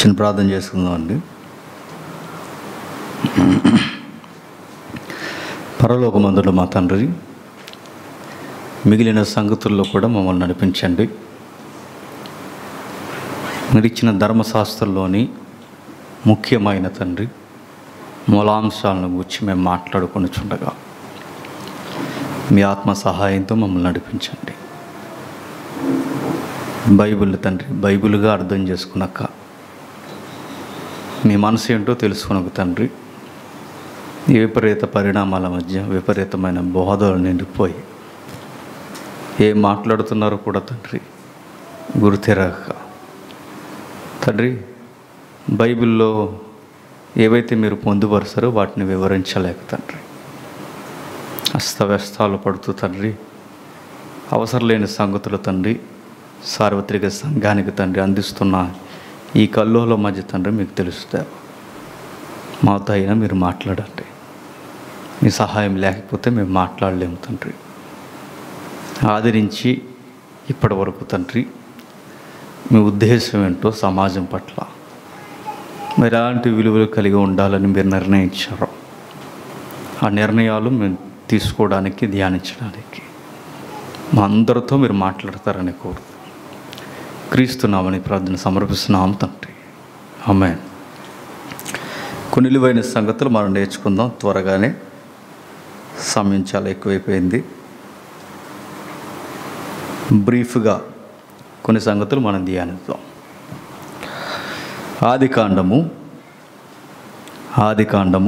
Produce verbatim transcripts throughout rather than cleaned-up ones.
చిన్న ప్రార్థన చేసుకుందాం అండి. పరలోకమందున్న మా తండ్రి, మిగిలిన సంగతుల్లో కూడా మమ్మల్ని నడిపించండి. మీరు ఇచ్చిన ధర్మశాస్త్రంలోని ముఖ్యమైన తండ్రి మూలాంశాలను గురించి మేము మాట్లాడుకొని చుండగా మీ ఆత్మ సహాయంతో మమ్మల్ని నడిపించండి. బైబిల్ తండ్రి బైబిల్గా అర్థం చేసుకున్నాక మీ మనసు ఏంటో తెలుసుకున్నాక తండ్రి, ఈ విపరీత పరిణామాల మధ్య విపరీతమైన బోధలు నిండిపోయి ఏం మాట్లాడుతున్నారో కూడా తండ్రి గుర్తిరాక తండ్రి, బైబిల్లో ఏవైతే మీరు పొందుపరుస్తారో వాటిని వివరించలేక తండ్రి అస్తవ్యస్తాలు పడుతూ తండ్రి, అవసరం లేని సంగతులు తండ్రి సార్వత్రిక సంఘానికి తండ్రి అందిస్తున్న ఈ కల్లోల మధ్య తండ్రి మీకు తెలుస్తారు. మాతో అయినా మీరు మాట్లాడండి. మీ సహాయం లేకపోతే మేము మాట్లాడలేము తండ్రి. ఆదరించి ఇప్పటి వరకు తండ్రి మీ ఉద్దేశం ఏంటో సమాజం పట్ల మీరు ఎలాంటి విలువలు కలిగి ఉండాలని మీరు నిర్ణయించారు. ఆ నిర్ణయాలు మేము తీసుకోవడానికి, ధ్యానించడానికి మా అందరితో మీరు మాట్లాడతారని కోరు క్రీస్తున్నామని ప్రార్థన సమర్పిస్తున్నాం తండ్రి. ఆమేన్. కొన్ని విలువైన సంగతులు మనం నేర్చుకుందాం త్వరగానే, సమయం చాలా ఎక్కువైపోయింది. బ్రీఫ్గా కొన్ని సంగతులు మనం ధ్యానిద్దాం. ఆదికాండము ఆదికాండము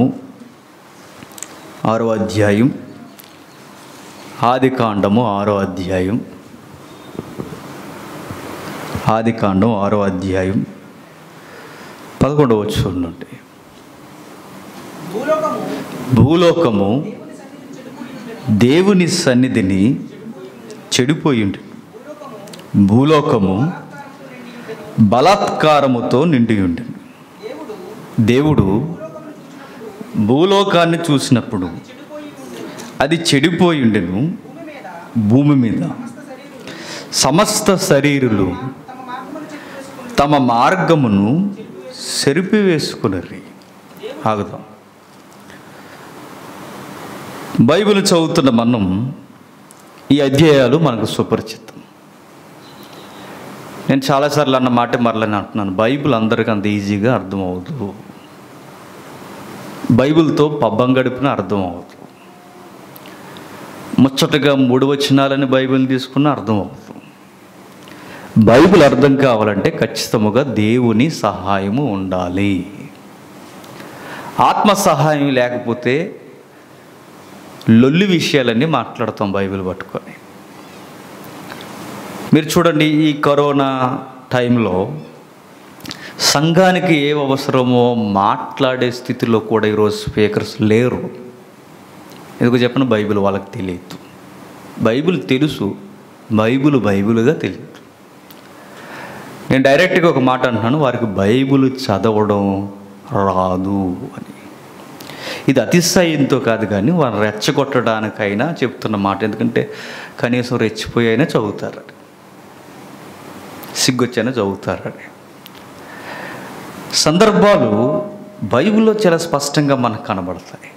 ఆరో అధ్యాయం ఆదికాండము ఆరో అధ్యాయం ఆదికాండం ఆరో అధ్యాయం పదకొండవ వచనం నుండి, భూలోకము దేవుని సన్నిధిని చెడిపోయింది, భూలోకము బలాత్కారముతో నిండి ఉండి. దేవుడు భూలోకాన్ని చూసినప్పుడు అది చెడిపోయి ఉండెను. భూమి మీద సమస్త శరీరులు తమ మార్గమును చెరిపివేసుకున్నరి. ఆగుదాం. బైబిల్ చదువుతున్న మనం ఈ అధ్యాయాలు మనకు సుపరిచితం. నేను చాలాసార్లు అన్న మాట మరలని అంటున్నాను, బైబిల్ అందరికీ అంత ఈజీగా అర్థం అవ్వదు. బైబిల్తో పబ్బం గడిపిన అర్థం అవ్వదు. ముచ్చటగా మూడు వచనాలని బైబిల్ తీసుకున్న అర్థం అవ్వదు. బైబిల్ అర్థం కావాలంటే ఖచ్చితంగా దేవుని సహాయము ఉండాలి. ఆత్మ సహాయం లేకపోతే లొల్లి విషయాలన్నీ మాట్లాడతాం బైబిల్ పట్టుకొని. మీరు చూడండి, ఈ కరోనా టైంలో సంఘానికి ఏ అవసరమో మాట్లాడే స్థితిలో కూడా ఈరోజు స్పీకర్స్ లేరు. ఎందుకు చెప్పిన బైబిల్ వాళ్ళకి తెలియదు. బైబిల్ తెలుసు, బైబిల్ బైబిల్గా తెలియదు. నేను డైరెక్ట్గా ఒక మాట అంటున్నాను, వారికి బైబిల్ చదవడం రాదు అని. ఇది అతిశయంతో కాదు కానీ వారు రెచ్చగొట్టడానికైనా చెప్తున్న మాట. ఎందుకంటే కనీసం రెచ్చిపోయి అయినా చదువుతారని, సిగ్గొచ్చైనా చదువుతారని. సందర్భాలు బైబిల్లో చాలా స్పష్టంగా మనకు కనబడతాయి.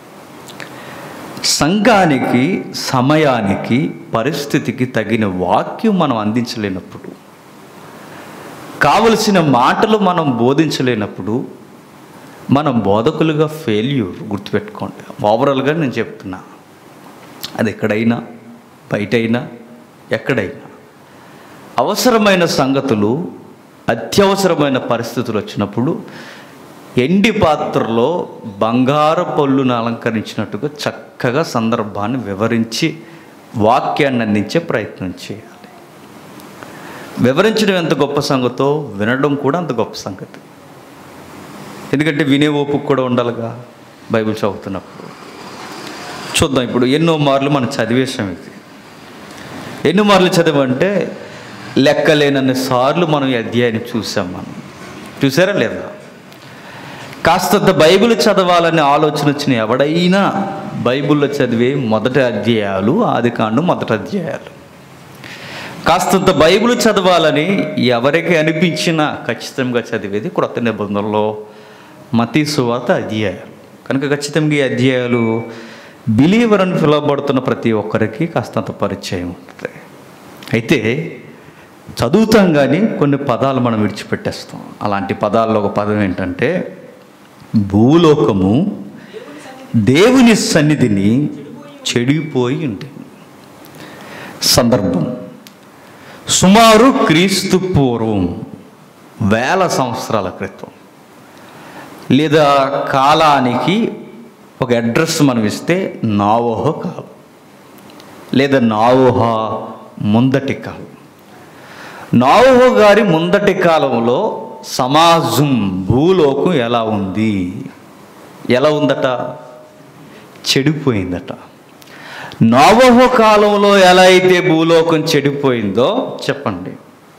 సంఘానికి, సమయానికి, పరిస్థితికి తగిన వాక్యం మనం అందించలేనప్పుడు, కావలసిన మాటలు మనం బోధించలేనప్పుడు మనం బోధకులుగా ఫెయిల్యూర్. గుర్తుపెట్టుకోండి. ఓవరాల్గా నేను చెప్తున్నా, అది ఎక్కడైనా, బయటైనా, ఎక్కడైనా అవసరమైన సంగతులు, అత్యవసరమైన పరిస్థితులు వచ్చినప్పుడు ఎండి పాత్రలో బంగారు పళ్ళును అలంకరించినట్టుగా చక్కగా సందర్భాన్ని వివరించి వాక్యాన్ని అందించే ప్రయత్నం చేయాలి. వివరించడం ఎంత గొప్ప సంగతో వినడం కూడా అంత గొప్ప సంగతి. ఎందుకంటే వినే ఓపిక కూడా ఉండాలిగా బైబిల్ చదువుతున్నప్పుడు. చూద్దాం, ఇప్పుడు ఎన్నో మార్లు మనం చదివేశాం. ఇది ఎన్నో మార్లు చదివంటే లెక్కలేనన్ని సార్లు మనం ఈ అధ్యాయాన్ని చూసాం. మనం చూసారా లేదా? కాస్తంత బైబిల్ చదవాలనే ఆలోచన వచ్చిన ఎవడైనా బైబిల్లో చదివే మొదటి అధ్యాయాలు ఆదికాండం మొదటి అధ్యాయాలు. కాస్తంత బైబిల్ చదవాలని ఎవరికి అనిపించినా ఖచ్చితంగా చదివేది క్రొత్త నిబంధనలో మత్తయి సువార్త అధ్యాయాలు. కనుక ఖచ్చితంగా ఈ అధ్యాయాలు బిలీవర్ అని పిలువబడుతున్న ప్రతి ఒక్కరికి కాస్తంత పరిచయం ఉంటుంది. అయితే చదువుతాం కానీ కొన్ని పదాలు మనం విడిచిపెట్టేస్తాం. అలాంటి పదాల్లో ఒక పదం ఏంటంటే భూలోకము దేవుని సన్నిధిని చెడిపోయి ఉంటుంది. సందర్భం సుమారు క్రీస్తు పూర్వం వేల సంవత్సరాల క్రితం, లేదా కాలానికి ఒక అడ్రస్ మనం ఇస్తే నోవహ కాలం, లేదా నోవహ ముందటి కాలం. నోవహ గారి ముందటి కాలంలో సమాజం, భూలోకం ఎలా ఉంది? ఎలా ఉందట? చెడిపోయిందట. నోవహ కాలంలో ఎలా అయితే భూలోకం చెడిపోయిందో చెప్పండి,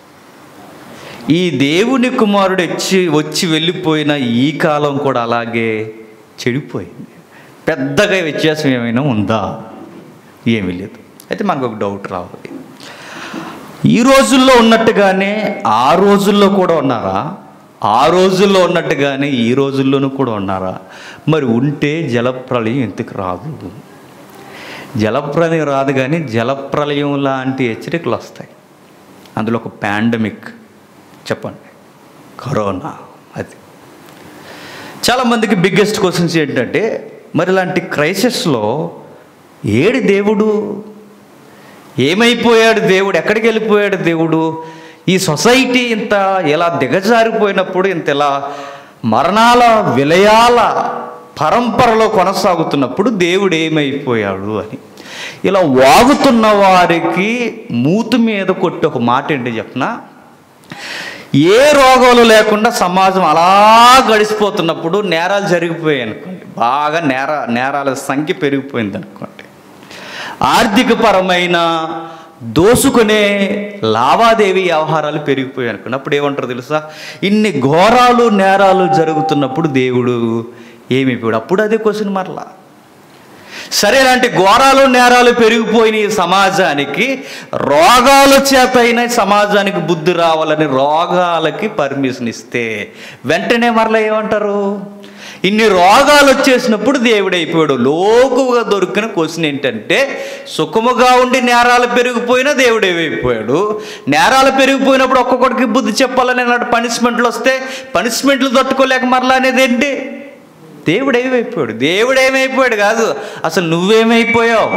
ఈ దేవుని కుమారుడు వచ్చి వచ్చి వెళ్ళిపోయిన ఈ కాలం కూడా అలాగే చెడిపోయింది. పెద్దగా వ్యత్యాసం ఏమైనా ఉందా? ఏమీ లేదు. అయితే మనకు ఒక డౌట్ రావాలి, ఈ రోజుల్లో ఉన్నట్టుగానే ఆ రోజుల్లో కూడా ఉన్నారా? ఆ రోజుల్లో ఉన్నట్టుగానే ఈ రోజుల్లోనూ కూడా ఉన్నారా? మరి ఉంటే జలప్రళయం ఎందుకు రాదు? జలప్రళయం రాదు, కానీ జలప్రళయం లాంటి హెచ్చరికలు వస్తాయి. అందులో ఒక పాండమిక్, చెప్పండి, కరోనా. అది చాలామందికి బిగ్గెస్ట్ క్వశ్చన్స్ ఏంటంటే, మరి ఇలాంటి క్రైసిస్లో ఏడు దేవుడు? ఏమైపోయాడు దేవుడు? ఎక్కడికి వెళ్ళిపోయాడు దేవుడు? ఈ సొసైటీ ఇంత ఎలా దిగజారిపోయినప్పుడు, ఇంత ఎలా మరణాల విలయాల పరంపరలో కొనసాగుతున్నప్పుడు దేవుడు ఏమైపోయాడు అని ఇలా వాగుతున్న వారికి మూతి మీద కొట్టి ఒక మాట ఏంటి చెప్పనా, ఏ రోగాలు లేకుండా సమాజం అలా గడిచిపోతున్నప్పుడు నేరాలు జరిగిపోయాయి అనుకోండి, బాగా నేర నేరాల సంఖ్య పెరిగిపోయింది అనుకోండి, ఆర్థిక పరమైన దోసుకునే లావాదేవీ వ్యవహారాలు పెరిగిపోయాయి అనుకోండి, అప్పుడు ఏమంటారు తెలుసా? ఇన్ని ఘోరాలు నేరాలు జరుగుతున్నప్పుడు దేవుడు ఏమైపోయాడు? అప్పుడు అదే క్వశ్చన్ మరలా. సరే, ఇలాంటి ఘోరాలు నేరాలు పెరిగిపోయిన ఈ సమాజానికి రోగాల చేత అయినా సమాజానికి బుద్ధి రావాలని రోగాలకి పర్మిషన్ ఇస్తే వెంటనే మరలా ఏమంటారు? ఇన్ని రోగాలు వచ్చేసినప్పుడు దేవుడు అయిపోయాడు. లోకుగా దొరికిన క్వశ్చన్ ఏంటంటే, సుఖముగా ఉండి నేరాలు పెరిగిపోయినా దేవుడు ఏమైపోయాడు? నేరాలు పెరిగిపోయినప్పుడు ఒక్కొక్కడికి బుద్ధి చెప్పాలని పనిష్మెంట్లు వస్తే పనిష్మెంట్లు తట్టుకోలేక మరలా అనేది ఏంటి? దేవుడు ఏమైపోయాడు? దేవుడు ఏమైపోయాడు కాదు, అసలు నువ్వేమైపోయావు?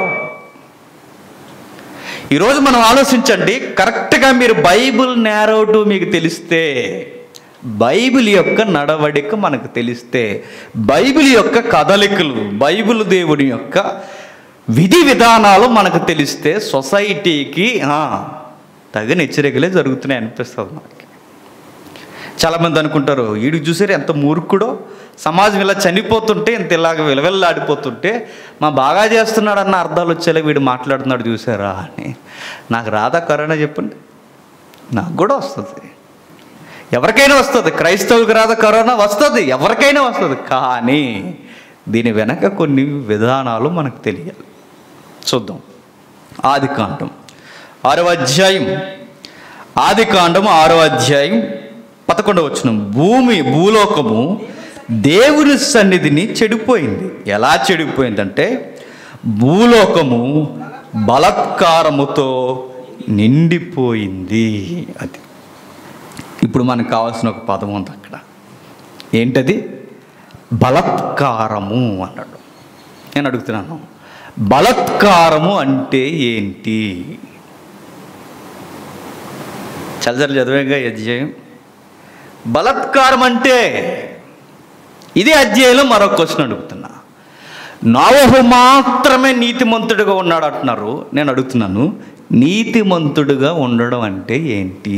ఈరోజు మనం ఆలోచించండి. కరెక్ట్గా మీరు బైబిల్ నేరౌట్ మీకు తెలిస్తే, బైబిల్ యొక్క నడవడిక మనకు తెలిస్తే, బైబిల్ యొక్క కదలికలు, బైబిల్ దేవుని యొక్క విధి విధానాలు మనకు తెలిస్తే సొసైటీకి తగిన హెచ్చరికలే జరుగుతున్నాయి అనిపిస్తుంది మనకి. చాలామంది అనుకుంటారు, వీడికి చూసారు ఎంత మూర్ఖుడో, సమాజం ఇలా చనిపోతుంటే, ఇంత ఇలాగ విలవెల్లాడిపోతుంటే మా బాగా చేస్తున్నాడన్న అర్థాలు వచ్చేలా వీడు మాట్లాడుతున్నాడు చూసారా అని. నాకు రాదా కరోనా? చెప్పండి. నాకు కూడా వస్తుంది, ఎవరికైనా వస్తుంది. క్రైస్తవులకు రాదా కరోనా? వస్తుంది, ఎవరికైనా వస్తుంది. కానీ దీని వెనక కొన్ని విధానాలు మనకు తెలియాలి. చూద్దాం. ఆదికాండం ఆరవ అధ్యాయం, ఆదికాండం ఆరవ అధ్యాయం పదకొండవ వచనం. భూమి భూలోకము దేవుని సన్నిధిని చెడిపోయింది. ఎలా చెడిపోయిందంటే, భూలోకము బలాత్కారముతో నిండిపోయింది. అది ఇప్పుడు మనకు కావాల్సిన ఒక పదం ఉంది అక్కడ. ఏంటది? బలాత్కారము అన్నాడు. నేను అడుగుతున్నాను, బలాత్కారము అంటే ఏంటి? చల్లజల్లి చదివేగా అధ్యాయం. బలాత్కారం అంటే ఇదే అధ్యాయంలో మరొక క్వశ్చన్ అడుగుతున్నా. నోవహు మాత్రమే నీతిమంతుడిగా ఉన్నాడు అంటున్నారు. నేను అడుగుతున్నాను, నీతిమంతుడిగా ఉండడం అంటే ఏంటి?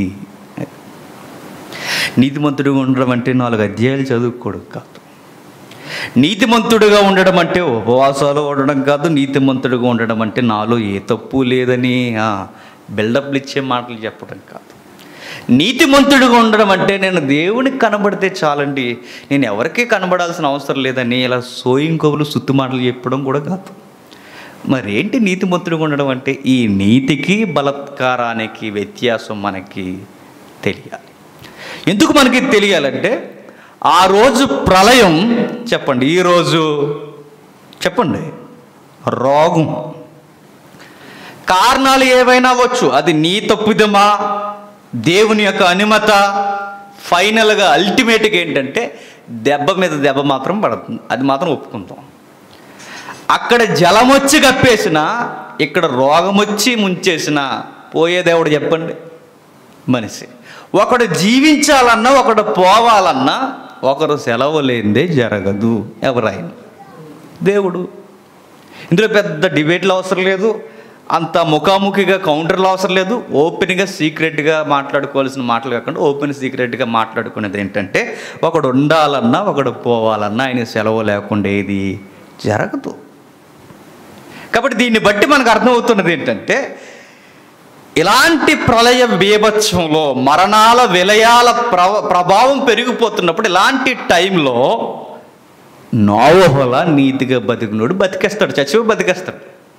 నీతిమంతుడిగా ఉండడం అంటే నాలుగు అధ్యాయాలు చదువుకోవడం కాదు. నీతిమంతుడిగా ఉండడం అంటే ఉపవాసాలు ఉండడం కాదు. నీతిమంతుడిగా ఉండడం అంటే నాలో ఏ తప్పు లేదని బిల్డప్లు ఇచ్చే మాటలు చెప్పడం కాదు. నీతిమంతుడిగా ఉండడం అంటే నేను దేవునికి కనబడితే చాలండి, నేను ఎవరికీ కనబడాల్సిన అవసరం లేదని ఇలా సోయింకొవులు సుత్తు మాటలు చెప్పడం కూడా కాదు. మరేంటి నీతిమంతుడిగా ఉండడం అంటే? ఈ నీతికి బలాత్కారానికి వ్యత్యాసం మనకి తెలియాలి. ఎందుకు మనకి తెలియాలంటే ఆ రోజు ప్రళయం, చెప్పండి, ఈరోజు చెప్పండి, రోగం, కారణాలు ఏవైనా అవ్వచ్చు. అది నీ తప్పిదమా, దేవుని యొక్క అనుమత, ఫైనల్గా అల్టిమేట్గా ఏంటంటే దెబ్బ మీద దెబ్బ మాత్రం పడుతుంది. అది మాత్రం ఒప్పుకుంటాం. అక్కడ జలం వచ్చి కప్పేసిన, ఇక్కడ రోగం వచ్చి ముంచేసిన పోయేదేవుడు చెప్పండి? మనిషి. ఒకడు జీవించాలన్నా, ఒకడు పోవాలన్నా ఒకరు సెలవు లేనిదే జరగదు. ఎవరైనా దేవుడు. ఇందులో పెద్ద డిబేట్లు అవసరం లేదు, అంత ముఖాముఖిగా కౌంటర్లు అవసరం లేదు. ఓపెన్గా సీక్రెట్గా మాట్లాడుకోవాల్సిన మాటలు కాకుండా ఓపెన్ సీక్రెట్గా మాట్లాడుకునేది ఏంటంటే ఒకడు ఉండాలన్నా ఒకడు పోవాలన్నా ఆయన సెలవు లేకుండా ఏది జరగదు. కాబట్టి దీన్ని బట్టి మనకు అర్థమవుతున్నది ఏంటంటే ఇలాంటి ప్రళయ బీభత్సంలో మరణాల విలయాల ప్ర ప్రభావం పెరిగిపోతున్నప్పుడు ఇలాంటి టైంలో నోవహులా నీతిగా బతికినోడు బతికేస్తాడు, చచ్చిపోయి బతికేస్తాడు.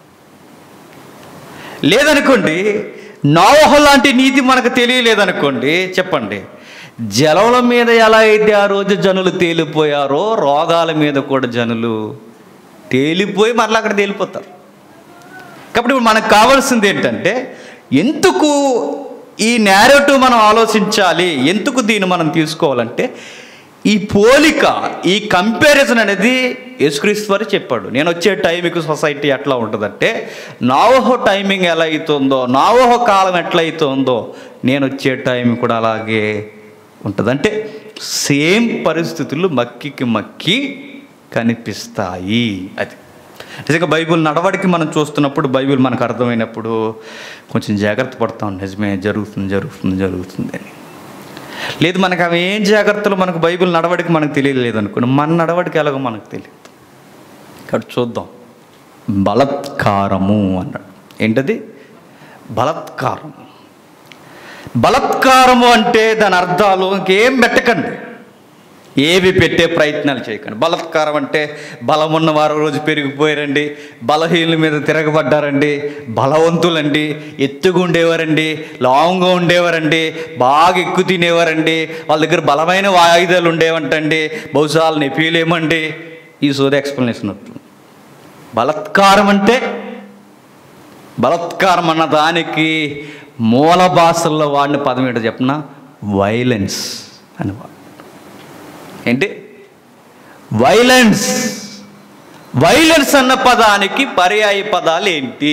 లేదనుకోండి, నోవహు లాంటి నీతి మనకు తెలియలేదనుకోండి, చెప్పండి, జలముల మీద ఎలా అయితే ఆ రోజు జనులు తేలిపోయారో రోగాల మీద కూడా జనులు తేలిపోయి మరలా అక్కడ తేలిపోతారు. కాబట్టి ఇప్పుడు మనకు కావాల్సింది ఏంటంటే ఎందుకు ఈ నేరేటివ్ మనం ఆలోచించాలి, ఎందుకు దీన్ని మనం తీసుకోవాలంటే ఈ పోలిక, ఈ కంపారిజన్ అనేది యేసుక్రీస్తు వారు చెప్పాడు. నేను వచ్చే టైంకి సొసైటీ ఎట్లా ఉంటుందంటే నోవహు టైమింగ్ ఎలా అవుతుందో, నోవహు కాలం ఎట్లా అవుతుందో నేను వచ్చే టైం కూడా అలాగే ఉంటుంది. అంటే సేమ్ పరిస్థితులు మక్కికి మక్కి కనిపిస్తాయి. అది నిజంగా బైబిల్ నడవడికి మనం చూస్తున్నప్పుడు, బైబిల్ మనకు అర్థమైనప్పుడు కొంచెం జాగ్రత్త పడతాం. నిజమే, జరుగుతుంది జరుగుతుంది జరుగుతుంది అని. లేదు మనకు అవి ఏం జాగ్రత్తలు మనకు బైబిల్ నడవడికి మనకు తెలియలేదు అనుకోండి, మన నడవడికి ఎలాగో మనకు తెలియదు. కాబట్టి చూద్దాం. బలాత్కారము అన్నాడు. ఏంటది? బలాత్కారం. బలాత్కారము అంటే దాని అర్థాలు ఇంకేం పెట్టకండి, ఏవి పెట్టే ప్రయత్నాలు చేయకండి. బలాత్కారం అంటే బలం ఉన్నవారు రోజు పెరిగిపోయారండి, బలహీనుల మీద తిరగబడ్డారండి, బలవంతులండి, ఎత్తుగా ఉండేవారండి, లాంగ్గా ఉండేవారండి, బాగా ఎక్కువ తినేవారండి, వాళ్ళ దగ్గర బలమైన ఆయుధాలు ఉండేవంటండి, బహుశా వాళ్ళని నెప్పలేమండి. ఈ సోది ఎక్స్ప్లెనేషన్ వస్తుంది. బలాత్కారం అంటే, బలాత్కారం అన్న దానికి మూల భాషల్లో వాడిన పదం ఏంటో చెప్పిన వైలెన్స్ అని. ఏంటి వైలెన్స్? వైలెన్స్ అన్న పదానికి పర్యాయ పదాలు ఏంటి?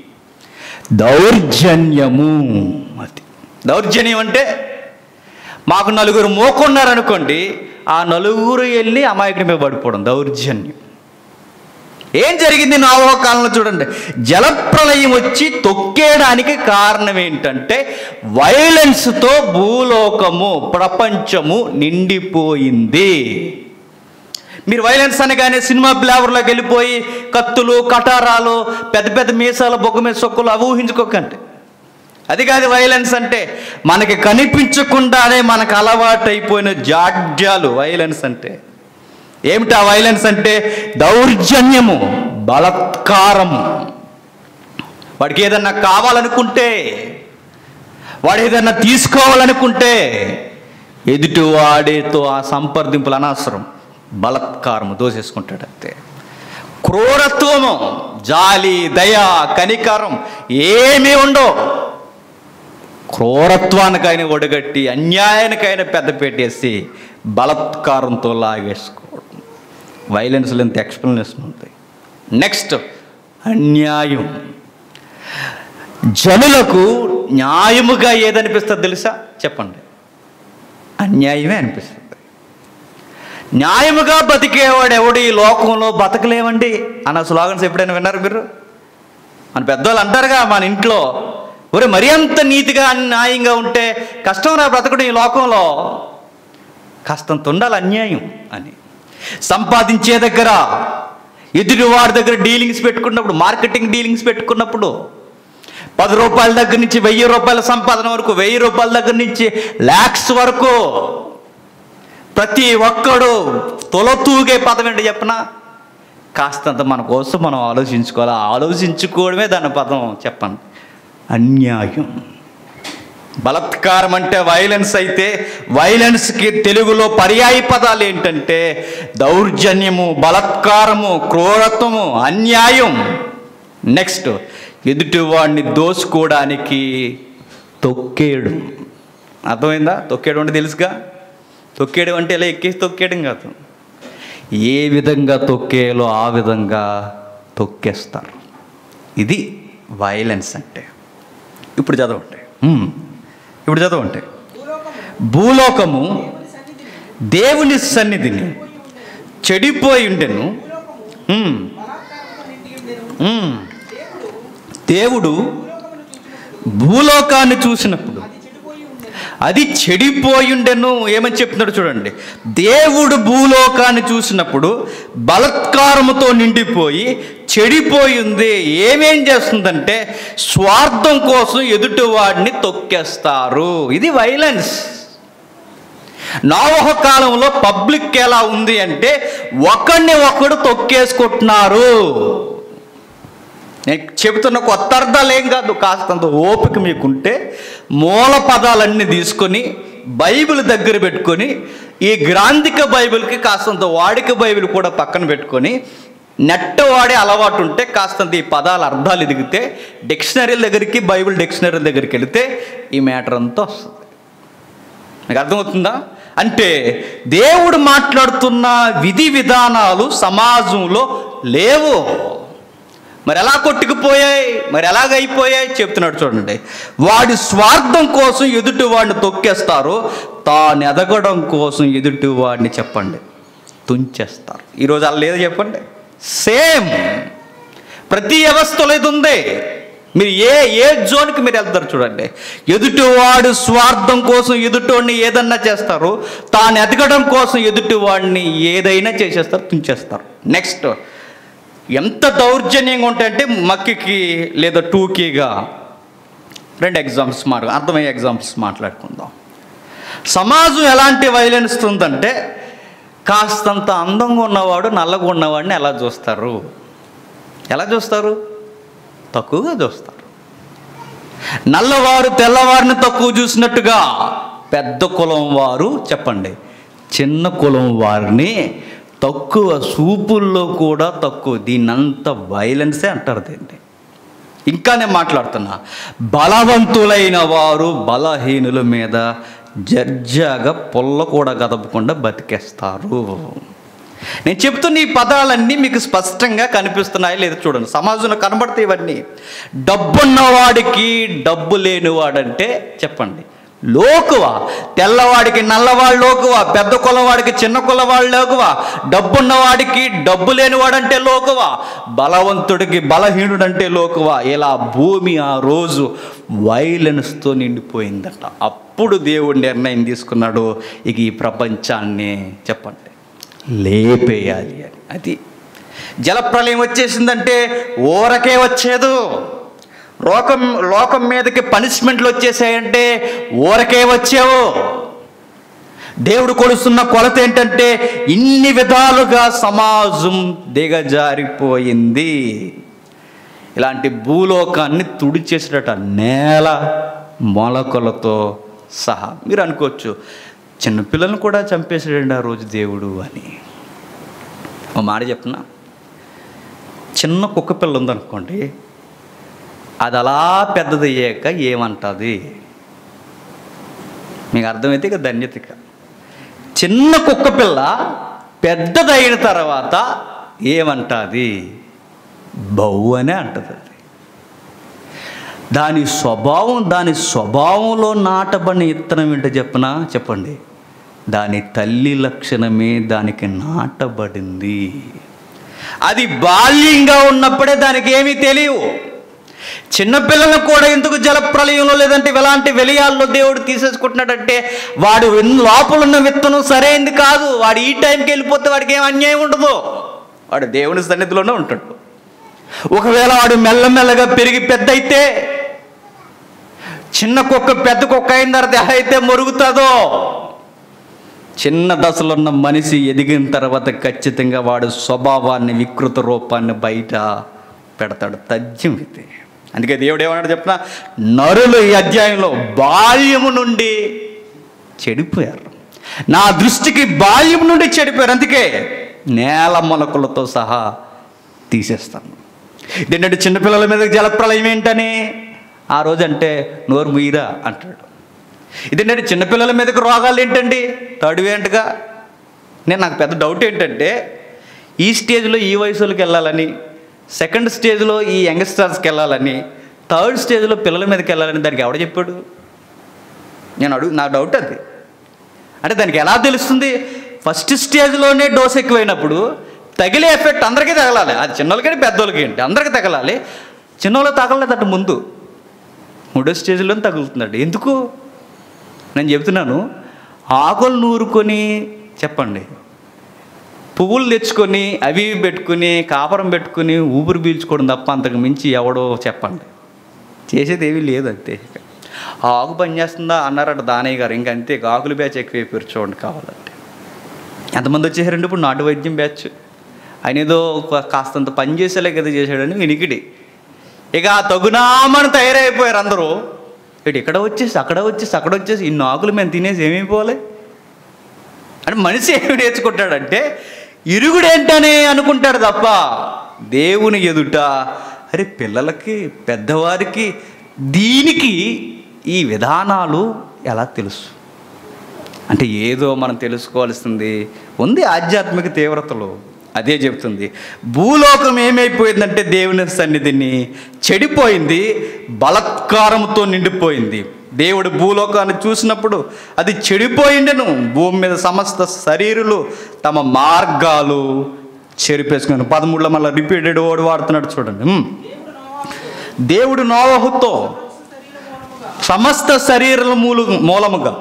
దౌర్జన్యము. అది దౌర్జన్యం అంటే మాకు నలుగురు మోకున్నారనుకోండి, ఆ నలుగురు వెళ్ళి అమాయకుడి మీద పడిపోవడం దౌర్జన్యం. ఏం జరిగింది నోవహు కాలంలో? చూడండి, జలప్రళయం వచ్చి తొక్కేయడానికి కారణం ఏంటంటే వైలెన్స్తో భూలోకము, ప్రపంచము నిండిపోయింది. మీరు వైలెన్స్ అనగానే సినిమా ఫ్లేవర్లోకి వెళ్ళిపోయి కత్తులు, కటారాలు, పెద్ద పెద్ద మీసాలు, బొగ్గ మీద సొక్కులు అవి ఊహించుకోకండి. అది కాదు వైలెన్స్ అంటే. మనకి కనిపించకుండానే మనకు అలవాటు అయిపోయిన జాడ్యాలు వైలెన్స్ అంటే. ఏమిటా వైలెన్స్ అంటే? దౌర్జన్యము, బలాత్కారము. వాడికి ఏదన్నా కావాలనుకుంటే, వాడు ఏదన్నా తీసుకోవాలనుకుంటే ఎదుటివాడితో ఆ సంప్రదింపులు అనవసరం, బలాత్కారము దోసేసుకుంటాడు అంతే. క్రూరత్వము, జాలి, దయ, కనికరం ఏమీ ఉండవు. క్రూరత్వానికైనా ఒడగట్టి అన్యాయానికైనా పెద్ద పెట్టేసి బలాత్కారంతో లాగేసుకోవడం. వైలెన్స్లో ఎంత ఎక్స్ప్లెనేషన్ ఉంటాయి. నెక్స్ట్, అన్యాయం. జనులకు న్యాయముగా ఏదనిపిస్తుంది తెలుసా? చెప్పండి, అన్యాయమే అనిపిస్తుంది. న్యాయముగా బతికేవాడు ఎవడు ఈ లోకంలో బతకలేమండి అన్న స్లోగన్స్ ఎప్పుడైనా విన్నారు మీరు? మన పెద్దవాళ్ళు అంటారుగా మన ఇంట్లో, ఒరే మరీ అంత నీతిగా న్యాయంగా ఉంటే కష్టం రా బ్రతకడం ఈ లోకంలో, కష్టంతో ఉండాలి అన్యాయం అని. సంపాదించే దగ్గర, ఎదుటి వాడి దగ్గర డీలింగ్స్ పెట్టుకున్నప్పుడు, మార్కెటింగ్ డీలింగ్స్ పెట్టుకున్నప్పుడు పది రూపాయల దగ్గర నుంచి వెయ్యి రూపాయల సంపాదన వరకు, వెయ్యి రూపాయల దగ్గర నుంచి ల్యాక్స్ వరకు ప్రతి ఒక్కడు తొలతూగే పదం ఏంటి చెప్పనా? కాస్తంత మన కోసం మనం ఆలోచించుకోవాలి. ఆలోచించుకోవడమే దాని పదం. చెప్పండి, అన్యాయం. బలాత్కారం అంటే వైలెన్స్ అయితే, వైలెన్స్కి తెలుగులో పర్యాయ పదాలు ఏంటంటే దౌర్జన్యము, బలాత్కారము, క్రూరత్వము, అన్యాయం. నెక్స్ట్, ఎదుటివాడిని దోసుకోవడానికి తొక్కేయడం. అర్థమైందా? తొక్కేయడం అంటే తెలుసుగా. తొక్కేయడం అంటే ఇలా ఎక్కేసి తొక్కేయడం కాదు. ఏ విధంగా తొక్కేయాలో ఆ విధంగా తొక్కేస్తారు. ఇది వైలెన్స్ అంటే. ఇప్పుడు చదవండి, ఇప్పుడు చదవండి. భూలోకము దేవుని సన్నిధిని చెడిపోయి ఉండెను. దేవుడు భూలోకాన్ని చూసినప్పుడు అది చెడిపోయి ఉండెను. ఏమని చెప్తున్నాడు చూడండి. దేవుడు భూలోకాన్ని చూసినప్పుడు బలాత్కారముతో నిండిపోయి చెడిపోయి ఉంది. ఏమేం చేస్తుందంటే స్వార్థం కోసం ఎదుటివాడిని తొక్కేస్తారు. ఇది వైలెన్స్. నోవహు కాలంలో పబ్లిక్ ఎలా ఉంది అంటే ఒకడిని ఒకడు తొక్కేసుకుంటున్నారు. నేను చెబుతున్న కొత్త అర్థాలు ఏం కాదు. కాస్తంత ఓపిక మీకుంటే మూల పదాలన్నీ తీసుకొని బైబిల్ దగ్గర పెట్టుకొని, ఈ గ్రాంధిక బైబిల్కి కాస్తంత వాడిక బైబిల్ కూడా పక్కన పెట్టుకొని, నెట్ వాడే అలవాటు ఉంటే కాస్తంత ఈ పదాల అర్థాలు ఎదిగితే డిక్షనరీల దగ్గరికి, బైబిల్ డిక్షనరీల దగ్గరికి వెళితే ఈ మ్యాటర్ అంతా వస్తుంది. మీకు అర్థమవుతుందా? అంటే దేవుడు మాట్లాడుతున్న విధి విధానాలు సమాజంలో లేవు. మరి ఎలా కొట్టుకుపోయాయి, మరి ఎలాగైపోయాయి చెప్తున్నాడు చూడండి. వాడి స్వార్థం కోసం ఎదుటి వాడిని తొక్కేస్తారు, తాను ఎదగడం కోసం ఎదుటి వాడిని చెప్పండి తుంచేస్తారు. ఈరోజు అలా లేదు చెప్పండి. సేమ్ ప్రతి వ్యవస్థలో ఇది ఉంది. మీరు ఏ ఏ జోన్కి మీరు వెళ్తారు చూడండి. ఎదుటివాడు స్వార్థం కోసం ఎదుటివాడిని ఏదన్నా చేస్తారు, తాను ఎదగడం కోసం ఎదుటివాడిని ఏదైనా చేసేస్తారు, తుంచేస్తారు. నెక్స్ట్, ఎంత దౌర్జన్యంగా ఉంటాయంటే మక్కికి లేదా టూకీగా. రెండు ఎగ్జాంపుల్స్ మాట అర్థమయ్యే ఎగ్జాంపుల్స్ మాట్లాడుకుందాం. సమాజం ఎలాంటి వైలెన్స్ ఉందంటే కాస్తంత అందంగా ఉన్నవాడు నల్లగా ఉన్నవాడిని ఎలా చూస్తారు? ఎలా చూస్తారు? తక్కువగా చూస్తారు. నల్లవారు తెల్లవారిని తక్కువ చూసినట్టుగా పెద్ద కులం వారు చెప్పండి చిన్న కులం వారిని తక్కువ, చూపుల్లో కూడా తక్కువ. దీన్నంత వైలెన్సే అంటారు దీన్ని. ఇంకా నేను మాట్లాడుతున్నా, బలవంతులైన వారు బలహీనుల మీద జర్జాగా పొల్ల కూడా గదపకుండా బతికేస్తారు. నేను చెప్తున్న ఈ పదాలన్నీ మీకు స్పష్టంగా కనిపిస్తున్నాయి లేదా చూడండి. సమాజంలో కనబడతాయి ఇవన్నీ. డబ్బున్నవాడికి డబ్బు లేనివాడంటే చెప్పండి లోకువా. తెల్లవాడికి నల్లవాడు లోకువా, పెద్ద కులవాడికి చిన్న కులవాడు లోకువా. డబ్బున్నవాడికి డబ్బు లేనివాడంటే లోకువా, బలవంతుడికి బలహీనుడంటే లోకువా. ఇలా భూమి ఆ రోజు వైలెన్స్తో నిండిపోయిందట. అప్పుడు దేవుడు నిర్ణయం తీసుకున్నాడు, ఇక ఈ ప్రపంచాన్ని చెప్పండి లేపేయాలి అని. అది జలప్రలయం వచ్చేసిందంటే ఊరకే వచ్చేదు. లోకం లోకం మీదకి పనిష్మెంట్లు వచ్చేసాయంటే ఊరకే వచ్చావు. దేవుడు కొలుస్తున్న కొలత ఏంటంటే ఇన్ని విధాలుగా సమాజం దిగజారిపోయింది. ఇలాంటి భూలోకాన్ని తుడిచేసినట నేల మొలకలతో సహా. మీరు అనుకోవచ్చు చిన్నపిల్లలను కూడా చంపేసాడండి ఆ రోజు దేవుడు అని. ఒక మాట చెప్తున్నా, చిన్న కుక్క పిల్ల ఉందనుకోండి, అది అలా పెద్దదయ్యాక ఏమంటుంది మీకు అర్థమైతే ఇక ధన్యత. చిన్న కుక్క పిల్ల పెద్దదైన తర్వాత ఏమంటుంది? బౌ అనే అంటుంది. అది దాని స్వభావం, దాని స్వభావంలో నాటబడిన ఇత్తనం ఏంటో చెప్పనా చెప్పండి, దాని తల్లి లక్షణమే దానికి నాటబడింది. అది బాల్యంగా ఉన్నప్పుడే దానికి ఏమీ తెలియవు. చిన్నపిల్లలను కూడా ఎందుకు జలప్రలయంలో లేదంటే ఇలాంటి వెలియాల్లో దేవుడు తీసేసుకుంటున్నాడంటే వాడు లోపల ఉన్న విత్తనం సరైనది కాదు. వాడు ఈ టైంకి వెళ్ళిపోతే వాడికి ఏం అన్యాయం ఉండదు, వాడు దేవుని సన్నిధిలోనే ఉంటాడు. ఒకవేళ వాడు మెల్లమెల్లగా పెరిగి పెద్ద అయితే, చిన్న కుక్క పెద్ద కుక్క అయిన తర్వాత ఎలా అయితే మొరుగుతుందో, చిన్న దశలో ఉన్న మనిషి ఎదిగిన తర్వాత ఖచ్చితంగా వాడు స్వభావాన్ని, వికృత రూపాన్ని బయట పెడతాడు. తథ్యం ఇది. అందుకే దేవుడు ఏమన్నాడు చెప్పిన, నరులు ఈ అధ్యాయంలో బాల్యము నుండి చెడిపోయారు, నా దృష్టికి బాల్యం నుండి చెడిపోయారు, అందుకే నేల మొలకలతో సహా తీసేస్తాను. ఇదేంటంటే చిన్నపిల్లల మీద జలప్రలయం ఏంటని ఆ రోజు అంటే నోరు ముయ్యరా అంటాడు. ఇదేంటంటే చిన్నపిల్లల మీదకి రోగాలు ఏంటండి, తడివేంటగా. నేను నాకు పెద్ద డౌట్ ఏంటంటే, ఈ స్టేజ్లో ఈ వయసులోకి వెళ్ళాలని, సెకండ్ స్టేజ్లో ఈ యంగ్స్టర్స్కి వెళ్ళాలని, థర్డ్ స్టేజ్లో పిల్లల మీదకి వెళ్ళాలని దానికి ఎవడ చెప్పాడు? నేను అడుగు నా డౌట్ అది. అంటే దానికి ఎలా తెలుస్తుంది? ఫస్ట్ స్టేజ్లోనే డోస్ ఎక్కువైనప్పుడు తగిలే ఎఫెక్ట్ అందరికీ తగలాలి. అది చిన్నోళ్ళకి పెద్దోళ్ళకి ఏంటి అందరికీ తగలాలి. చిన్నోళ్ళకి తగలలేదట ముందు, మూడో స్టేజ్లోనే తగులుతున్నాడు. ఎందుకు నేను చెప్తున్నాను, ఆకులు నూరుకొని చెప్పండి, పువ్వులు తెచ్చుకొని అవి పెట్టుకుని కాపరం పెట్టుకుని ఊపిరి పీల్చుకోవడం తప్ప అంతకు మించి ఎవడో చెప్పండి చేసేది ఏమీ లేదు. అంతే. ఆకు పని చేస్తుందా అన్నారట దానయ్య గారు. ఇంకంతే, ఆకులు బ్యాచ్ ఎక్కువ చూడండి కావాలంటే. ఎంతమంది వచ్చేసారండి ఇప్పుడు నాటు వైద్యం బ్యాచ్. ఆయన ఏదో కాస్తంత పని చేసేలే కదా చేశాడని వినికిడి. ఇక తగునామని తయారైపోయారు అందరూ. ఇటు ఇక్కడ వచ్చేసి అక్కడ వచ్చేసి అక్కడ వచ్చేసి ఇన్ని ఆకులు మేము తినేసి ఏమైపోవాలి అంటే మనిషి ఏమి నేర్చుకుంటాడంటే ఇరుగుడేంటనే అనుకుంటాడు తప్ప దేవుని ఎదుట అరే పిల్లలకి పెద్దవారికి దీనికి ఈ విధానాలు ఎలా తెలుసు అంటే ఏదో మనం తెలుసుకోవాల్సింది ఉంది ఆధ్యాత్మిక తీవ్రతలో. అదే చెప్తుంది, భూలోకం ఏమైపోయిందంటే దేవుని సన్నిధిని చెడిపోయింది, బలత్కారంతో నిండిపోయింది. దేవుడు భూలోకాన్ని చూసినప్పుడు అది చెడిపోయిండెను. భూమి మీద సమస్త శరీరులు తమ మార్గాలు చెరిపేసుకున్నాను. పదమూడులో మళ్ళీ రిపీటెడ్ ఓడి వాడుతున్నాడు చూడండి. దేవుడు నోవహుతో సమస్త శరీరాల మూల మూలముగా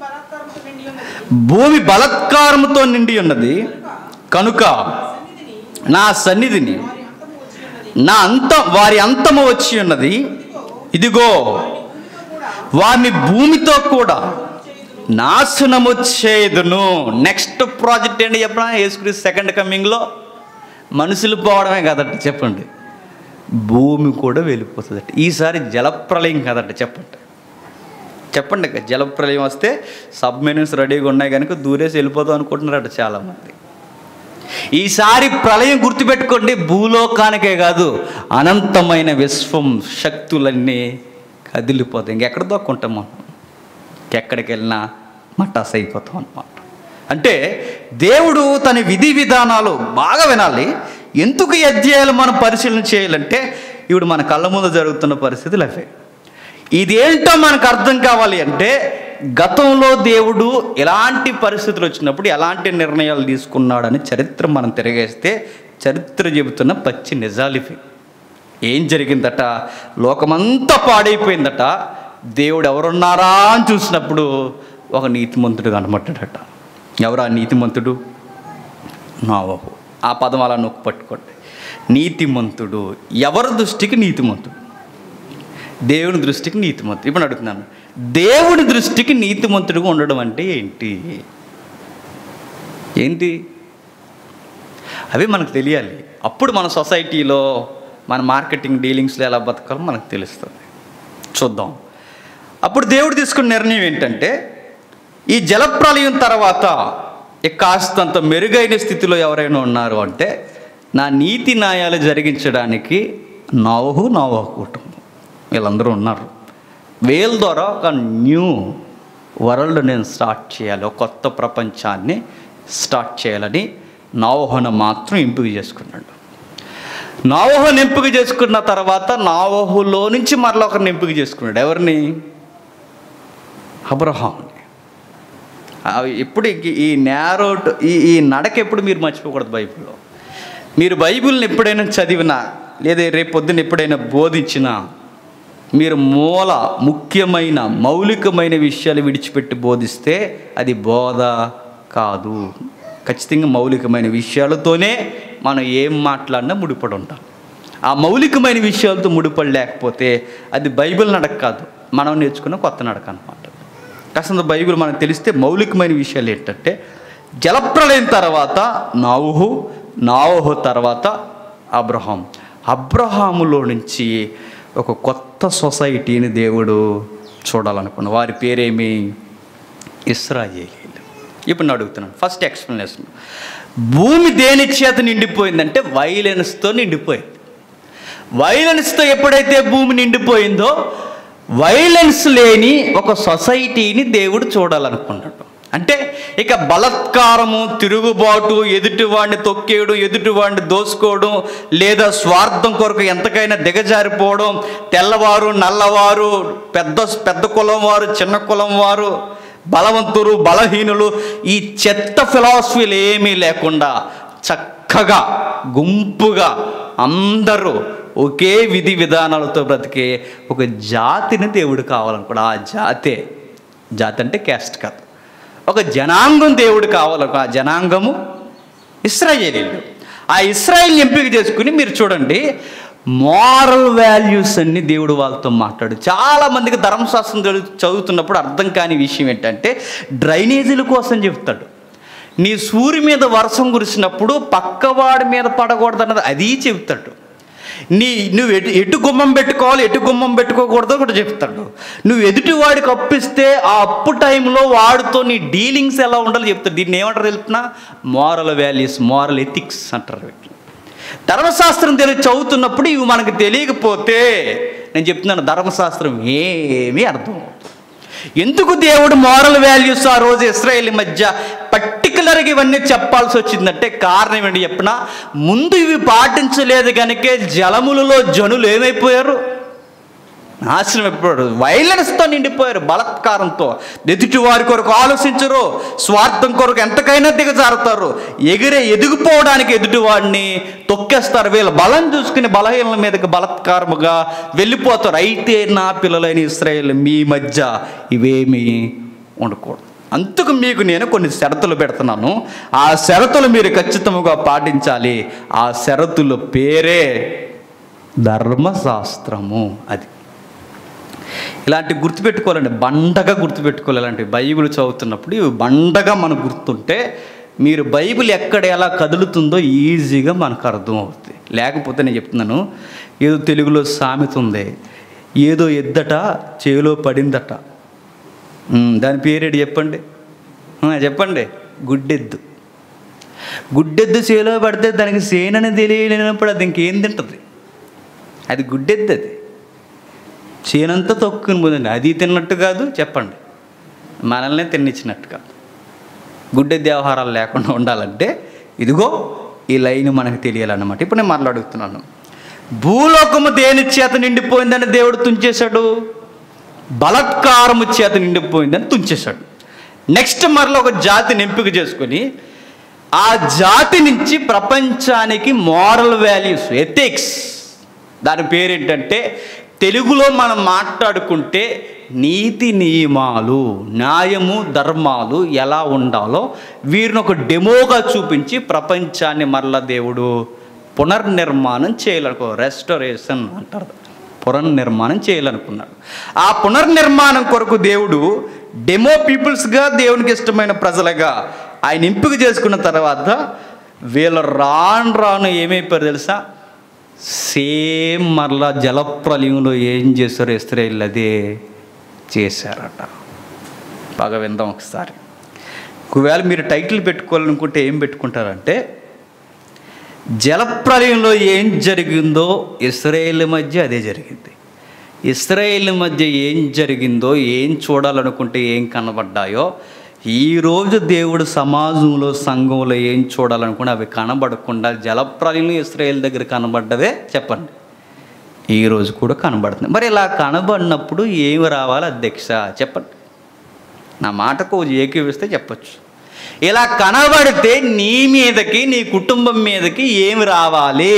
భూమి బలత్కారముతో నిండి ఉన్నది కనుక నా సన్నిధిని నా అంత వారి అంతము వచ్చి ఉన్నది, ఇదిగో వారిని భూమితో కూడా నాశనము చేయుదును. నెక్స్ట్ ప్రాజెక్ట్ ఏంటి చెప్పిన యేసుక్రీస్తు సెకండ్ కమింగ్లో మనుషులు పోవడమే కదట చెప్పండి, భూమి కూడా వెళ్ళిపోతుందట. ఈసారి జలప్రలయం కదట చెప్పండి చెప్పండి జలప్రలయం వస్తే సబ్మెరీన్స్ రెడీగా ఉన్నాయి కనుక దూరేసి వెళ్ళిపోతాం అనుకుంటున్నారట చాలామంది. ఈసారి ప్రళయం గుర్తుపెట్టుకోండి, భూలోకానికే కాదు అనంతమైన విశ్వం శక్తులన్నీ కదిలిపోతాయి. ఇంకెక్కడ దొక్కుంటాం మనం, ఎక్కడికి వెళ్ళినా మటాస్ అయిపోతాం అన్నమాట. అంటే దేవుడు తన విధి విధానాలు బాగా వినాలి. ఎందుకు ఈ అధ్యాయాలు మనం పరిశీలన చేయాలంటే ఇప్పుడు మన కళ్ళ ముందు జరుగుతున్న పరిస్థితులు అవే. ఇదేంటో మనకు అర్థం కావాలి అంటే గతంలో దేవుడు ఎలాంటి పరిస్థితులు వచ్చినప్పుడు ఎలాంటి నిర్ణయాలు తీసుకున్నాడని చరిత్ర మనం తిరగేస్తే చరిత్ర చెబుతున్న పచ్చి నిజాలు ఇవి. ఏం జరిగిందట, లోకమంతా పాడైపోయిందట. దేవుడు ఎవరున్నారా అని చూసినప్పుడు ఒక నీతిమంతుడు కనబడ్డాడట. ఎవరు ఆ నీతిమంతుడు? నోవహు. ఆ పదం అలా నొక్కి పట్టుకోండి. నీతిమంతుడు ఎవరి దృష్టికి నీతిమంతుడు? దేవుని దృష్టికి నీతిమంతుడు. ఇప్పుడు అడుగుతున్నాను, దేవుని దృష్టికి నీతిమంతుడిగా ఉండడం అంటే ఏంటి ఏంటి అవి మనకు తెలియాలి. అప్పుడు మన సొసైటీలో మన మార్కెటింగ్ డీలింగ్స్లో ఎలా బతకాలో మనకు తెలుస్తుంది. చూద్దాం. అప్పుడు దేవుడు తీసుకున్న నిర్ణయం ఏంటంటే ఈ జలప్రలయం తర్వాత కాస్తంత మెరుగైన స్థితిలో ఎవరైనా ఉన్నారు అంటే నా నీతి న్యాయాలు జరిగించడానికి నోవహు నోవహు కుటుంబం వీళ్ళందరూ ఉన్నారు. వీళ్ళ ద్వారా ఒక న్యూ వరల్డ్ నేను స్టార్ట్ చేయాలి, ఒక కొత్త ప్రపంచాన్ని స్టార్ట్ చేయాలని నోవహును మాత్రం ఎంపిక చేసుకున్నాడు. నోవహును ఎంపిక చేసుకున్న తర్వాత నోవహులో నుంచి మరలా ఒకరిని ఎంపిక చేసుకున్నాడు. ఎవరిని? అబ్రహాంని. ఎప్పుడు ఈ నేరోట్ ఈ ఈ నడక ఎప్పుడు మీరు మర్చిపోకూడదు. బైబిల్లో మీరు బైబిల్ని ఎప్పుడైనా చదివినా లేదా రేపు పొద్దున్న ఎప్పుడైనా బోధించినా మీరు మూల ముఖ్యమైన మౌలికమైన విషయాలు విడిచిపెట్టి బోధిస్తే అది బోధ కాదు. ఖచ్చితంగా మౌలికమైన విషయాలతోనే మనం ఏం మాట్లాడినా ముడిపడి ఉంటాం. ఆ మౌలికమైన విషయాలతో ముడిపడి లేకపోతే అది బైబిల్ నడక కాదు, మనం నేర్చుకున్న కొత్త నడక అన్నమాట. కాస్తంత బైబిల్ మనకు తెలిస్తే మౌలికమైన విషయాలు ఏంటంటే జలప్రళయం తర్వాత నోవహు, నోవహు తర్వాత అబ్రహాం. అబ్రహాములో నుంచి ఒక కొత్త సొసైటీని దేవుడు చూడాలనుకున్న వారి పేరేమి? ఇశ్రాయేలీయులు. ఇప్పుడు నేను అడుగుతున్నాను, ఫస్ట్ ఎక్స్ప్లెనేషన్. భూమి దేని చేత నిండిపోయిందంటే వైలెన్స్తో నిండిపోయింది. వైలెన్స్తో ఎప్పుడైతే భూమి నిండిపోయిందో వైలెన్స్ లేని ఒక సొసైటీని దేవుడు చూడాలనుకున్నాడు. అంటే ఇక బలత్కారము, తిరుగుబాటు, ఎదుటివాడిని తొక్కేయడం, ఎదుటివాడిని దోసుకోవడం, లేదా స్వార్థం కొరకు ఎంతకైనా దిగజారిపోవడం, తెల్లవారు నల్లవారు, పెద్ద పెద్ద కులం వారు, చిన్న కులం వారు, బలవంతులు బలహీనులు, ఈ చెత్త ఫిలాసఫీలు ఏమీ లేకుండా చక్కగా గుంపుగా అందరూ ఒకే విధి విధానాలతో బ్రతికే ఒక జాతిని దేవుడు కావాలనుకోడు. ఆ జాతే, జాతి అంటే క్యాస్ట్ కాదు, ఒక జనాంగం దేవుడు కావాలనుకో. ఆ జనాంగము ఇశ్రాయేలీయులు. ఆ ఇశ్రాయేల్ని ఎంపిక చేసుకుని మీరు చూడండి, మారల్ వాల్యూస్ అన్ని దేవుడు వాళ్ళతో మాట్లాడు. చాలామందికి ధర్మశాస్త్రం చదువుతున్నప్పుడు అర్థం కాని విషయం ఏంటంటే డ్రైనేజీల కోసం చెప్తాడు. నీ సూర్యు మీద వర్షం కురిసినప్పుడు పక్కవాడి మీద పడకూడదన్నది అది చెప్తాడు. నీ నువ్వు ఎటు ఎటు గుమ్మం పెట్టుకోవాలి, ఎటు గుమ్మం పెట్టుకోకూడదో కూడా చెప్తాడు. నువ్వు ఎదుటి వాడికి అప్పిస్తే ఆ అప్పు టైంలో వాడితో నీ డీలింగ్స్ ఎలా ఉండాలో చెప్తాడు. దీన్ని ఏమంటారు తెలుపునా? మారల్ వాల్యూస్, మారల్ ఎథిక్స్ అంటారు. ధర్మశాస్త్రం తెలియ చదువుతున్నప్పుడు ఇవి మనకు తెలియకపోతే నేను చెప్తున్నాను, ధర్మశాస్త్రం ఏమీ అర్థం అవుతుంది. ఎందుకు దేవుడు మారల్ వాల్యూస్ ఆ రోజు ఇశ్రాయేల్ మధ్య పర్టికులర్గా ఇవన్నీ చెప్పాల్సి వచ్చిందంటే కారణం ఏంటి చెప్పినా, ముందు ఇవి పాటించలేదు కనుకే జలములలో జనులు ఏమైపోయారు? నాశనం అయిపోయారు. వైలెన్స్తో నిండిపోయారు, బలత్కారంతో. ఎదుటి వారి కొరకు ఆలోచించరు, స్వార్థం కొరకు ఎంతకైనా దిగజారుతారు, ఎగిరే ఎదిగిపోవడానికి ఎదుటి వాడిని తొక్కేస్తారు. వీళ్ళ బలం చూసుకుని బలహీనల మీదకి బలత్కారముగా వెళ్ళిపోతారు. అయితే నా పిల్లలైన ఇశ్రాయేల్ మీ మధ్య ఇవేమీ ఉండకూడదు. అందుకు మీకు నేను కొన్ని షరతులు పెడుతున్నాను. ఆ షరతులు మీరు ఖచ్చితంగా పాటించాలి. ఆ షరతుల పేరే ధర్మశాస్త్రము. అది ఇలాంటి గుర్తుపెట్టుకోవాలండి, బండగా గుర్తుపెట్టుకోవాలి. ఇలాంటి బైబిల్ చదువుతున్నప్పుడు ఇవి బండగా మనకు గుర్తుంటే మీరు బైబిల్ ఎక్కడ ఎలా కదులుతుందో ఈజీగా మనకు అర్థం అవుతుంది. లేకపోతే నేను చెప్తున్నాను, ఏదో తెలుగులో సామెత ఉంది, ఏదో ఎద్దట చేలో పడిందట. దాని పేరేడు చెప్పండి, చెప్పండి. గుడ్డెద్దు. గుడ్డెద్దు చేలో పడితే దానికి సేనని తెలియలేనప్పుడు అది ఇంకేం తింటుంది? అది గుడ్డెద్దు. అది చేనంతా తొక్కుని పోదండి. అది తిన్నట్టు కాదు, చెప్పండి, మనల్నే తిన్నిచ్చినట్టు కాదు. గుడ్డెద్దు వ్యవహారాలు లేకుండా ఉండాలంటే ఇదిగో ఈ లైన్ మనకు తెలియాలన్నమాట. ఇప్పుడు నేను మాట్లాడుతున్నాను, భూలోకము దేని చేత నిండిపోయిందని దేవుడు తుంచేశాడు? బలత్కారము చేత నిండిపోయిందని తుంచేశాడు. నెక్స్ట్ మరలా ఒక జాతిని ఎంపిక చేసుకొని ఆ జాతి నుంచి ప్రపంచానికి మారల్ వాల్యూస్, ఎథిక్స్, దాని పేరేంటంటే తెలుగులో మనం మాట్లాడుకుంటే నీతి నియమాలు, న్యాయము ధర్మాలు ఎలా ఉండాలో వీరిని ఒక డెమోగా చూపించి ప్రపంచాన్ని మరలా దేవుడు పునర్నిర్మాణం చేయాలనుకో, రెస్టోరేషన్ అంటారు, పునర్నిర్మాణం చేయాలనుకున్నాడు. ఆ పునర్నిర్మాణం కొరకు దేవుడు డెమో పీపుల్స్గా, దేవునికి ఇష్టమైన ప్రజలుగా ఆయన ఎంపిక చేసుకున్న తర్వాత వీళ్ళ రాను రాను ఏమైపోయారు తెలుసా? సేమ్ మరలా జలప్రలయంలో ఏం చేశారు ఇశ్రాయేలు అదే చేశారట. బాగా విందాం ఒకసారి. ఒకవేళ మీరు టైటిల్ పెట్టుకోవాలనుకుంటే ఏం పెట్టుకుంటారంటే, జలప్రలయంలో ఏం జరిగిందో ఇశ్రాయేలు మధ్య అదే జరిగింది. ఇశ్రాయేలు మధ్య ఏం జరిగిందో, ఏం చూడాలనుకుంటే ఏం కనబడ్డాయో, ఈరోజు దేవుడు సమాజంలో సంఘంలో ఏం చూడాలనుకుంటే అవి కనబడకుండా జలప్రలయంలో ఇశ్రాయేలు దగ్గర కనబడ్డవే చెప్పండి ఈరోజు కూడా కనబడుతుంది. మరి ఇలా కనబడినప్పుడు ఏమి రావాలి అధ్యక్ష చెప్పండి? నా మాటకు ఏకీవిస్తే చెప్పచ్చు. ఇలా కనబడితే నీ మీదకి, నీ కుటుంబం మీదకి ఏమి రావాలి?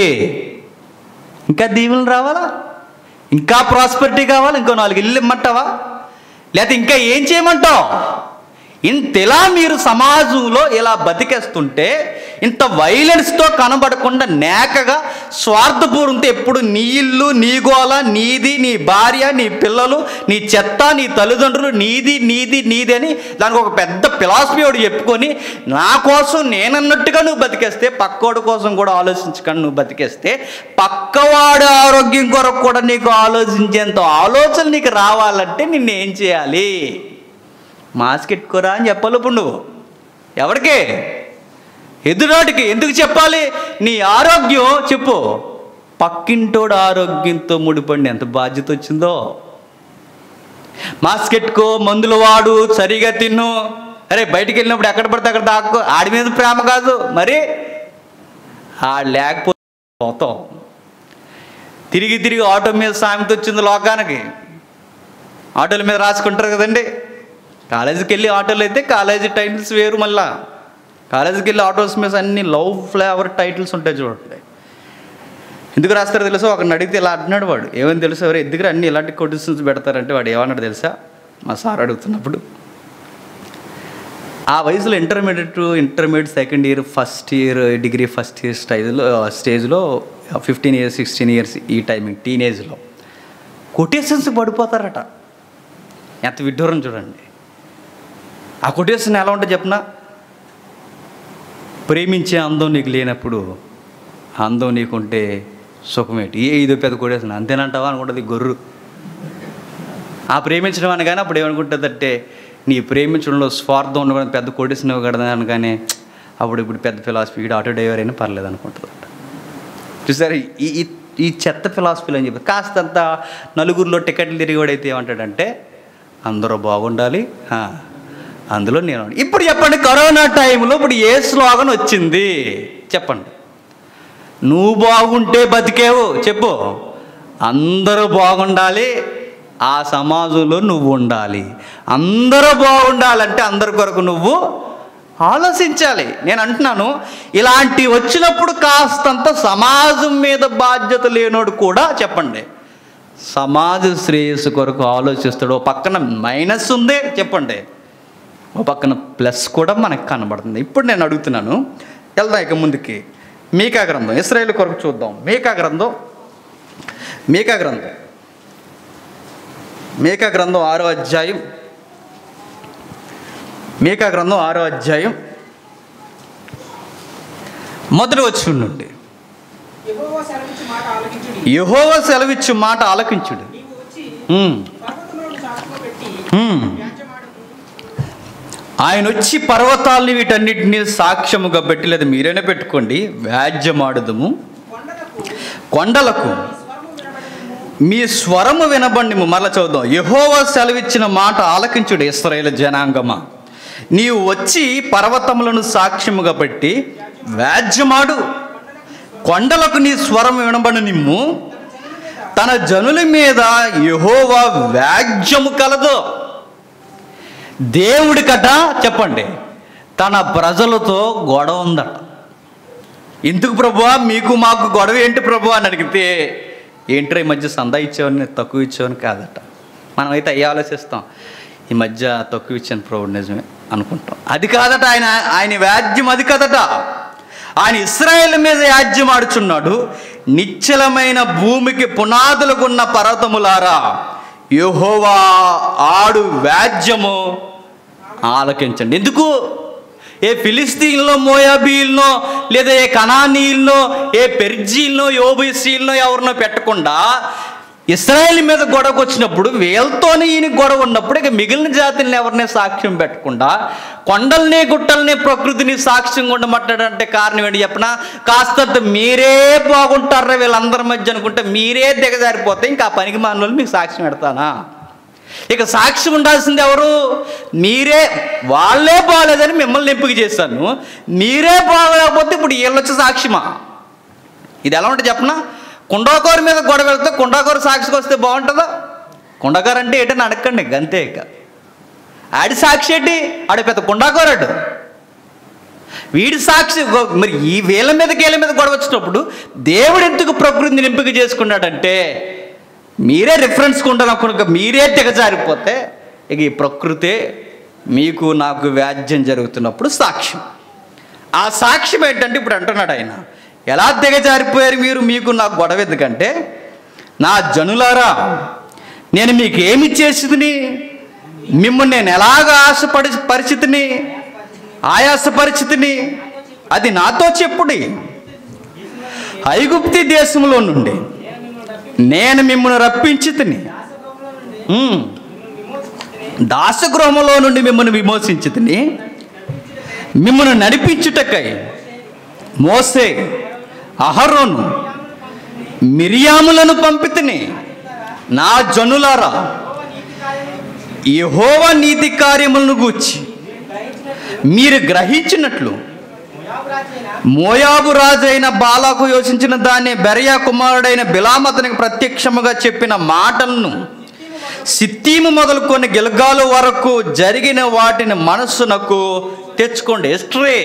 ఇంకా దీవెనలు రావాలా? ఇంకా ప్రాస్పరిటీ కావాలి? ఇంకో నాలుగు ఇల్లు ఇమ్మంటావా? లేకపోతే ఇంకా ఏం చేయమంటావు? ఇంతలా మీరు సమాజంలో ఇలా బతికేస్తుంటే ఇంత వైలెన్స్తో కనబడకుండా నేకగా స్వార్థపూర్వంతో ఎప్పుడు నీ ఇల్లు నీ గోల నీది నీ భార్య నీ పిల్లలు నీ చెత్త నీ తల్లిదండ్రులు నీది నీది నీది అని దానికి ఒక పెద్ద ఫిలాసఫీ వాడు చెప్పుకొని నా కోసం నేనన్నట్టుగా నువ్వు బతికేస్తే పక్కోడి కోసం కూడా ఆలోచించకుండా నువ్వు బతికేస్తే పక్కవాడి ఆరోగ్యం కొరకు కూడా నీకు ఆలోచించేంత ఆలోచన నీకు రావాలంటే నిన్ను ఏం చేయాలి? మాస్క్ ఎట్టుకోరా అని చెప్పాలి. ఇప్పుడు నువ్వు ఎవరికి? ఎదురాటికి. ఎందుకు చెప్పాలి? నీ ఆరోగ్యం చెప్పు. పక్కింటోడు ఆరోగ్యంతో ముడిపడిన ఎంత బాధ్యత వచ్చిందో. మాస్క్ ఎట్టుకో, మందులు వాడు, సరిగా తిన్ను. అరే బయటికి వెళ్ళినప్పుడు ఎక్కడ పడితే అక్కడ దాక్కో. ఆడి మీద ప్రేమ కాదు మరి, ఆడు లేకపోతే పోతాం. తిరిగి తిరిగి ఆటో మీద సామెత వచ్చింది లోకానికి. ఆటోల మీద రాసుకుంటారు కదండి. కాలేజీకి వెళ్ళి ఆటోలు అయితే కాలేజీ టైటిల్స్ వేరు. మళ్ళా కాలేజీకి వెళ్ళి ఆటోస్ మీద అన్ని లవ్ ఫ్లేవర్ టైటిల్స్ ఉంటాయి చూడండి. ఎందుకు రాస్తారో తెలుసా? ఒకరిని అడిగితే ఇలా అంటున్నాడు వాడు. ఏమని తెలుసా? ఎవరు ఎందుకు అన్ని ఇలాంటి కొటేషన్స్ పెడతారంటే వాడు ఏమన్నాడు తెలుసా? మా సార్ అడుగుతున్నప్పుడు, ఆ వయసులో intermediate intermediate second year first year degree first year స్టైజ్లో స్టేజ్లో ఫిఫ్టీన్ ఇయర్స్ సిక్స్టీన్ ఇయర్స్ ఈ టైమింగ్ టీనేజ్లో కొటేషన్స్ పడిపోతారట. ఎంత విడ్డూరం చూడండి. ఆ కొటేషన్ ఎలా ఉంటుంది చెప్పనా? ప్రేమించే అందం నీకు లేనప్పుడు అందం నీకుంటే సుఖమేటి. ఏ ఇదో పెద్ద కొటేషన్ అంతేనంటావా అనుకుంటుంది గొర్రు. ఆ ప్రేమించడం అనగానే అప్పుడు ఏమనుకుంటుందంటే నీ ప్రేమించడంలో స్వార్థం ఉండకూడదు, పెద్ద కొటేషన్ ఇవ్వకూడదు అనగానే అప్పుడు ఇప్పుడు పెద్ద ఫిలాసఫీ ఆటో డ్రైవర్ అయినా పర్లేదు అనుకుంటుందంట. చూసారు ఈ ఈ చెత్త ఫిలాసఫీలు అని చెప్పి కాస్తంత నలుగురిలో టికెట్లు తిరిగివాడైతే ఏమంటాడంటే అందరూ బాగుండాలి, అందులో నేను. ఇప్పుడు చెప్పండి, కరోనా టైంలో ఇప్పుడు ఏ స్లోగన్ వచ్చింది చెప్పండి? నువ్వు బాగుంటే బతికేవు చెప్పు. అందరూ బాగుండాలి, ఆ సమాజంలో నువ్వు ఉండాలి. అందరూ బాగుండాలంటే అందరి కొరకు నువ్వు ఆలోచించాలి. నేను అంటున్నాను, ఇలాంటి వచ్చినప్పుడు కాస్తంత సమాజం మీద బాధ్యత లేనోడు కూడా చెప్పండి సమాజ శ్రేయస్సు కొరకు ఆలోచిస్తాడు. ఓ పక్కన మైనస్ ఉంది చెప్పండి, ఓ పక్కన ప్లస్ కూడా మనకు కనబడుతుంది. ఇప్పుడు నేను అడుగుతున్నాను, వెళ్దాం ఇక ముందుకి. మీకా గ్రంథం, ఇశ్రాయేలు కొరకు చూద్దాం. మీకా గ్రంథం మీకా గ్రంథం మీకా గ్రంథం ఆరో అధ్యాయం మీకా గ్రంథం ఆరో అధ్యాయం మొదటి వచనం నుండి. యెహోవా సెలవిచ్చు మాట ఆలకించుడు. ఆయన వచ్చి పర్వతాలని వీటన్నిటిని సాక్ష్యముగా పెట్టి, లేదా మీరైనా పెట్టుకోండి, వ్యాజ్యమాడుదము. కొండలకు మీ స్వరము వినబండిము. మరలా చదువుదాం. యెహోవా సెలవిచ్చిన మాట ఆలకించుడు ఇశ్రాయేలు జనాంగమా, నీవు వచ్చి పర్వతములను సాక్ష్యముగా పెట్టి వ్యాజ్యమాడు. కొండలకు నీ స్వరం వినబడి నిమ్ము. తన జనుల మీద యెహోవా వ్యాజ్యము కలదు. దేవుడికట చెప్పండి తన ప్రజలతో గొడవ ఉందట. ఎందుకు ప్రభువా మీకు మాకు గొడవ ఏంటి ప్రభు అని అడిగితే, ఏంట్రా ఈ మధ్య సందా ఇచ్చేవని తక్కువ ఇచ్చేవని కాదట. మనమైతే అయ్యి ఆలోచిస్తాం, ఈ మధ్య తక్కువ ఇచ్చాను ప్రభు నిజమే అనుకుంటాం. అది కాదట. ఆయన ఆయన వ్యాజ్యం అది కాదట. ఆయన ఇశ్రాయేలు మీద వ్యాజ్యం ఆడుచున్నాడు. నిశ్చలమైన భూమికి పునాదులకున్న పర్వతములారా, యెహోవా ఆడు వ్యాజ్యము ఆలకించండి. ఎందుకు? ఏ ఫిలిస్తీన్లో మోయాబీలనో లేదా ఏ కనానీయులనో ఏ పెర్జీలనో యోబీసీలనో ఎవరినో పెట్టకుండా ఇశ్రాయేలు మీద గొడవకు వచ్చినప్పుడు వీళ్ళతోనే ఈయన గొడవ ఉన్నప్పుడు ఇక మిగిలిన జాతుల్ని ఎవరిని సాక్ష్యం పెట్టకుండా కొండల్ని గుట్టల్ని ప్రకృతిని సాక్ష్యంగా ఉండమంటాడంటే కారణం ఏంటి చెప్పనా? కాస్తంత మీరే బాగుంటారా వీళ్ళందరి మధ్య అనుకుంటే మీరే దిగజారిపోతే ఇంకా ఆ పనికి మానవులు మీకు సాక్ష్యం పెడతానా? ఇక సాక్షి ఉండాల్సింది ఎవరు? మీరే. వాళ్ళే బాగలేదని మిమ్మల్ని ఎంపిక చేశాను, మీరే బాగలేకపోతే ఇప్పుడు వీళ్ళు వచ్చి సాక్షిమా? ఇది ఎలా ఉంటుంది చెప్పనా? కుండాకోరు మీద గొడవ వెళ్తే కుండాకోరు సాక్షికి వస్తే బాగుంటుందా? కుండాకోరు అంటే ఏంటని అడగండి అంతే. ఇక ఆడి సాక్షి ఏంటి? ఆడి పెద్ద కుండాకోరాడు. వీడి సాక్షి మరి ఈ వీళ్ళ మీద గీళ్ళ మీద గొడవ వచ్చినప్పుడు దేవుడు ఎందుకు ప్రకృతిని ఎంపిక చేసుకున్నాడంటే మీరే రిఫరెన్స్ ఉండాలనుకున్న మీరే దిగజారిపోతే ఇక ఈ ప్రకృతే మీకు నాకు వ్యాజ్యం జరుగుతున్నప్పుడు సాక్ష్యం. ఆ సాక్ష్యం ఏంటంటే ఇప్పుడు అంటున్నాడు ఆయన, ఎలా దిగజారిపోయారు మీరు, మీకు నాకు గొడవ ఎందుకంటే, నా జనులారా నేను మీకు ఏమి చేసిదిని, మిమ్మల్ని నేను ఎలాగ ఆశపడి పరిస్థితిని ఆయాస పరిస్థితిని అది నాతో చెప్పుడి. ఐగుప్తి దేశంలో నుండి నేను మిమ్మల్ని రప్పించి తిని, దాసగృహంలో నుండి మిమ్మల్ని విమోచించి తిని, మిమ్మల్ని నడిపించుటకై మోసే, అహరోను, మిరియాములను పంపితిని. నా జనులారా యెహోవా నీతి కార్యములను గూర్చి మీరు గ్రహించినట్లు మోయాబు రాజైన బాలాకు యోచించిన దాన్ని బెరయా కుమారుడైన బిలాము అతనికి ప్రత్యక్షముగా చెప్పిన మాటలను, సిత్తీము మొదలుకొని గిల్గాలు వరకు జరిగిన వాటిని మనస్సునకు తెచ్చుకోండి. హిస్టరీ,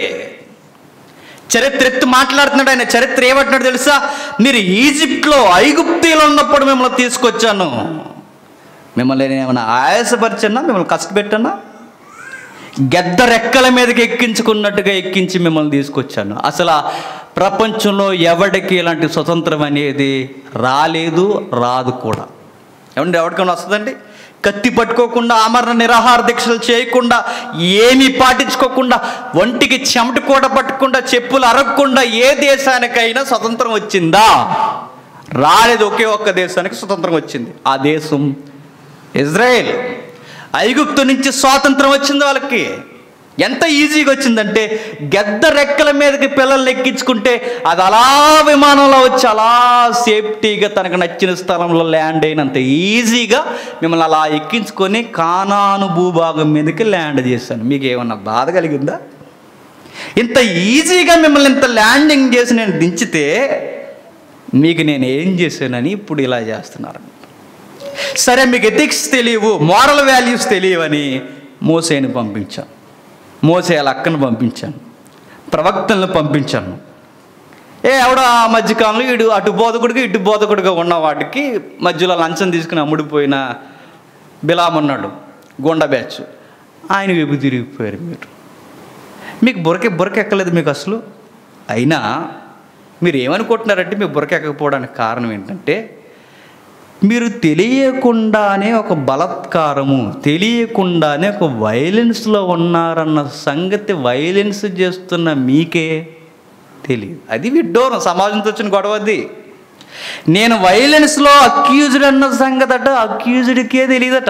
చరిత్ర ఎత్తు మాట్లాడుతున్నాడు ఆయన. చరిత్ర ఏమంటున్నాడు తెలుసా? మీరు ఈజిప్ట్లో ఐగుప్తిలో ఉన్నప్పుడు మిమ్మల్ని తీసుకొచ్చాను, మిమ్మల్ని నేను ఏమైనా ఆయాసపరిచన్నా, మిమ్మల్ని కష్టపెట్టన్నా, గెద్ద రెక్కల మీదకి ఎక్కించుకున్నట్టుగా ఎక్కించి మిమ్మల్ని తీసుకొచ్చాను. అసలు ప్రపంచంలో ఎవడికి ఇలాంటి స్వతంత్రం అనేది రాలేదు, రాదు కూడా. ఏమంటే ఎవరికైనా వస్తుందండి? కత్తి పట్టుకోకుండా, ఆమరణ నిరాహార దీక్షలు చేయకుండా, ఏమీ పాటించుకోకుండా, ఒంటికి చెమట కూడా పట్టకుండా, చెప్పులు అరగకుండా ఏ దేశానికైనా స్వతంత్రం వచ్చిందా? రాలేదు. ఒకే ఒక్క దేశానికి స్వతంత్రం వచ్చింది, ఆ దేశం ఇజ్రాయెల్. ఐగుప్తు నుంచి స్వాతంత్రం వచ్చింది వాళ్ళకి. ఎంత ఈజీగా వచ్చిందంటే, గెద్ద రెక్కల మీదకి పిల్లల్ని ఎక్కించుకుంటే అది అలా విమానంలో వచ్చి అలా సేఫ్టీగా తనకు నచ్చిన స్థలంలో ల్యాండ్ అయినంత ఈజీగా మిమ్మల్ని అలా ఎక్కించుకొని కానాను భూభాగం మీదకి ల్యాండ్ చేశాను. మీకు ఏమన్నా బాధ కలిగిందా? ఇంత ఈజీగా మిమ్మల్ని ఇంత ల్యాండింగ్ చేసి నేను దించితే మీకు నేను ఏం చేశానని ఇప్పుడు ఇలా చేస్తున్నారు. సరే, మీకు ఎథిక్స్ తెలియవు, మోరల్ వాల్యూస్ తెలియవని మోసేని పంపించాను, మోసే వాళ్ళ అక్కను పంపించాను, ప్రవక్తలను పంపించాను. ఏ ఎవడ ఆ మధ్యకాలంలో ఇటు అటు బోధకుడికి ఇటు బోధకుడిగా ఉన్న వాటికి మధ్యలో లంచం తీసుకుని అమ్ముడిపోయిన బిలాము ఉన్నాడు, గొండ బ్యాచ్. ఆయన వెబు తిరిగిపోయారు. మీరు మీకు బురక బురక ఎక్కలేదు మీకు అసలు. అయినా మీరు ఏమనుకుంటున్నారంటే, మీ బురక ఎక్కకపోవడానికి కారణం ఏంటంటే, మీరు తెలియకుండానే ఒక బలత్కారము, తెలియకుండానే ఒక వైలెన్స్లో ఉన్నారన్న సంగతి వైలెన్స్ చేస్తున్న మీకే తెలియదు. అది విడ్డూరం, సమాజంతో వచ్చిన గొడవ అది. నేను వైలెన్స్లో అక్యూజ్డ్ అన్న సంగతి అట అక్యూజ్డ్కే తెలియదట.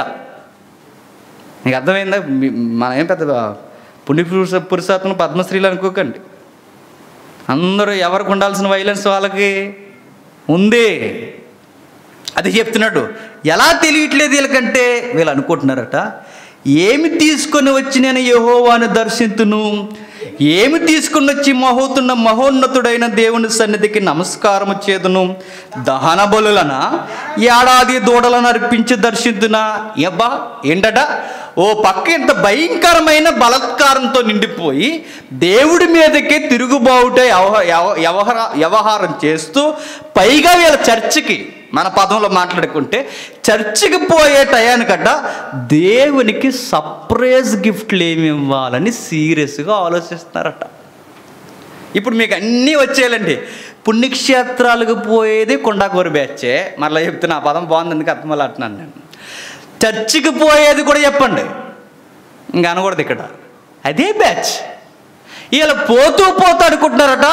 నీకు అర్థమైందా? మనం ఏం పెద్ద పుణ్య పురుష పురుషాత్మను పద్మశ్రీలు అనుకోకండి. అందరూ ఎవరికి ఉండాల్సిన వైలెన్స్ వాళ్ళకి ఉంది. అది చెప్తున్నాడు. ఎలా తెలియట్లేదు వీళ్ళకంటే, వీళ్ళు అనుకుంటున్నారట, ఏమి తీసుకొని వచ్చి నేను యెహోవాను దర్శింతును, ఏమి తీసుకుని వచ్చి మహోతున్న మహోన్నతుడైన దేవుని సన్నిధికి నమస్కారము చేదును, దహన బలులన ఏడాది దూడలను అర్పించి దర్శించునా. ఏబ్బా ఏంటట, ఓ పక్క ఇంత భయంకరమైన బలత్కారంతో నిండిపోయి దేవుడి మీదకే తిరుగుబావుట వ్యవహార వ్యవహారం చేస్తూ, పైగా వీళ్ళ చర్చికి, మన పదంలో మాట్లాడుకుంటే చర్చికి పోయే టయానికట దేవునికి సర్ప్రైజ్ గిఫ్ట్లు ఏమి ఇవ్వాలని సీరియస్గా ఆలోచిస్తున్నారట. ఇప్పుడు మీకు అన్నీ వచ్చేయాలండి. పుణ్యక్షేత్రాలకు పోయేది కొండాకూర బ్యాచే. మరలా చెప్తున్నా, ఆ పదం బాగుంది, అందుకు అర్థమలా అంటున్నాను నేను. చర్చికి పోయేది కూడా చెప్పండి, ఇంకా అనకూడదు ఇక్కడ, అదే బ్యాచ్. వీళ్ళు పోతూ పోతూ అనుకుంటున్నారట,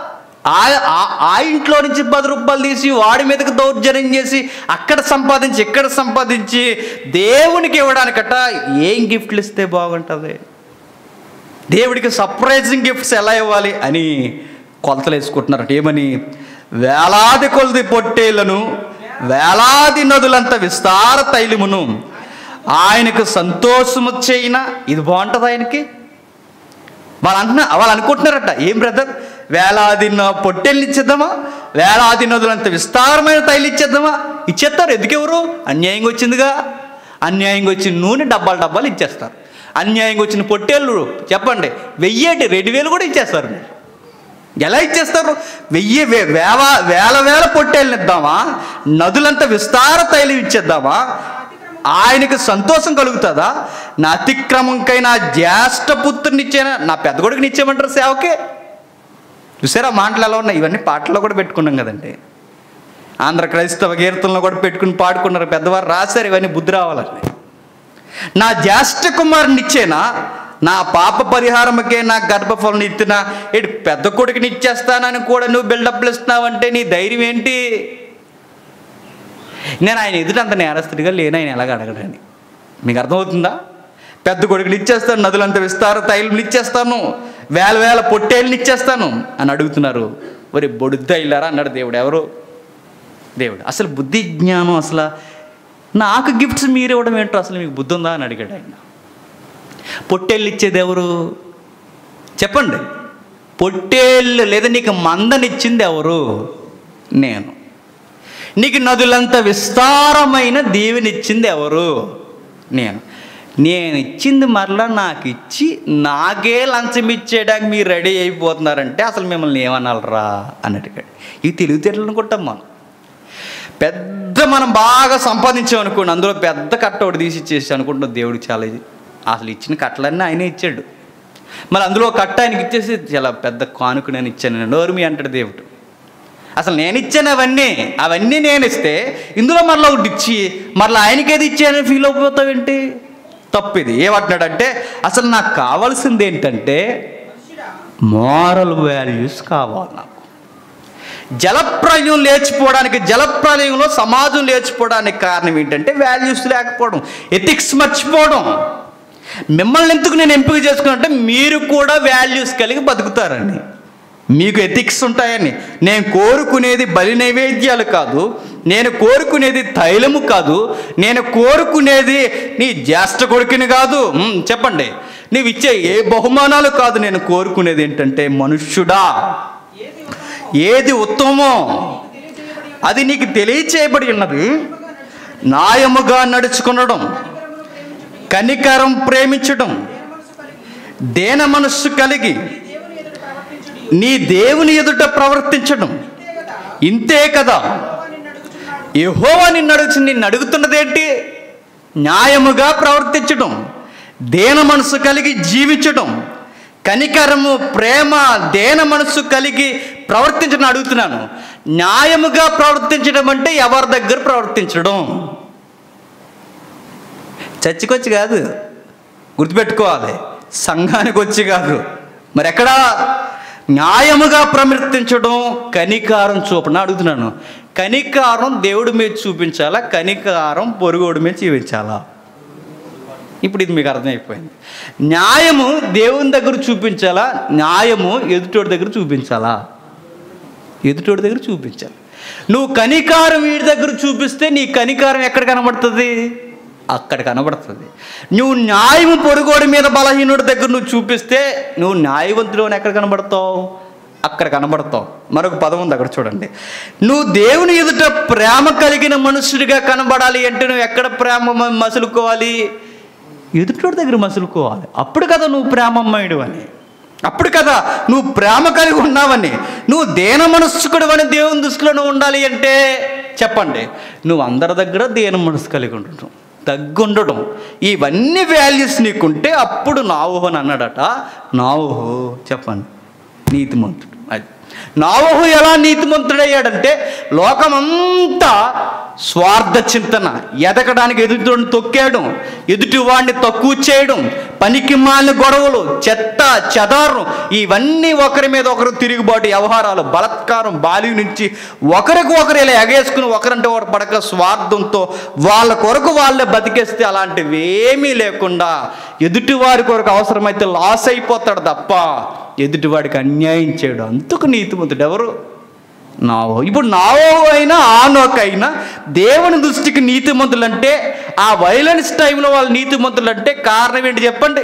ఆ ఇంట్లో నుంచి పది రూపాయలు తీసి వాడి మీదకి దౌర్జన్యం చేసి అక్కడ సంపాదించి ఇక్కడ సంపాదించి దేవునికి ఇవ్వడానికట ఏం గిఫ్ట్లు ఇస్తే బాగుంటుంది, దేవుడికి సర్ప్రైజింగ్ గిఫ్ట్స్ ఎలా ఇవ్వాలి అని కొలతలు వేసుకుంటున్నారట. ఏమని? వేలాది కొలది పొట్టేళ్లను, వేలాది నదులంత విస్తార తైలమును ఆయనకు సంతోషము చేయినా. ఇది బాగుంటుంది ఆయనకి. వాళ్ళు అంటున్నా వాళ్ళు అనుకుంటున్నారట, ఏం బ్రదర్, వేలాది పొట్టేళ్ళు ఇచ్చేద్దామా, వేలాది నదులంత విస్తారమైన తైలు ఇచ్చేద్దామా? ఇచ్చేస్తారు. ఎందుకెవరు? అన్యాయంగా వచ్చిందిగా. అన్యాయంగా వచ్చిన నూనె డబ్బాలు డబ్బాలు ఇచ్చేస్తారు. అన్యాయంగా వచ్చిన పొట్టేళ్ళు చెప్పండి, వెయ్యేటి రెండు వేలు కూడా ఇచ్చేస్తారు. ఎలా ఇచ్చేస్తారు? వెయ్యి వేల వేల వేల పొట్టేళ్ళని ఇద్దామా, నదులంత విస్తార తైలం ఇచ్చేద్దామా? ఆయనకు సంతోషం కలుగుతుందా? నా అతిక్రమంకై నా జ్యేష్ఠ పుత్రుని ఇచ్చేనా, నా పెద్ద కొడుకుని ఇచ్చేయమంటారు సేవకే? చూసారా మాటలు ఎలా ఉన్నాయి? ఇవన్నీ పాటల్లో కూడా పెట్టుకున్నాం కదండి. ఆంధ్ర క్రైస్తవ కీర్తనలో కూడా పెట్టుకుని పాడుకున్నారు, పెద్దవారు రాశారు ఇవన్నీ బుద్ధి రావాలని. నా జ్యేష్ఠ కుమారుని ఇచ్చేనా, నా పాప పరిహారముకే నా గర్భఫలం ఇచ్చినా, ఇటు పెద్ద కొడుకుని ఇచ్చేస్తానని కూడా నువ్వు బిల్డప్లు ఇస్తున్నావంటే నీ ధైర్యం ఏంటి? నేను ఆయన ఎదుట అంత నేరస్తుడిగా లేని ఆయన ఎలాగ అడగడని మీకు అర్థమవుతుందా? పెద్ద కొడుకుని ఇచ్చేస్తాను, నదులంత విస్తార తైలం ఇచ్చేస్తాను, వేల వేల పొట్టేళ్ళని ఇచ్చేస్తాను అని అడుగుతున్నారు. మరి బొడుద్ద ఇల్లారా అన్నాడు దేవుడు. ఎవరు? దేవుడు. అసలు బుద్ధి జ్ఞానం, అసలు నాకు గిఫ్ట్స్ మీరు ఇవ్వడం ఏంటో, అసలు మీకు బుద్ధి ఉందా అని అడిగాడు ఆయన. పొట్టేళ్ళు ఇచ్చేది ఎవరు చెప్పండి? పొట్టేళ్ళు లేదా నీకు మందనిచ్చింది ఎవరు? నేను. నీకు నదులంత విస్తారమైన దీవెనిచ్చింది ఎవరు? నేను. నేను ఇచ్చింది మరలా నాకు ఇచ్చి నాకే లంచం ఇచ్చేయడానికి మీరు రెడీ అయిపోతున్నారంటే అసలు మిమ్మల్ని ఏమనాలరా అని అడిగాడు. ఇవి తెలివితేటలు అనుకుంటాం మనం. పెద్ద మనం బాగా సంపాదించామనుకోండి, అందులో పెద్ద కట్ట ఒకటి తీసి ఇచ్చేసి అనుకుంటున్నాం దేవుడికి చాలా, అసలు ఇచ్చిన కట్టలన్నీ ఆయనే ఇచ్చాడు. మరి అందులో కట్ట ఆయనకి ఇచ్చేసి చాలా పెద్ద కానుక నేను ఇచ్చాను నోరు మీ అంటాడు దేవుడు. అసలు నేను ఇచ్చాను అవన్నీ అవన్నీ నేను ఇస్తే ఇందులో మరలా ఒకటి ఇచ్చి మరలా ఆయనకేది ఇచ్చానని ఫీల్ అయిపోతావేంటి? తప్పిది. ఏమంటున్నాడంటే అసలు నాకు కావాల్సింది ఏంటంటే మోరల్ వాల్యూస్ కావాలి నాకు. జలప్రలయం లేచిపోవడానికి, జలప్రలయంలో సమాజం లేచిపోవడానికి కారణం ఏంటంటే వాల్యూస్ లేకపోవడం, ఎథిక్స్ మర్చిపోవడం. మిమ్మల్ని ఎందుకు నేను ఎంపిక చేసుకున్నానంటే మీరు కూడా వాల్యూస్ కలిగి బతుకుతారని, మీకు ఎథిక్స్ ఉంటాయని. నేను కోరుకునేది బలి నైవేద్యాలు కాదు, నేను కోరుకునేది తైలము కాదు, నేను కోరుకునేది నీ జ్యేష్ఠ కొడుకుని కాదు. చెప్పండి, నీవు ఇచ్చే ఏ బహుమానాలు కాదు. నేను కోరుకునేది ఏంటంటే మనుష్యుడా ఏది ఉత్తమమో అది నీకు తెలియచేయబడి ఉన్నది. న్యాయముగా నడుచుకునడం, కనికరం ప్రేమించడం, దేన మనస్సు కలిగి నీ దేవుని ఎదుట ప్రవర్తించడం, ఇంతే కదా. యెహోవా నిన్ను అడుగు నిన్ను అడుగుతున్నదేంటి? న్యాయముగా ప్రవర్తించడం, దేన మనస్సు కలిగి జీవించడం, కనికరము, ప్రేమ, దేన మనస్సు కలిగి ప్రవర్తించడం అడుగుతున్నాను. న్యాయముగా ప్రవర్తించడం అంటే ఎవరి దగ్గర ప్రవర్తించడం? చర్చికొచ్చి కాదు, గుర్తుపెట్టుకోవాలి, సంఘానికి వచ్చి కాదు. మరి ఎక్కడా? న్యాయముగా ప్రవర్తించడం, కనికారం చూపడం అడుగుతున్నాను. కనికారం దేవుడి మీద చూపించాలా, కనికారం పొరుగోడి మీద చూపించాలా? ఇప్పుడు ఇది మీకు అర్థమైపోయింది. న్యాయము దేవుని దగ్గర చూపించాలా, న్యాయము ఎదుటోడి దగ్గర చూపించాలా? ఎదుటోడి దగ్గర చూపించాలి. నువ్వు కనికారం వీడి దగ్గర చూపిస్తే నీ కనికారం ఎక్కడ కనబడుతుంది? అక్కడ కనబడుతుంది. నువ్వు న్యాయము పొరుగోడి మీద బలహీనుడి దగ్గర నువ్వు చూపిస్తే నువ్వు న్యాయవంతుడు ఎక్కడ కనబడతావు? అక్కడ కనబడతావు. మరొక పదం ఉంది అక్కడ చూడండి. నువ్వు దేవుని ఎదుట ప్రేమ కలిగిన మనుషుడిగా కనబడాలి అంటే నువ్వు ఎక్కడ ప్రేమ మసులుకోవాలి? ఎదుటోడి దగ్గర మసులుకోవాలి. అప్పుడు కదా నువ్వు ప్రేమమ్మయుడు అని, అప్పుడు కదా నువ్వు ప్రేమ కలిగి ఉన్నావని, నువ్వు దేన మనస్సుకుడు అని దేవుని దృష్టిలో నువ్వు ఉండాలి అంటే చెప్పండి, నువ్వు అందరి దగ్గర దేన మనస్సు కలిగి ఉండటం, తగ్గుండటం, ఇవన్నీ వాల్యూస్ నీకుంటే అప్పుడు నావోహు అని అన్నాడట. నావోహు చెప్పండి నీతిమంతుడు. అది నావోహు ఎలా నీతిమంతుడయ్యాడంటే లోకమంతా స్వార్థ చింతన, ఎదగడానికి ఎదుటివాడిని తొక్కేయడం, ఎదుటివాడిని తక్కువ చేయడం, పనికి మాలిన గొడవలు, చెత్త చెదారం, ఇవన్నీ ఒకరి మీద ఒకరు తిరుగుబాటు వ్యవహారాలు, బలత్కారం, బాల్యం నుంచి ఒకరికి ఒకరు ఇలా ఎగేసుకుని ఒకరంటే ఒకరు పడక స్వార్థంతో వాళ్ళ కొరకు వాళ్ళే బతికేస్తే అలాంటివి ఏమీ లేకుండా ఎదుటివారి కొరకు అవసరమైతే లాస్ అయిపోతాడు తప్ప ఎదుటివాడికి అన్యాయం చేయడు. అందుకు నీతిమంతుడు ఎవరు? నావో. ఇప్పుడు నావో అయినా ఆనోకైనా దేవుని దృష్టికి నీతిమంతులు అంటే, ఆ వైలెన్స్ టైంలో వాళ్ళు నీతిమంతులు అంటే కారణం ఏంటి చెప్పండి?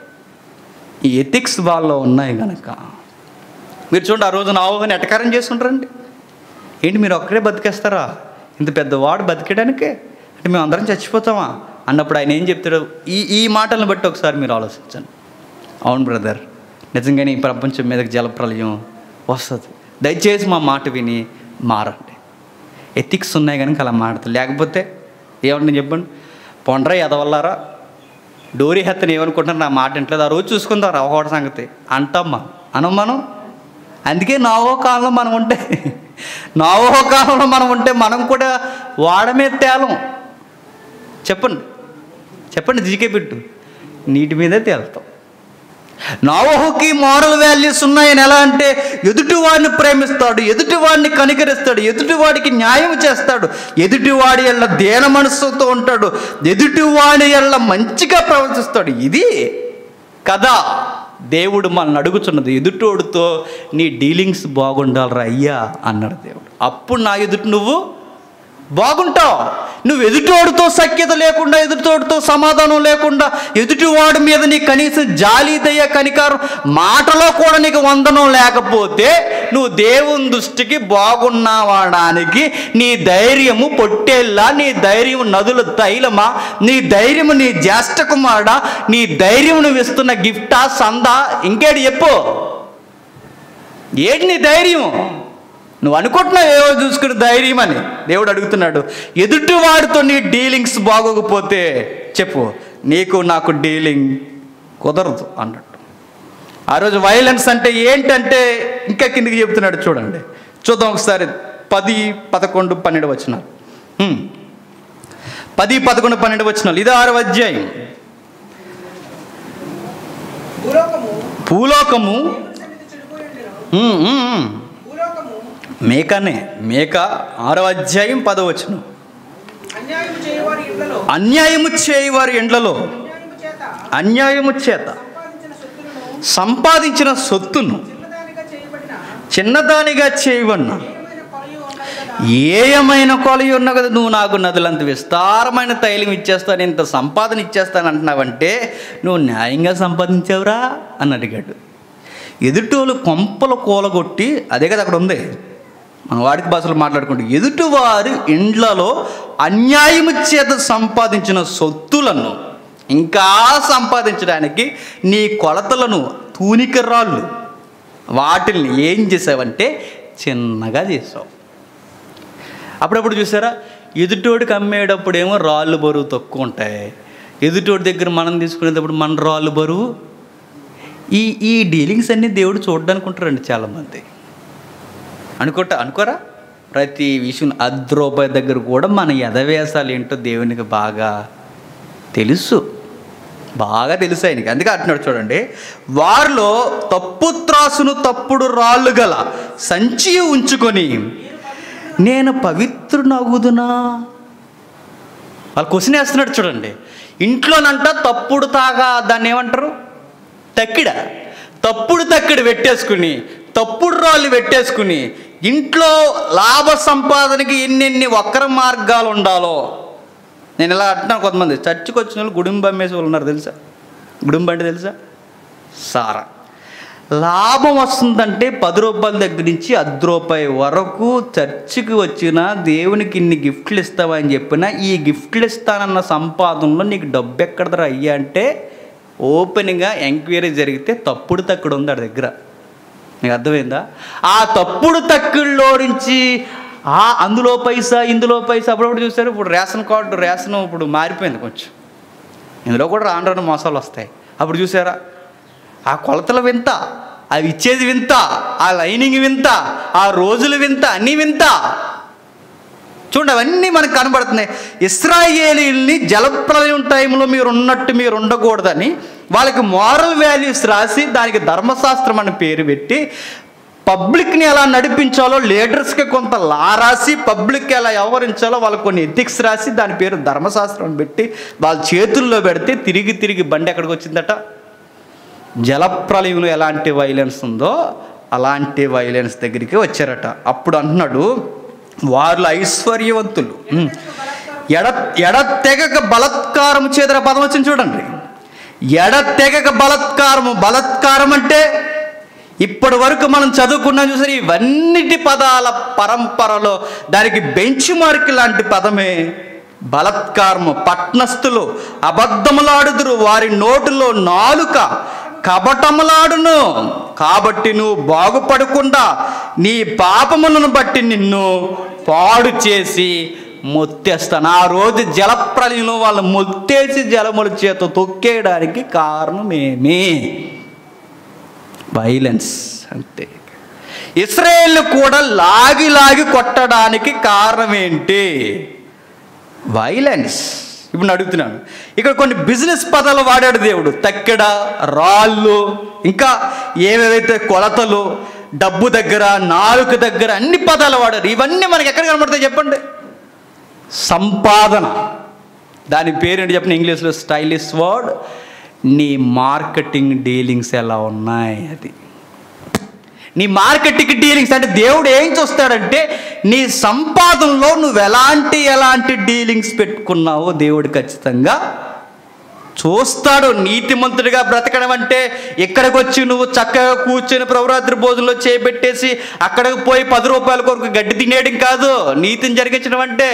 ఈ ఎథిక్స్ వాళ్ళలో ఉన్నాయి కనుక. మీరు చూడండి, ఆ రోజు నావోని ఎటకారం చేస్తుంటారండి. ఏంటి మీరు ఒక్కడే బతికేస్తారా? ఇంత పెద్దవాడు బతికేయడానికే అంటే మేము అందరం చచ్చిపోతామా అన్నప్పుడు ఆయన ఏం చెప్తాడు? ఈ ఈ మాటలను బట్టి ఒకసారి మీరు ఆలోచించండి. అవును బ్రదర్, నిజంగానే ఈ ప్రపంచం మీదకి జలప్రలయం వస్తుంది, దయచేసి మా మాట విని మారండి. ఎథిక్స్ ఉన్నాయి కనుక అలా మాడతారు, లేకపోతే ఏమంటుంది చెప్పండి? పొండ్రా ఎదవల్లారా, డోరీ హెత్తని ఏమనుకుంటున్నారు, నా మాట ఇంట్లేదు, ఆ రోజు చూసుకుందాం ఒకటి సంగతి అంటాం మనం. అనం మనం అందుకే నోవహు కాలంలో మనం ఉంటే నోవహు కాలంలో మనం ఉంటే మనం కూడా ఓడ మీద తేలం. చెప్పండి చెప్పండి జీకే బిట్టు, నీటి మీదే తేలుతాం. నోవహుకి మోరల్ వాల్యూస్ ఉన్నాయని ఎలా అంటే ఎదుటివాడిని ప్రేమిస్తాడు, ఎదుటివాడిని కనికరిస్తాడు, ఎదుటివాడికి న్యాయం చేస్తాడు, ఎదుటివాడి ఎల్ల దేన మనస్సుతో ఉంటాడు, ఎదుటివాడి ఎల్ల మంచిగా ప్రవర్తిస్తాడు. ఇది కదా దేవుడు మనల్ని అడుగుతున్నది. ఎదుటోడితో నీ డీలింగ్స్ బాగుండాలిరా అయ్యా అన్నాడు దేవుడు. అప్పుడు నా ఎదుటి నువ్వు బాగుంటావు. నువ్వు ఎదుటోడితో సఖ్యత లేకుండా, ఎదుటోడితో సమాధానం లేకుండా, ఎదుటివాడి మీద నీ కనీసం జాలి దయ కనికారం మాటలో కూడా నీకు వందనం లేకపోతే నువ్వు దేవుని దృష్టికి బాగున్నావడానికి నీ ధైర్యము పొట్టేళ్ళ, నీ ధైర్యం నదుల తైలమా, నీ ధైర్యము నీ జ్యేష్ఠ కుమారుడా, నీ ధైర్యం నువ్వు ఇస్తున్న గిఫ్టా సందా, ఇంకేటి చెప్పు, ఏంటి నీ ధైర్యం? నువ్వు అనుకుంటున్నావు ఏవో చూసుకుని ధైర్యం అని. దేవుడు అడుగుతున్నాడు, ఎదుటివాడితో నీ డీలింగ్స్ బాగోకపోతే చెప్పు, నీకు నాకు డీలింగ్ కుదరదు అన్నట్టు. ఆ రోజు వైలెన్స్ అంటే ఏంటంటే ఇంకా కిందికి చెప్తున్నాడు చూడండి. చూద్దాం ఒకసారి. పది పదకొండు పన్నెండు వచనాలు. పది పదకొండు పన్నెండు వచనాలు. ఇది ఆరవ అధ్యాయం. భూలోకము మేకనే మేక ఆరవ అధ్యాయం పదవచనం. అన్యాయము చేయవారి ఎండ్లలో అన్యాయము చేత సంపాదించిన సొత్తును చిన్నదానిగా చేయవన్న ఏయమైన కొలయి ఉన్నా కదా, నువ్వు నాకు నదులంత విస్తారమైన తైలం ఇచ్చేస్తాను, ఇంత సంపాదన ఇచ్చేస్తాను అంటున్నావంటే నువ్వు న్యాయంగా సంపాదించావురా అని అడిగాడు. ఎదుటోళ్ళు కొంపలు కూలగొట్టి, అదే కదా అక్కడ ఉంది మన వాడికి భాషలో మాట్లాడుకుంటూ, ఎదుటివారి ఇండ్లలో అన్యాయము చేత సంపాదించిన సొత్తులను ఇంకా సంపాదించడానికి నీ కొలతలను తూనిక రాళ్ళు వాటిల్ని ఏం చేసావంటే చిన్నగా చేసావు. అప్పుడప్పుడు చూసారా, ఎదుటోడికి అమ్మేటప్పుడేమో రాళ్ళు బరువు తక్కువ ఉంటాయి, ఎదుటోడి దగ్గర మనం తీసుకునేటప్పుడు మన రాళ్ళు బరువు. ఈ ఈ డీలింగ్స్ అన్నీ దేవుడు చూడడానికి ఉంటారండి చాలామంది. అనుకుంటా అనుకోరా, ప్రతి విషయం అర్ధ రూపాయి దగ్గర కూడా మన యథవేశాలు ఏంటో దేవునికి బాగా తెలుసు, బాగా తెలుసు ఆయనకి. అందుకే అంటున్నాడు చూడండి, వారిలో తప్పు త్రాసును తప్పుడు రాళ్ళు గల సంచి ఉంచుకొని నేను పవిత్రునగుదునా. వాళ్ళు క్వశ్చన్ వేస్తున్నాడు చూడండి. ఇంట్లోనంట తప్పుడు తాగా దాన్ని ఏమంటారు, తక్కిడ, తప్పుడు తక్కిడ పెట్టేసుకుని, తప్పుడు రాళ్ళు పెట్టేసుకుని, ఇంట్లో లాభ సంపాదనకి ఎన్నెన్ని వక్ర మార్గాలు ఉండాలో. నేను ఇలా అంటున్నాను, కొంతమంది చర్చికి వచ్చిన వాళ్ళు గుడుంబ అమ్మేసి వాళ్ళు ఉన్నారు తెలుసా. గుడుంబ అంటే తెలుసా, సారా. లాభం వస్తుందంటే పది రూపాయల దగ్గర నుంచి అర్ధ రూపాయి వరకు చర్చికి వచ్చిన దేవునికి ఇన్ని గిఫ్ట్లు ఇస్తావని చెప్పినా, ఈ గిఫ్ట్లు ఇస్తానన్న సంపాదనలో నీకు డబ్బు ఎక్కడదరా అయ్యా అంటే ఓపెన్గా ఎంక్వైరీ జరిగితే తప్పుడు తక్కుడు ఉంది ఆ దగ్గర. నీకు అర్థమైందా? ఆ తప్పుడు తక్కుల్లో నుంచి ఆ అందులో పైసా ఇందులో పైసా. అప్పుడప్పుడు చూస్తారు, ఇప్పుడు రేషన్ కార్డు రేషన్ ఇప్పుడు మారిపోయింది కొంచెం, ఇందులో కూడా రాను రాను మోసాలు వస్తాయి. అప్పుడు చూసారా, ఆ కొలతల వింత, అవి ఇచ్చేది వింత, ఆ లైనింగ్ వింత, ఆ రోజులు వింత, అన్నీ వింత. చూడండి, అవన్నీ మనకు కనబడుతున్నాయి. ఇశ్రాయేలీల్ని జలప్రలయం టైంలో మీరు ఉన్నట్టు మీరు ఉండకూడదని వాళ్ళకి మోరల్ వాల్యూస్ రాసి దానికి ధర్మశాస్త్రం అని పేరు పెట్టి పబ్లిక్ని ఎలా నడిపించాలో లీడర్స్కి కొంత లా రాసి పబ్లిక్కి ఎలా వ్యవహరించాలో వాళ్ళకి కొన్ని ఎథిక్స్ రాసి దాని పేరు ధర్మశాస్త్రం అని పెట్టి వాళ్ళ చేతుల్లో పెడితే తిరిగి తిరిగి బండి ఎక్కడికి వచ్చిందట, జలప్రలయంలో ఎలాంటి వైలెన్స్ ఉందో అలాంటి వైలెన్స్ దగ్గరికి వచ్చారట. అప్పుడు అంటున్నాడు, వాళ్ళు ఐశ్వర్యవంతులు ఎడ ఎడతెగక బలత్కారము చేదర పదం వచ్చింది చూడండి. ఎడతెగక బలత్కారము, బలత్కారం అంటే ఇప్పటి వరకు మనం చదువుకున్నాం చూసారు, ఇవన్నిటి పదాల పరంపరలో దానికి బెంచ్ మార్క్ లాంటి పదమే బలత్కారము. పట్నస్థులు అబద్ధములాడుదురు, వారి నోటిలో నాలుక కపటములాడును. కాబట్టి నువ్వు బాగుపడకుండా నీ పాపములను బట్టి నిన్ను పాడు చేసి మొత్తేస్తాను. ఆ రోజు జలప్రలయంలో వాళ్ళు మొత్తేసి జలముల చేత తొక్కేయడానికి కారణమేమి? వైలెన్స్. అంతే. ఇశ్రాయేలు కూడా లాగి లాగి కొట్టడానికి కారణం ఏంటి? వైలెన్స్. ఇప్పుడు నేను అడుగుతున్నాను, ఇక్కడ కొన్ని బిజినెస్ పదాలు వాడాడు దేవుడు. తక్కెడ, రాళ్ళు, ఇంకా ఏవేవైతే కొలతలు, డబ్బు దగ్గర, నాలుక దగ్గర అన్ని పదాలు వాడారు. ఇవన్నీ మనకి ఎక్కడ కనబడతాయి చెప్పండి? సంపాదన. దాని పేరేంటి చెప్పండి ఇంగ్లీష్లో? Stylish word. నీ మార్కెటింగ్ డీలింగ్స్ ఎలా ఉన్నాయి అది. నీ మార్కెటింగ్ డీలింగ్స్ అంటే దేవుడు ఏం చూస్తాడంటే నీ సంపాదనలో నువ్వు ఎలాంటి ఎలాంటి డీలింగ్స్ పెట్టుకున్నావో దేవుడు ఖచ్చితంగా చూస్తాడు. నీతిమంతుడిగా బ్రతకడం అంటే ఇక్కడికి వచ్చి నువ్వు చక్కగా కూర్చొని ప్రభురాత్రి భోజనంలో చేపెట్టేసి అక్కడికి పోయి పది రూపాయల కొరకు గడ్డి తినేయడం కాదు నీతిని జరిగించడం అంటే.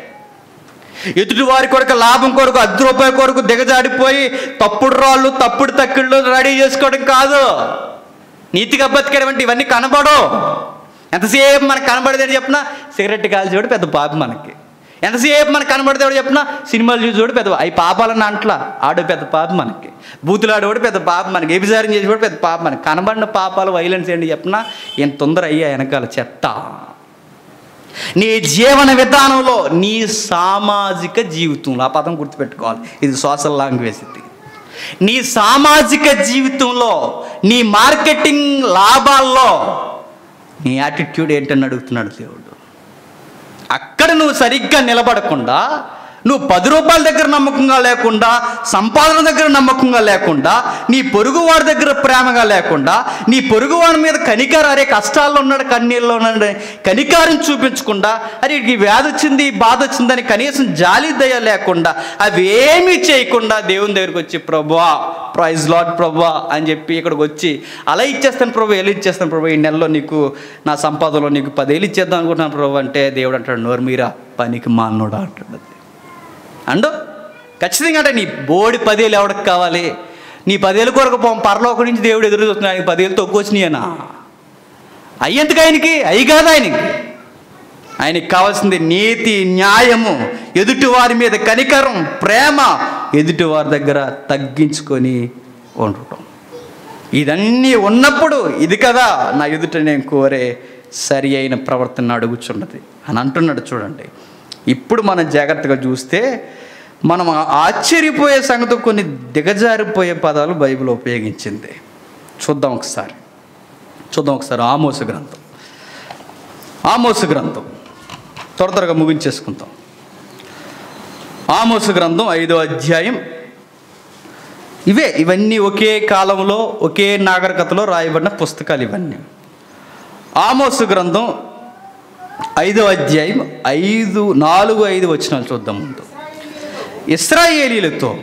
ఎదుటి వారి కొరకు లాభం కొరకు అర్ధ రూపాయల కొరకు దిగజాడిపోయి తప్పుడు రాళ్ళు, తప్పుడు తక్కిళ్ళు రెడీ చేసుకోవడం కాదు నీతిగా బతికేయడం అంటే. ఇవన్నీ కనబడవు. ఎంతసేపు మనకు కనబడేది చెప్పినా సిగరెట్ కాల్చేవాడు పెద్ద పాపం మనకి. ఎంతసేపు మనకు కనబడేవాడు చెప్పినా సినిమాలు చూసేవాడు పెద్ద, అవి పాపాలన్న అంట్లా ఆడు పెద్ద పాపం మనకి. బూతులు ఆడేవాడు పెద్ద పాపం మనకి. వ్యభిచారం చేసేవాడు పెద్ద పాపం మనకి. కనబడిన పాపాలు వైలెన్స్ ఏంటి చెప్పినా ఎంత తొందర అయ్యా వెనకాల చెత్త. నీ జీవన విధానంలో, నీ సామాజిక జీవితంలో, ఆ పదం గుర్తుపెట్టుకోవాలి, ఇది సోషల్ లాంగ్వేజ్. ఇది నీ సామాజిక జీవితంలో, నీ మార్కెటింగ్ లాభాల్లో నీ యాటిట్యూడ్ ఏంటని అడుగుతున్నాడు దేవుడు. అక్కడ నువ్వు సరిగ్గా నిలబడకుండా, నువ్వు పది రూపాయల దగ్గర నమ్మకంగా లేకుండా, సంపాదన దగ్గర నమ్మకంగా లేకుండా, నీ పొరుగువాడి దగ్గర ప్రేమగా లేకుండా, నీ పొరుగువాడి మీద కనికారం, అరే కష్టాల్లో ఉన్నాడు, కన్నీళ్ళలో ఉన్నాడు, కనికారం చూపించకుండా, అరే ఈ వ్యాధి వచ్చింది, ఈ బాధ వచ్చిందని కనీసం జాలి దయ లేకుండా, అవేమీ చేయకుండా దేవుని దగ్గరికి వచ్చి ప్రభువా, ప్రైజ్ లార్డ్ ప్రభువా అని చెప్పి ఇక్కడికి వచ్చి అలా ఇచ్చేస్తాను ప్రభు, ఎలా ఇచ్చేస్తాను ప్రభు, ఈ నెలలో నీకు నా సంపాదనలో నీకు పదేళ్ళు ఇచ్చేద్దాం అనుకుంటున్నాను ప్రభు అంటే దేవుడు అంటాడు నోరు మీరా పనికి మానోడా అంటాడు. అండు ఖచ్చితంగా అంటే నీ బోడి పదేళ్ళు ఎవరికి కావాలి? నీ పదేళ్ళ కొరకు పోం పరలోక నుంచి దేవుడు ఎదురు చూస్తున్నాడు. ఆయనకి పదేళ్ళు తక్కువ వచ్చినాయనా? అయ్యేందుకు ఆయనకి అయ్యి కాదు. ఆయనకి ఆయనకి కావాల్సింది నీతి, న్యాయము, ఎదుటివారి మీద కనికరం, ప్రేమ, ఎదుటివారి దగ్గర తగ్గించుకొని ఉండటం. ఇదన్నీ ఉన్నప్పుడు ఇది కదా నా ఎదుట నేను కోరే సరి అయిన ప్రవర్తన అడుగుచున్నది అని అంటున్నాడు. చూడండి, ఇప్పుడు మనం జాగ్రత్తగా చూస్తే మనం ఆశ్చర్యపోయే సంగతి, కొన్ని దిగజారిపోయే పదాలు బైబిల్ ఉపయోగించింది. చూద్దాం ఒకసారి చూద్దాం ఒకసారి ఆమోసు గ్రంథం. ఆమోసు గ్రంథం త్వర త్వరగా ముగించేసుకుందాం. ఆమోసు గ్రంథం ఐదో అధ్యాయం. ఇవే ఇవన్నీ ఒకే కాలంలో ఒకే నాగరికతలో రాయబడిన పుస్తకాలు ఇవన్నీ. ఆమోసు గ్రంథం ఐదో అధ్యాయం ఐదు నాలుగు ఐదు వచనాలు చూద్దాం. ముందు ఇశ్రాయేలీలతో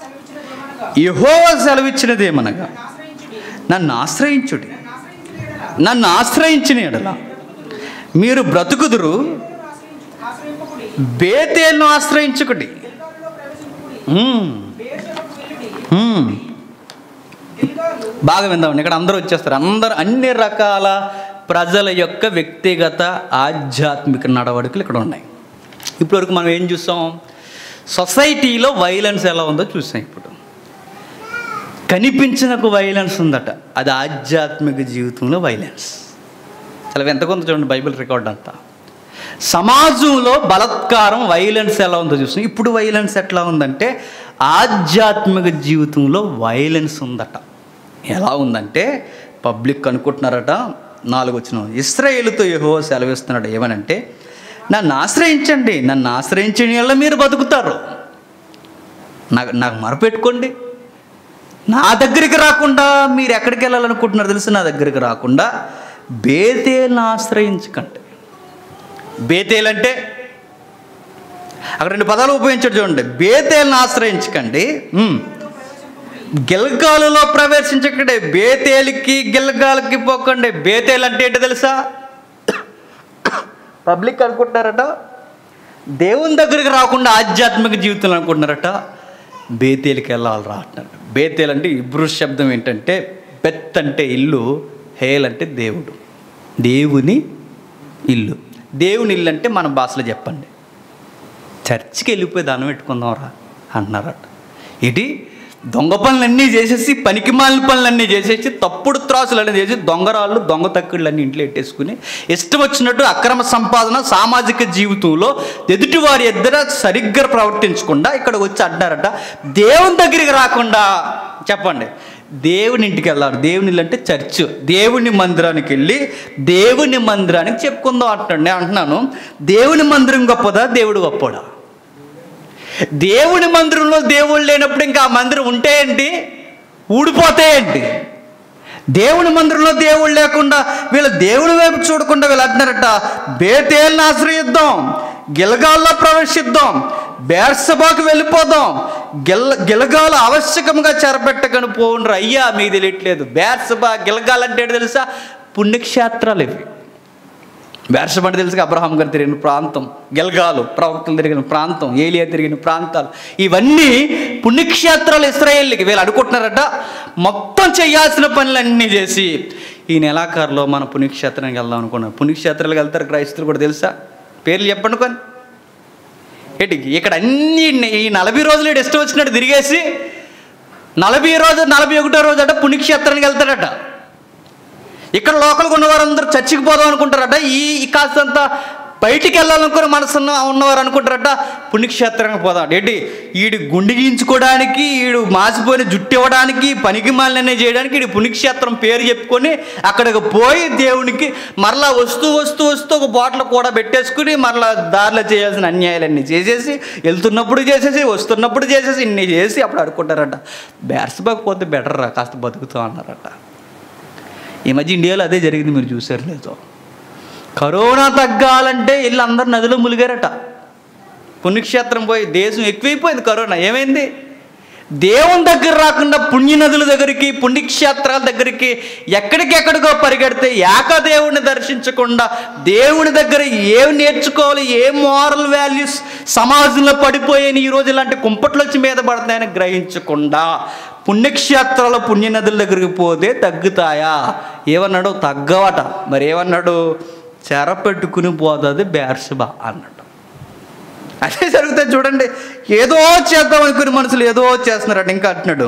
యెహోవా సెలవిచ్చినదేమనగా, నన్ను ఆశ్రయించుడి, నన్ను ఆశ్రయించిన ఎడల మీరు బ్రతుకుదురు, బేతేలును ఆశ్రయించుకుడి. బాగా విందామండి, ఇక్కడ అందరూ వచ్చేస్తారు. అందరూ అన్ని రకాల ప్రజల యొక్క వ్యక్తిగత ఆధ్యాత్మిక నడవడికలు ఇక్కడ ఉన్నాయి. ఇప్పటివరకు మనం ఏం చూసాం? సొసైటీలో వైలెన్స్ ఎలా ఉందో చూసాం. ఇప్పుడు కనిపించినకు వైలెన్స్ ఉందట, అది ఆధ్యాత్మిక జీవితంలో వైలెన్స్. అలా ఎంత కొంత చూడండి బైబిల్ రికార్డ్ అంతా. సమాజంలో బలత్కారం, వైలెన్స్ ఎలా ఉందో చూసాం. ఇప్పుడు వైలెన్స్ ఎట్లా ఉందంటే ఆధ్యాత్మిక జీవితంలో వైలెన్స్ ఉందట. ఎలా ఉందంటే పబ్లిక్ అనుకుంటున్నారట. నాలుగు వచ్చిన ఇశ్రాయేలుతో యెహోవా సెలవిస్తున్నాడు ఏమనంటే, నన్ను ఆశ్రయించండి, నన్ను ఆశ్రయించిన వల్ల మీరు బతుకుతారు. నాకు నాకు మొరపెట్టుకోండి. నా దగ్గరికి రాకుండా మీరు ఎక్కడికి వెళ్ళాలనుకుంటున్నారు తెలుసు? నా దగ్గరికి రాకుండా బేతేలును ఆశ్రయించకండి. బేతేలు అంటే అక్కడ రెండు పదాలు ఉపయోగించాడు చూడండి. బేతేలును ఆశ్రయించకండి, గిల్గాలులో ప్రవేశించకండి. బేతేలుకి గిల్గాలకి పోకండి. బేతేలు అంటే ఏంటో తెలుసా? పబ్లిక్ అనుకుంటున్నారట దేవుని దగ్గరికి రాకుండా ఆధ్యాత్మిక జీవితంలో అనుకుంటున్నారట బేతేలుకి వెళ్ళాలి రా అంటారు. బేతేలు అంటే ఇబ్రూ శబ్దం ఏంటంటే బెత్ అంటే ఇల్లు, హేల్ అంటే దేవుడు, దేవుని ఇల్లు. దేవుని ఇల్లు అంటే మన భాషలో చెప్పండి, చర్చికి వెళ్ళిపోయి దండం పెట్టుకుందాం రా అంటున్నారట. ఇది దొంగ పనులన్నీ చేసేసి, పనికిమాలిన పనులన్నీ చేసేసి, తప్పుడు త్రాసులు అనేది చేసి దొంగరాళ్ళు దొంగ తక్కుళ్ళు అన్ని ఇంట్లో పెట్టేసుకుని ఇష్టం వచ్చినట్టు అక్రమ సంపాదన సామాజిక జీవితంలో ఎదుటి వారి ఇద్దరు సరిగ్గా ప్రవర్తించకుండా ఇక్కడ వచ్చి అంటారట దేవుని దగ్గరికి రాకుండా. చెప్పండి, దేవుని ఇంటికి వెళ్ళాలి. దేవుని ఇల్లు అంటే చర్చ్. దేవుని మందిరానికి వెళ్ళి దేవుని మందిరానికి చెప్పుకుందాం అంటున్నాడు. నేను అంటున్నాను, దేవుని మందిరం గొప్పదా, దేవుడు గొప్పడా? దేవుని మందిరంలో దేవుడు లేనప్పుడు ఇంకా ఆ మందిరం ఉంటే ఏంటి, ఊడిపోతాయేంటి? దేవుని మందిరంలో దేవుడు లేకుండా వీళ్ళు దేవుని వైపు చూడకుండా వీళ్ళు అంటున్నారట బేతేల్ని ఆశ్రయిద్దాం, గిల్గాల్లో ప్రవేశిద్దాం, బేర్సబాకు వెళ్ళిపోదాం, గిల్ గిల్గాలు ఆవశ్యకంగా చెరపెట్టకని పోండ్రు. అయ్యా మీకు తెలియట్లేదు, బేర్సబా గిల్గాల్ అంటే తెలుసా, పుణ్యక్షేత్రాలు ఇవి. బేర్సబా అంటే తెలుసు, అబ్రహాం గారు తిరిగిన ప్రాంతం, గిల్గాలు ప్రవక్తలు తిరిగిన ప్రాంతం, ఏలియా తిరిగిన ప్రాంతాలు, ఇవన్నీ పుణ్యక్షేత్రాలు ఇశ్రాయేలుకి. వీళ్ళు అనుకుంటున్నారట మొత్తం చేయాల్సిన పనులన్నీ చేసి ఈ నెలాఖరులో మన పుణ్యక్షేత్రానికి వెళ్దాం అనుకున్నారు. పుణ్యక్షేత్రాలకు వెళ్తారు క్రైస్తవులు కూడా తెలుసా, పేర్లు చెప్పండి కొన్ని. ఏంటి ఇక్కడ అన్ని ఈ నలభై రోజులు ఇష్టం వచ్చినట్టు తిరిగేసి నలభై రోజు నలభై ఒకటో రోజు అట పుణ్యక్షేత్రానికి వెళ్తాడట. ఇక్కడ లోకల్గా ఉన్నవారందరూ చర్చికి పోదాం అనుకుంటారట. ఈ కాస్తంత బయటికి వెళ్ళాలనుకుని మనసున్న ఉన్నవారు అనుకుంటారట పుణ్యక్షేత్రానికి పోదాం. ఏంటి ఈడు గుండె గీయించుకోవడానికి, ఈడు మాసిపోయిన జుట్టు ఇవ్వడానికి, పనికి మాలినే చేయడానికి ఈడు పుణ్యక్షేత్రం పేరు చెప్పుకొని అక్కడికి పోయి దేవునికి మరలా వస్తూ వస్తూ వస్తూ ఒక బాటిల్ కూడా పెట్టేసుకుని మరలా దారిలో చేయాల్సిన అన్యాయాలన్నీ చేసేసి, వెళ్తున్నప్పుడు చేసేసి, వస్తున్నప్పుడు చేసేసి, ఇన్ని చేసి అప్పుడు అనుకుంటారట బేర్సబాకపోతే బెటర్ రా, కాస్త బతుకుతాం అన్నారట. ఈ మధ్య ఇండియాలో అదే జరిగింది, మీరు చూసారు లేదో. కరోనా తగ్గాలంటే వీళ్ళు అందరు నదిలో ములిగారట. పుణ్యక్షేత్రం పోయి దేశం ఎక్కువైపోయింది కరోనా. ఏమైంది, దేవుని దగ్గర రాకుండా పుణ్య నదుల దగ్గరికి, పుణ్యక్షేత్రాల దగ్గరికి ఎక్కడికెక్కడికో పరిగెడితే ఏకదేవుని దర్శించకుండా దేవుని దగ్గర ఏం నేర్చుకోవాలి, ఏ మోరల్ వాల్యూస్ సమాజంలో పడిపోయాయని ఈరోజు ఇలాంటి కుంపట్లు వచ్చి మీద పడతాయని గ్రహించకుండా పుణ్యక్షేత్రాల పుణ్యనదుల దగ్గరికి పోతే తగ్గుతాయా? ఏమన్నాడు, తగ్గవట. మరి ఏమన్నాడు, చెర పెట్టుకుని పోతుంది బేర్షబా అన్నాడు. అదే జరుగుతుంది చూడండి. ఏదో చేద్దాం అనుకుని మనుషులు ఏదో చేస్తున్నారట. ఇంకా అంటున్నాడు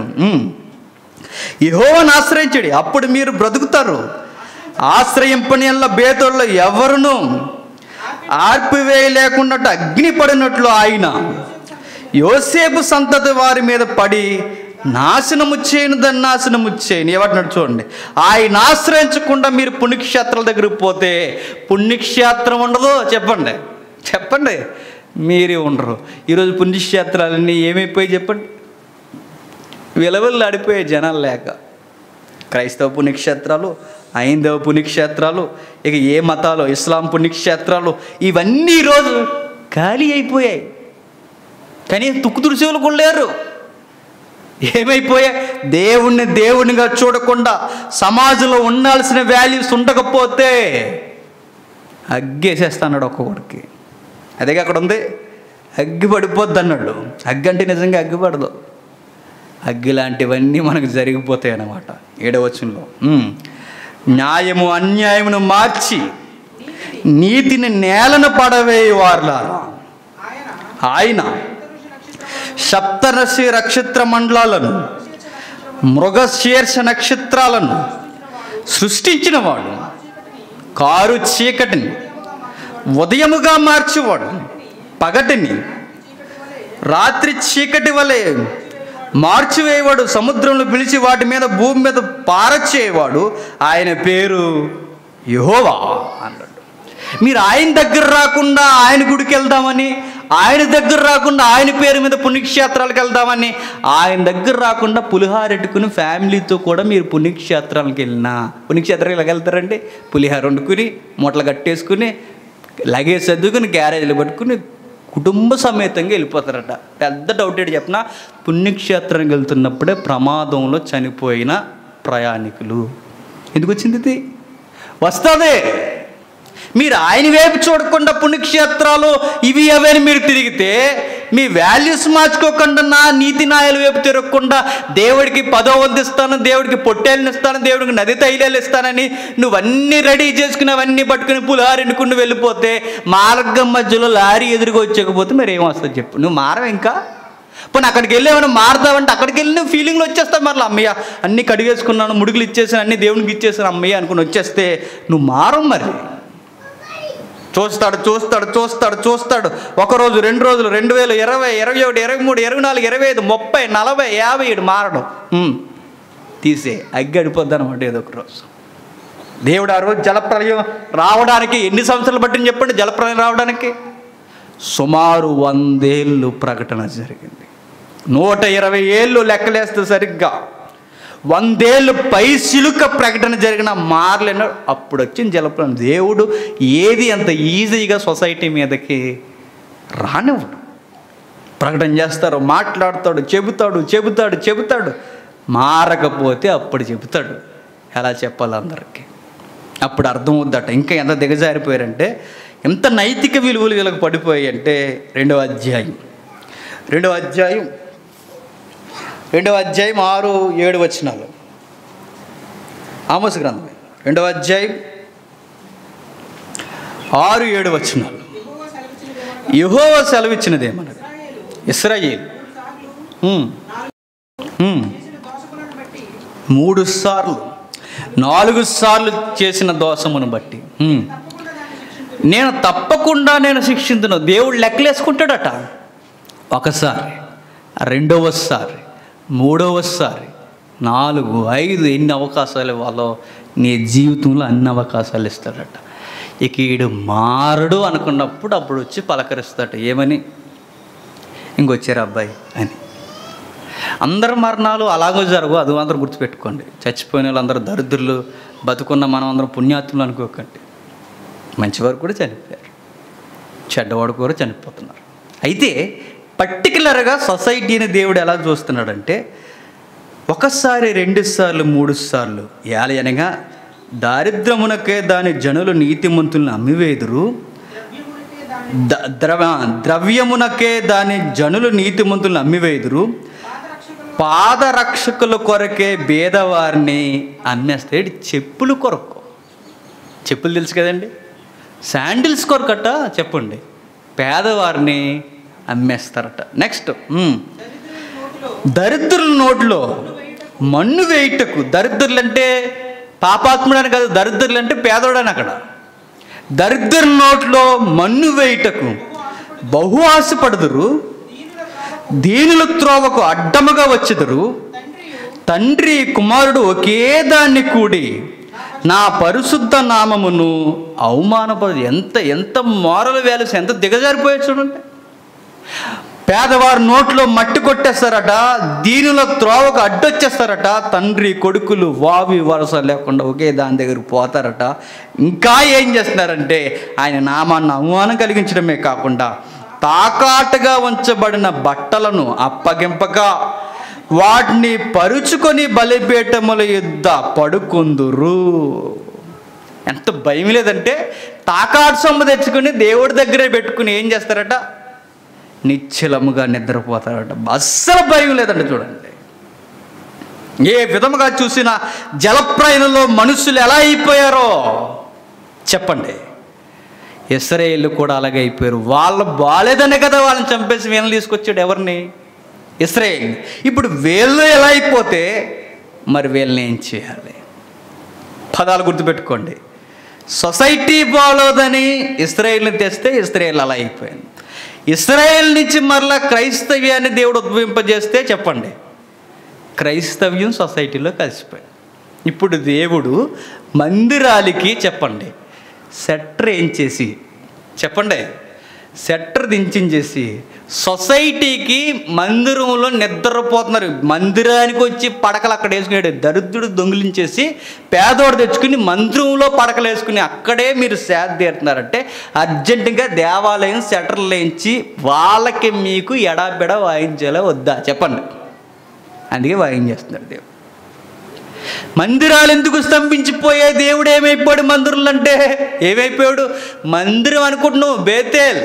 యెహోవాను ఆశ్రయించండి అప్పుడు మీరు బ్రతుకుతారు, ఆశ్రయింపని బేతోళ్ళలో ఎవరును ఆర్పివేయలేకుండా అగ్ని పడినట్లు ఆయన యోసేపు సంతతి వారి మీద పడి నాశనము చేయను, దాన్ని నాశనము చేయను. ఏమంటున్నాడు చూడండి, ఆయన ఆశ్రయించకుండా మీరు పుణ్యక్షేత్రాల దగ్గరికి పోతే పుణ్యక్షేత్రం ఉండదు. చెప్పండి చెప్పండి మీరే ఉండరు. ఈరోజు పుణ్యక్షేత్రాలన్నీ ఏమైపోయి చెప్పండి, విలవలు ఆడిపోయే జనాలు లేక. క్రైస్తవ పుణ్యక్షేత్రాలు, హైందవ పుణ్యక్షేత్రాలు, ఇక ఏ మతాలు, ఇస్లాం పుణ్యక్షేత్రాలు, ఇవన్నీ ఈరోజు ఖాళీ అయిపోయాయి. కానీ తుక్కుతుడు చెవులు కూడా లేరు. ఏమైపోయాయి, దేవుణ్ణి దేవునిగా చూడకుండా సమాజంలో ఉండాల్సిన వాల్యూస్ ఉండకపోతే అగ్గేసేస్తాడు ఒక్కొక్కడికి. అదే అక్కడ ఉంది, అగ్గి పడిపోద్ది అన్నాడు. అగ్గి అంటే నిజంగా అగ్గి పడదు, అగ్గి లాంటివన్నీ మనకు జరిగిపోతాయి అన్నమాట. ఏడవచనంలో న్యాయము అన్యాయమును మార్చి నీతిని నేలను పడవేయవారులారా ఆయన సప్తరసి నక్షత్ర మండలాలను, మృగశీర్ష నక్షత్రాలను సృష్టించిన వాడు, కారు చీకటిని ఉదయముగా మార్చేవాడు, పగటిని రాత్రి చీకటి వలె మార్చివేయవాడు, సముద్రంలో పిలిచి వాటి మీద భూమి మీద పారచేయవాడు, ఆయన పేరు యెహోవా అన్నాడు. మీరు ఆయన దగ్గర రాకుండా ఆయన గుడికి వెళ్దామని, ఆయన దగ్గర రాకుండా ఆయన పేరు మీద పుణ్యక్షేత్రాలకు వెళ్దామని, ఆయన దగ్గర రాకుండా పులిహార పెట్టుకుని ఫ్యామిలీతో కూడా మీరు పుణ్యక్షేత్రాలకు వెళ్ళినా, పుణ్యక్షేత్రాలకు ఎలా వెళ్తారండి, పులిహార వండుకుని మూటలు కట్టేసుకుని లగేజ్ సర్దుకుని గ్యారేజ్లు పట్టుకుని కుటుంబ సమేతంగా వెళ్ళిపోతారట. పెద్ద డౌట్ ఏంటి చెప్పిన, పుణ్యక్షేత్రానికి వెళ్తున్నప్పుడే ప్రమాదంలో చనిపోయిన ప్రయాణికులు. ఎందుకు వచ్చింది ఇది? వస్తుంది. మీరు ఆయన వైపు చూడకుండా పుణ్యక్షేత్రాలు ఇవి అవని మీరు తిరిగితే, మీ వాల్యూస్ మార్చుకోకుండా నా నీతి న్యాయాల వైపు తిరగకుండా దేవుడికి పదో వంతు ఇస్తాను, దేవుడికి పొట్టేళ్ళని ఇస్తాను, దేవుడికి నది తైలాలు ఇస్తానని నువ్వన్నీ రెడీ చేసుకుని అవన్నీ పట్టుకుని పులిహార ఎన్నుకుని వెళ్ళిపోతే మార్గం మధ్యలో లారీ ఎదురుగా వచ్చేకపోతే మరి ఏమొస్తుంది చెప్పు? నువ్వు మారవు. ఇంకా పోనీ అక్కడికి వెళ్ళి ఏమైనా మారుతావంటే అక్కడికి వెళ్ళి ఫీలింగ్లో వచ్చేస్తావు. మరలా అమ్మయ్య అన్నీ కడిగేసుకున్నాను, ముడుగులు ఇచ్చేసాను, అన్నీ దేవునికి ఇచ్చేసాను అమ్మయ్య అనుకుని వచ్చేస్తే నువ్వు మారం. మరి చూస్తాడు చూస్తాడు చూస్తాడు చూస్తాడు ఒకరోజు, రెండు రోజులు, రెండు వేలు ఇరవై ఇరవై ఒకటి ఇరవై మూడు ఇరవై నాలుగు ఇరవై ఐదు ముప్పై నలభై యాభై ఏడు మారడం తీసే అగ్గి అడిపోద్ది అనమాట. ఏదో ఒక రోజు దేవుడు ఆ రోజు జలప్రలయం రావడానికి ఎన్ని సంవత్సరాలు పట్టింది చెప్పండి? జలప్రలయం రావడానికి సుమారు వందేళ్ళు ప్రకటన జరిగింది. నూట ఇరవై ఏళ్ళు లెక్కలేస్తే సరిగ్గా వందేళ్ళు పై సిలుక ప్రకటన జరిగిన మారలేన అప్పుడు వచ్చిన జలప్రలయం. దేవుడు ఏది అంత ఈజీగా సొసైటీ మీదకి రానివ్వడు. ప్రకటన చేస్తారు, మాట్లాడతాడు, చెబుతాడు చెబుతాడు చెబుతాడు మారకపోతే అప్పుడు చెబుతాడు ఎలా చెప్పాలి అందరికీ. అప్పుడు అర్థమవుద్దట. ఇంకా ఎంత దిగజారిపోయారంటే, ఎంత నైతిక విలువలు వీళ్ళకి పడిపోయాయి అంటే రెండవ అధ్యాయం రెండవ అధ్యాయం రెండవ అధ్యాయం ఆరు ఏడు వచనాలు. ఆమోస్ గ్రంథం రెండవ అధ్యాయం ఆరు ఏడు వచనాలు. యెహోవా సెలవిచ్చినదేమనగా ఇశ్రాయేలు మూడు సార్లు నాలుగు సార్లు చేసిన దోషమును బట్టి నేను తప్పకుండా నేను శిక్షించును. దేవుడు లెక్కలేసుకుంటాడట. ఒకసారి, రెండవసారి, మూడవసారి, నాలుగు, ఐదు, ఎన్ని అవకాశాలు ఇవ్వాలో నీ జీవితంలో అన్ని అవకాశాలు ఇస్తాడట. ఇక ఈడు మారడు అనుకున్నప్పుడు అప్పుడు వచ్చి పలకరిస్తాడట. ఏమని? ఇంకొచ్చారు అబ్బాయి అని. అందరి మరణాలు అలాగో జరగవు, అది అందరూ గుర్తుపెట్టుకోండి. చచ్చిపోయిన వాళ్ళు అందరూ దరిద్రులు, బతుకున్న మనం అందరం పుణ్యాత్ములు అనుకోకండి. మంచివారు కూడా చనిపోయారు, చెడ్డవాడు కూడా చనిపోతున్నారు. అయితే పర్టికులర్గా సొసైటీని దేవుడు ఎలా చూస్తున్నాడంటే, ఒకసారి, రెండు సార్లు, మూడు సార్లు ఏలయనగా దారిద్ర్యమునకే దాని జనులు నీతిమంతులను అమ్మివేదురు, ద్రవ ద్రవ్యమునకే దాని జనులు నీతిమంతులను అమ్మివేదురు, పాదరక్షకుల కొరకే భేదవారిని అమ్మేస్తే. చెప్పులు కొరకు, చెప్పులు తెలుసు కదండి, శాండిల్స్ కొరకట చెప్పండి పేదవారిని అమ్మేస్తారట. నెక్స్ట్, దరిద్రుల నోట్లో మన్ను వేయుటకు. దరిద్రులు అంటే పాపాత్ముడని కాదు, దరిద్రులు అంటే పేదోడని. అక్కడ దరిద్రుల నోట్లో మన్ను వేయుటకు బహు ఆశపడుదురు, దీనుల త్రోవకు అడ్డముగా వచ్చెదరు. తండ్రి కుమారుడు ఒకే దాన్ని కూడి నా పరిశుద్ధ నామమును అవమానపడు. ఎంత ఎంత మోరల్ వాల్యూస్ ఎంత దిగజారిపోయాయి చూడండి. పేదవారి నోట్లో మట్టి కొట్టేస్తారట, దీనుల త్రోవకు అడ్డొచ్చేస్తారట. తండ్రి కొడుకులు వావి వరస లేకుండా ఒకే దాని దగ్గరికి పోతారట. ఇంకా ఏం చేస్తున్నారంటే ఆయన నామాన్ని అవమానం కలిగించడమే కాకుండా తాకాటుగా ఉంచబడిన బట్టలను అప్పగింపక వాటిని పరుచుకొని బలిపీఠముల యుద్ధ పడుకుందురు. ఎంత భయం లేదంటే, తాకాటు సొమ్ము తెచ్చుకుని దేవుడి దగ్గరే పెట్టుకుని ఏం చేస్తారట? నిశ్చలముగా నిద్రపోతారట. అస్సలు భయం లేదంట. చూడండి, ఏ విధముగా చూసినా జలప్రయాణంలో మనుషులు ఎలా అయిపోయారో చెప్పండి. ఇశ్రాయేలు కూడా అలాగే అయిపోయారు. వాళ్ళు బాలేదనే కదా వాళ్ళని చంపేసి వీళ్ళని తీసుకొచ్చాడు. ఎవరిని? ఇశ్రాయేల్. ఇప్పుడు వీళ్ళు ఎలా అయిపోతే మరి వీళ్ళని ఏం చేయాలి? పదాలు గుర్తుపెట్టుకోండి. సొసైటీ బాగోదని ఇశ్రాయేల్ని తెస్తే ఇశ్రాయేల్ అలా అయిపోయింది. ఇశ్రాయేల్ నుంచి మరలా క్రైస్తవ్యాన్ని దేవుడు ఉద్భవింపజేస్తే చెప్పండి క్రైస్తవ్యం సొసైటీలో కలిసిపోయింది. ఇప్పుడు దేవుడు మందిరాలకి చెప్పండి సెట్టర్ ఏం చేసి చెప్పండి సెట్టర్ దించేసి సొసైటీకి మందిరంలో నిద్రపోతున్నారు. మందిరానికి వచ్చి పడకలు అక్కడ వేసుకునేది దరిద్రుడు దొంగిలించేసి పేదోడు తెచ్చుకుని మందిరంలో పడకలు వేసుకుని అక్కడే మీరు సేద తీరుతున్నారంటే అర్జెంటుగా దేవాలయం సెటర్లు వేయించి వాళ్ళకి మీకు ఎడాబెడ వాయించేలా వద్దా చెప్పండి. అందుకే వాయించేస్తున్నాడు దేవుడు. మందిరాలు ఎందుకు స్తంభించిపోయాయి? దేవుడు ఏమైపోయాడు మందిరంలో అంటే? ఏమైపోయాడు? మందిరం అనుకుంటున్నావు బేతేల్.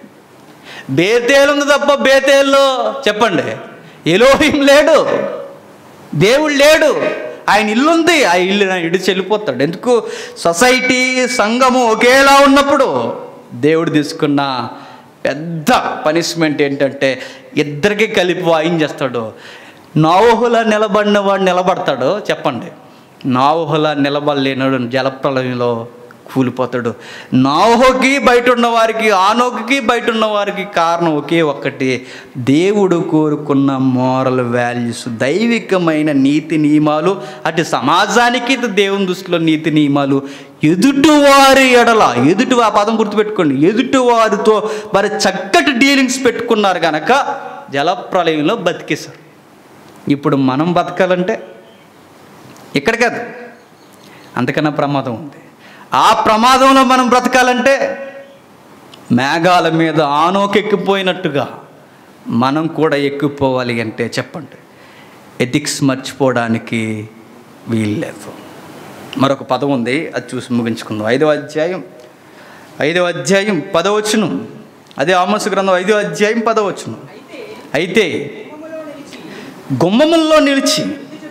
బేతేల్ ఉంది తప్ప బేతేల్లో చెప్పండి ఎలోహిం లేడు, దేవుడు లేడు. ఆయన ఇల్లు ఉంది, ఆ ఇల్లు ఇడిచి వెళ్ళిపోతాడు. ఎందుకు? సొసైటీ సంఘము ఒకేలా ఉన్నప్పుడు దేవుడు తీసుకున్న పెద్ద పనిష్మెంట్ ఏంటంటే ఇద్దరికి కలిపి వాయించేస్తాడు. నోవహులా నిలబడిన వాడు నిలబడతాడు. చెప్పండి, నోవహులా నిలబడలేనాడు జలప్రళయంలో కూలిపోతాడు. నోవహుకి బయట ఉన్న వారికి, ఆనోకుకి బయట ఉన్న వారికి కారణం ఒకే ఒక్కటి, దేవుడు కోరుకున్న మోరల్ వాల్యూస్, దైవికమైన నీతి నియమాలు. అటు సమాజానికి ఇటు దేవుని దృష్టిలో నీతి నియమాలు. ఎదుటివారి ఎడల, ఎదుటి ఆ పదం గుర్తుపెట్టుకోండి, ఎదుటివారితో మరి చక్కటి డీలింగ్స్ పెట్టుకున్నారు కనుక జలప్రళయంలో బతికేశారు. ఇప్పుడు మనం బతకాలంటే ఇక్కడ కాదు, అంతకన్నా ప్రమాదం ఉంది. ఆ ప్రమాదంలో మనం బ్రతకాలంటే మేఘాల మీద ఆనోకి ఎక్కిపోయినట్టుగా మనం కూడా ఎక్కిపోవాలి అంటే చెప్పండి, ఎథిక్స్ మర్చిపోవడానికి వీల్లేదు. మరొక పదం ఉంది, అది చూసి ముగించుకుందాం. ఐదవ అధ్యాయం ఐదవ అధ్యాయం పదవచనం, అదే ఆమోసు గ్రంథం ఐదవ అధ్యాయం పదవచనం. అయితే గుమ్మముల్లో నిలిచి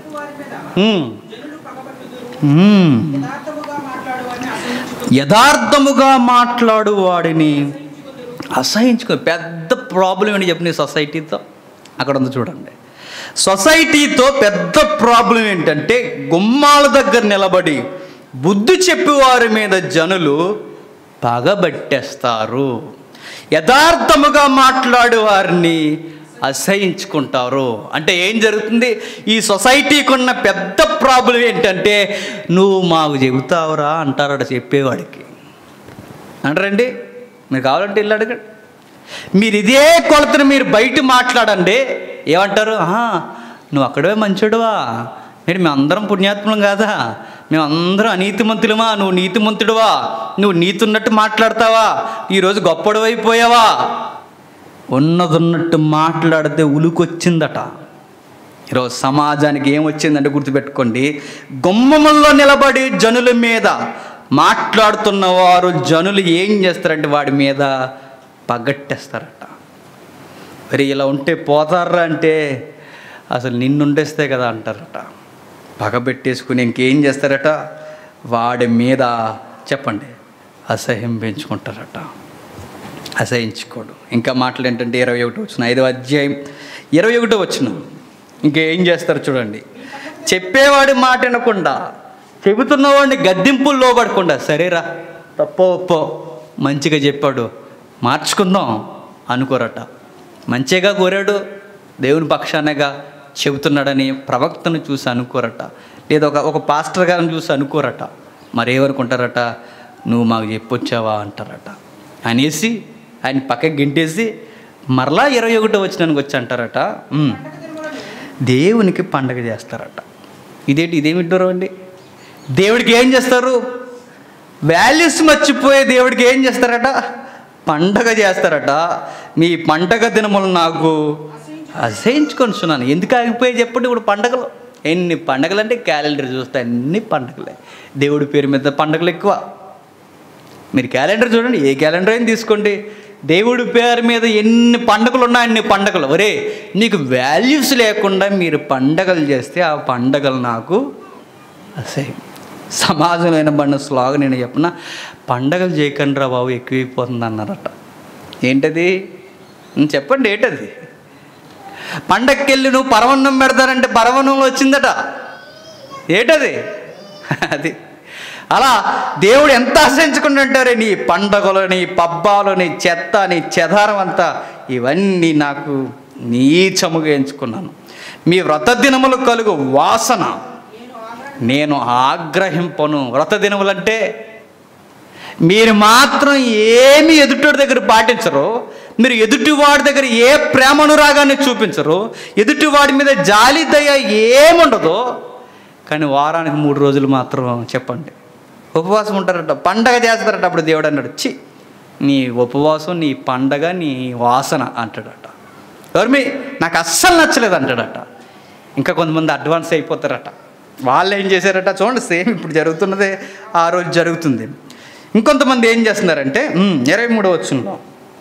యథార్థముగా మాట్లాడు వాడిని అసహించుకో. పెద్ద ప్రాబ్లం ఏంటి చెప్పిన సొసైటీతో, అక్కడ ఉంది చూడండి. సొసైటీతో పెద్ద ప్రాబ్లం ఏంటంటే గుమ్మాల దగ్గర నిలబడి బుద్ధి చెప్పేవారి మీద జనులు పగబట్టేస్తారు, యథార్థముగా మాట్లాడే వారిని అసహించుకుంటారు. అంటే ఏం జరుగుతుంది? ఈ సొసైటీకి ఉన్న పెద్ద ప్రాబ్లం ఏంటంటే నువ్వు మాకు చెబుతావురా అంటారట చెప్పేవాడికి. అంటారండి, మీరు కావాలంటే ఇల్లు అడగండి. మీరు ఇదే కొలతను మీరు బయట మాట్లాడండి, ఏమంటారు? నువ్వు అక్కడే మంచోడువా, నేను మేమందరం పుణ్యాత్ములం కాదా, మేమందరం అనీతిమంతులమా, నువ్వు నీతిమంతుడువా, నువ్వు నీతి ఉన్నట్టు మాట్లాడతావా, ఈరోజు గొప్పడు అయిపోయావా. ఉన్నదున్నట్టు మాట్లాడితే ఉలుకొచ్చిందట. ఈరోజు సమాజానికి ఏమొచ్చిందంటే గుర్తుపెట్టుకోండి, గుమ్మముల్లో నిలబడి జనుల మీద మాట్లాడుతున్న వారు జనులు ఏం చేస్తారంటే వాడి మీద పగట్టేస్తారట. మరి ఇలా ఉంటే పోతారా అంటే అసలు నిన్నుండేస్తే కదా అంటారట. పగబెట్టేసుకుని ఇంకేం చేస్తారట, వాడి మీద చెప్పండి అసహ్యం పెంచుకుంటారట. అసహించుకోడు. ఇంకా మాటలు ఏంటంటే ఇరవై ఒకటి వచ్చిన ఐదవ అధ్యాయం ఇరవై ఒకటో వచ్చిన ఇంకేం చేస్తారు చూడండి. చెప్పేవాడి మాట వినకుండా, చెబుతున్నవాడిని గద్దింపులు లోబడకుండా, సరేరా తప్పో ఒప్పో మంచిగా చెప్పాడు మార్చుకుందాం అనుకోరట. మంచిగా కోరాడు, దేవుని పక్షానగా చెబుతున్నాడని ప్రవక్తను చూసి అనుకోరట, లేదా ఒక ఒక పాస్టర్ గారిని చూసి అనుకోరట. మరేమనుకుంటారట, నువ్వు మాకు చెప్పొచ్చావా అంటారట. అనేసి ఆయన పక్కకి గింటేసి మరలా ఇరవై ఒకటో వచ్చినానికి వచ్చి అంటారట, దేవునికి పండగ చేస్తారట. ఇదేంటి ఇదేమిడ్డరు అండి? దేవుడికి ఏం చేస్తారు? వాల్యూస్ మర్చిపోయే దేవుడికి ఏం చేస్తారట? పండగ చేస్తారట. మీ పండగ దినములు నాకు అసహించుకొని చున్నాను. ఎందుకు ఆగిపోయి చెప్పండి. ఇప్పుడు పండగలు ఎన్ని పండగలు అంటే క్యాలెండర్ చూస్తే అన్ని పండగలే. దేవుడి పేరు మీద పండగలు ఎక్కువ. మీరు క్యాలెండర్ చూడండి, ఏ క్యాలెండర్ అయినా తీసుకోండి, దేవుడి పేరు మీద ఎన్ని పండగలు ఉన్నాయి అన్ని పండగలు. ఒరే, నీకు వాల్యూస్ లేకుండా మీరు పండగలు చేస్తే ఆ పండగలు నాకు అసహ్యం. సమాజమైన బండ స్లాగ్ నేను చెప్పిన, పండగలు చేయకండి రా బాబు ఎక్కువైపోతుంది అన్నారట. ఏంటది చెప్పండి, ఏంటది? పండగకి వెళ్ళి నువ్వు పరవన్నం పెడతారంటే పరవన్నంలో వచ్చిందట. ఏంటది? అది అలా దేవుడు ఎంత ఆశించుకుంటుంటారే, నీ పండగలు, నీ పబ్బాలు, నీ చెత్త, నీ చెదారం అంతా ఇవన్నీ నాకు నీచముగా ఎంచుకున్నాను. మీ వ్రత దినములు కలుగు వాసన నేను ఆగ్రహింపను. వ్రత దినములంటే మీరు మాత్రం ఏమి ఎదుటి దగ్గర పాటించరు, మీరు ఎదుటివాడి దగ్గర ఏ ప్రేమనురాగాన్ని చూపించరు, ఎదుటివాడి మీద జాలి దయ ఏముండదు. కానీ వారానికి మూడు రోజులు మాత్రం చెప్పండి ఉపవాసం ఉంటారట, పండగ చేస్తారట. అప్పుడు దేవుడు అన్నాడు, చి నీ ఉపవాసం, నీ పండగ, నీ వాసన అంటాడట. ఎవరి నాకు అస్సలు నచ్చలేదు అంటాడట. ఇంకా కొంతమంది అడ్వాన్స్ అయిపోతారట. వాళ్ళు ఏం చేశారట చూడండి, సేమ్ ఇప్పుడు జరుగుతున్నదే ఆ రోజు జరుగుతుంది. ఇంకొంతమంది ఏం చేస్తున్నారంటే ఇరవై మూడో వచనంలో,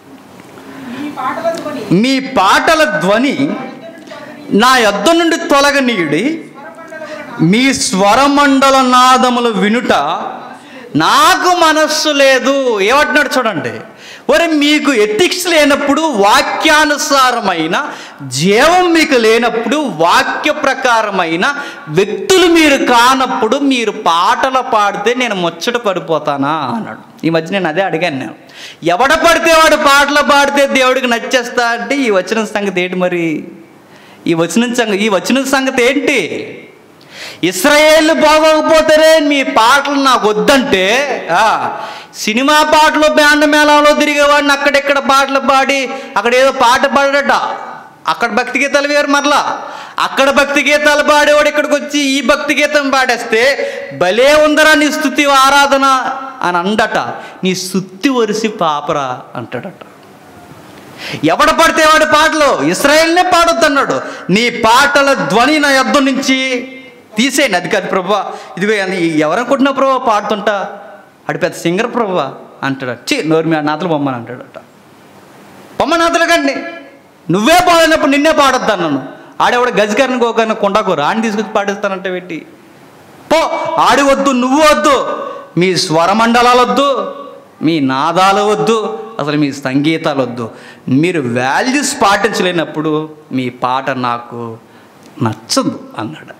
మీ పాటల ధ్వని నా యొద్ద నుండి తొలగనీయుడి, మీ స్వరమండల నాదములు వినుట నాకు మనస్సు లేదు. ఏమంటున్నాడు చూడండి, ఒరే మీకు ఎథిక్స్ లేనప్పుడు, వాక్యానుసారమైన జీవం మీకు లేనప్పుడు, వాక్య ప్రకారమైన వ్యక్తులు మీరు కానప్పుడు మీరు పాటలు పాడితే నేను ముచ్చట పడిపోతానా అన్నాడు. ఈ మధ్య నేను అదే అడిగాను. నేను ఎవడ పడితే వాడు పాటలు పాడితే దేవుడికి నచ్చేస్తా అంటే ఈ వచనం సంగతి ఏంటి? మరి ఈ వచనం సంగతి ఈ వచనం సంగతి ఏంటి? ఇశ్రాయేలు బాగోకపోతేనే మీ పాటలు నాకు వద్దంటే, సినిమా పాటలు బ్యాండ్ మేళంలో తిరిగేవాడిని అక్కడెక్కడ పాటలు పాడి అక్కడ ఏదో పాట పాడట, అక్కడ భక్తి గీతాలు వేరు, మరలా అక్కడ భక్తి గీతాలు పాడేవాడు ఇక్కడికి వచ్చి ఈ భక్తి గీతం పాడేస్తే భలే ఉందరా నీ స్తుతి ఆరాధన అని అందట. నీ స్తుతి వరిసి పాపరా అంటాడట. ఎవడ పడితే వాడి పాటలు ఇశ్రాయేలునే పాడొద్దన్నాడు. నీ పాటల ధ్వని నా యొద్ద నుంచి తీసేయండి. అది కాదు ప్రభువా, ఇదిగో ఎవరనుకుంటున్నా ప్రభువా పాడుతుంటా, అడి పెద్ద సింగర్ ప్రభువా అంటాడు. చి నోరు మీ నాతలు బొమ్మని అంటాడట. బొమ్మ నాతలు కండి, నువ్వే పాడినప్పుడు నిన్నే పాడొద్దాను నన్ను. ఆడేవాడు గజకరని గోకరని కొండకూర ఆడిని తీసుకొచ్చి పాడిస్తానంటే పెట్టి పో. ఆడి వద్దు, నువ్వు వద్దు, మీ స్వరమండలాలు వద్దు, మీ నాదాలు వద్దు, అసలు మీ సంగీతాలు వద్దు. మీరు వాల్యూస్ పాటించలేనప్పుడు మీ పాట నాకు నచ్చదు అన్నాడు.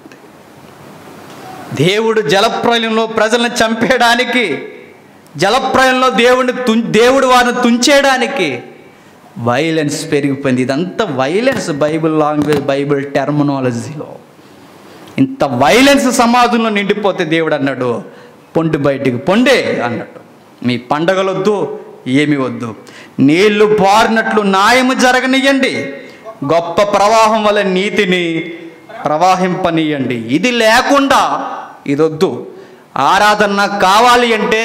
దేవుడు జలప్రలయంలో ప్రజలను చంపేయడానికి, జలప్రలయంలో దేవుడిని తు దేవుడు వారిని తుంచేయడానికి వైలెన్స్ పెరిగిపోయింది. ఇదంతా వైలెన్స్ బైబిల్ లాంగ్వేజ్, బైబిల్ టెర్మినాలజీలో ఇంత వైలెన్స్ సమాజంలో నిండిపోతే దేవుడు అన్నాడు, పొండి బయటికి పొండే అన్నాడు. మీ పండగలొద్దు, ఏమి వద్దు, నీళ్లు పారినట్లు న్యాయము జరగనియండి, గొప్ప ప్రవాహం వల్ల నీతిని ప్రవాహింపనీయండి. ఇది లేకుండా ఇదొద్దు. ఆరాధన కావాలి అంటే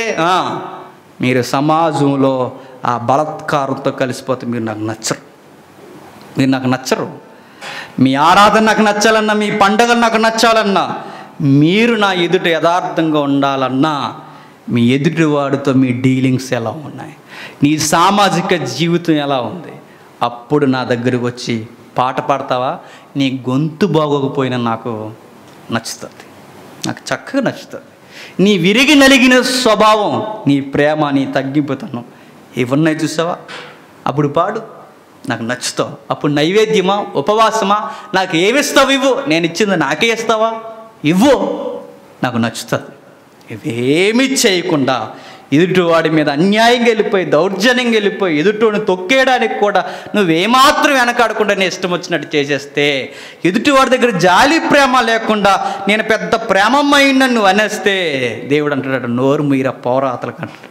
మీరు సమాజంలో ఆ బలత్కారంతో కలిసిపోతే మీరు నాకు నచ్చరు, మీరు నాకు నచ్చరు. మీ ఆరాధన నాకు నచ్చాలన్నా, మీ పండగలు నాకు నచ్చాలన్నా, మీరు నా ఎదుట యథార్థంగా ఉండాలన్నా, మీ ఎదుటివాడితో మీ డీలింగ్స్ ఎలా ఉన్నాయి, నీ సామాజిక జీవితం ఎలా ఉంది, అప్పుడు నా దగ్గరకు వచ్చి పాట పాడతావా? నీ గొంతు బాగోకపోయినా నాకు నచ్చుతుంది, నాకు చక్కగా నచ్చుతుంది. నీ విరిగి నలిగిన స్వభావం, నీ ప్రేమ, నీ తగ్గింపుతనం ఇవన్నీ చూసావా? అప్పుడు పాడు, నాకు నచ్చుతావు. అప్పుడు నైవేద్యమా, ఉపవాసమా, నాకు ఏమిస్తావు ఇవ్వు, నేను ఇచ్చింది నాకే ఇస్తావా, ఇవ్వు, నాకు నచ్చుతుంది. ఇవేమీ చేయకుండా ఎదుటివాడి మీద అన్యాయంగా వెళ్ళిపోయి, దౌర్జన్యంగా వెళ్ళిపోయి, ఎదుటివాడిని తొక్కేయడానికి కూడా నువ్వేమాత్రం వెనకాడకుండా నేను ఇష్టం వచ్చినట్టు చేసేస్తే, ఎదుటివాడి దగ్గర జాలి ప్రేమ లేకుండా నేను పెద్ద ప్రేమమ్మైందని నువ్వు అనేస్తే దేవుడు అంటాడట, నోరు మీర పౌరాతలకు అంటాడట.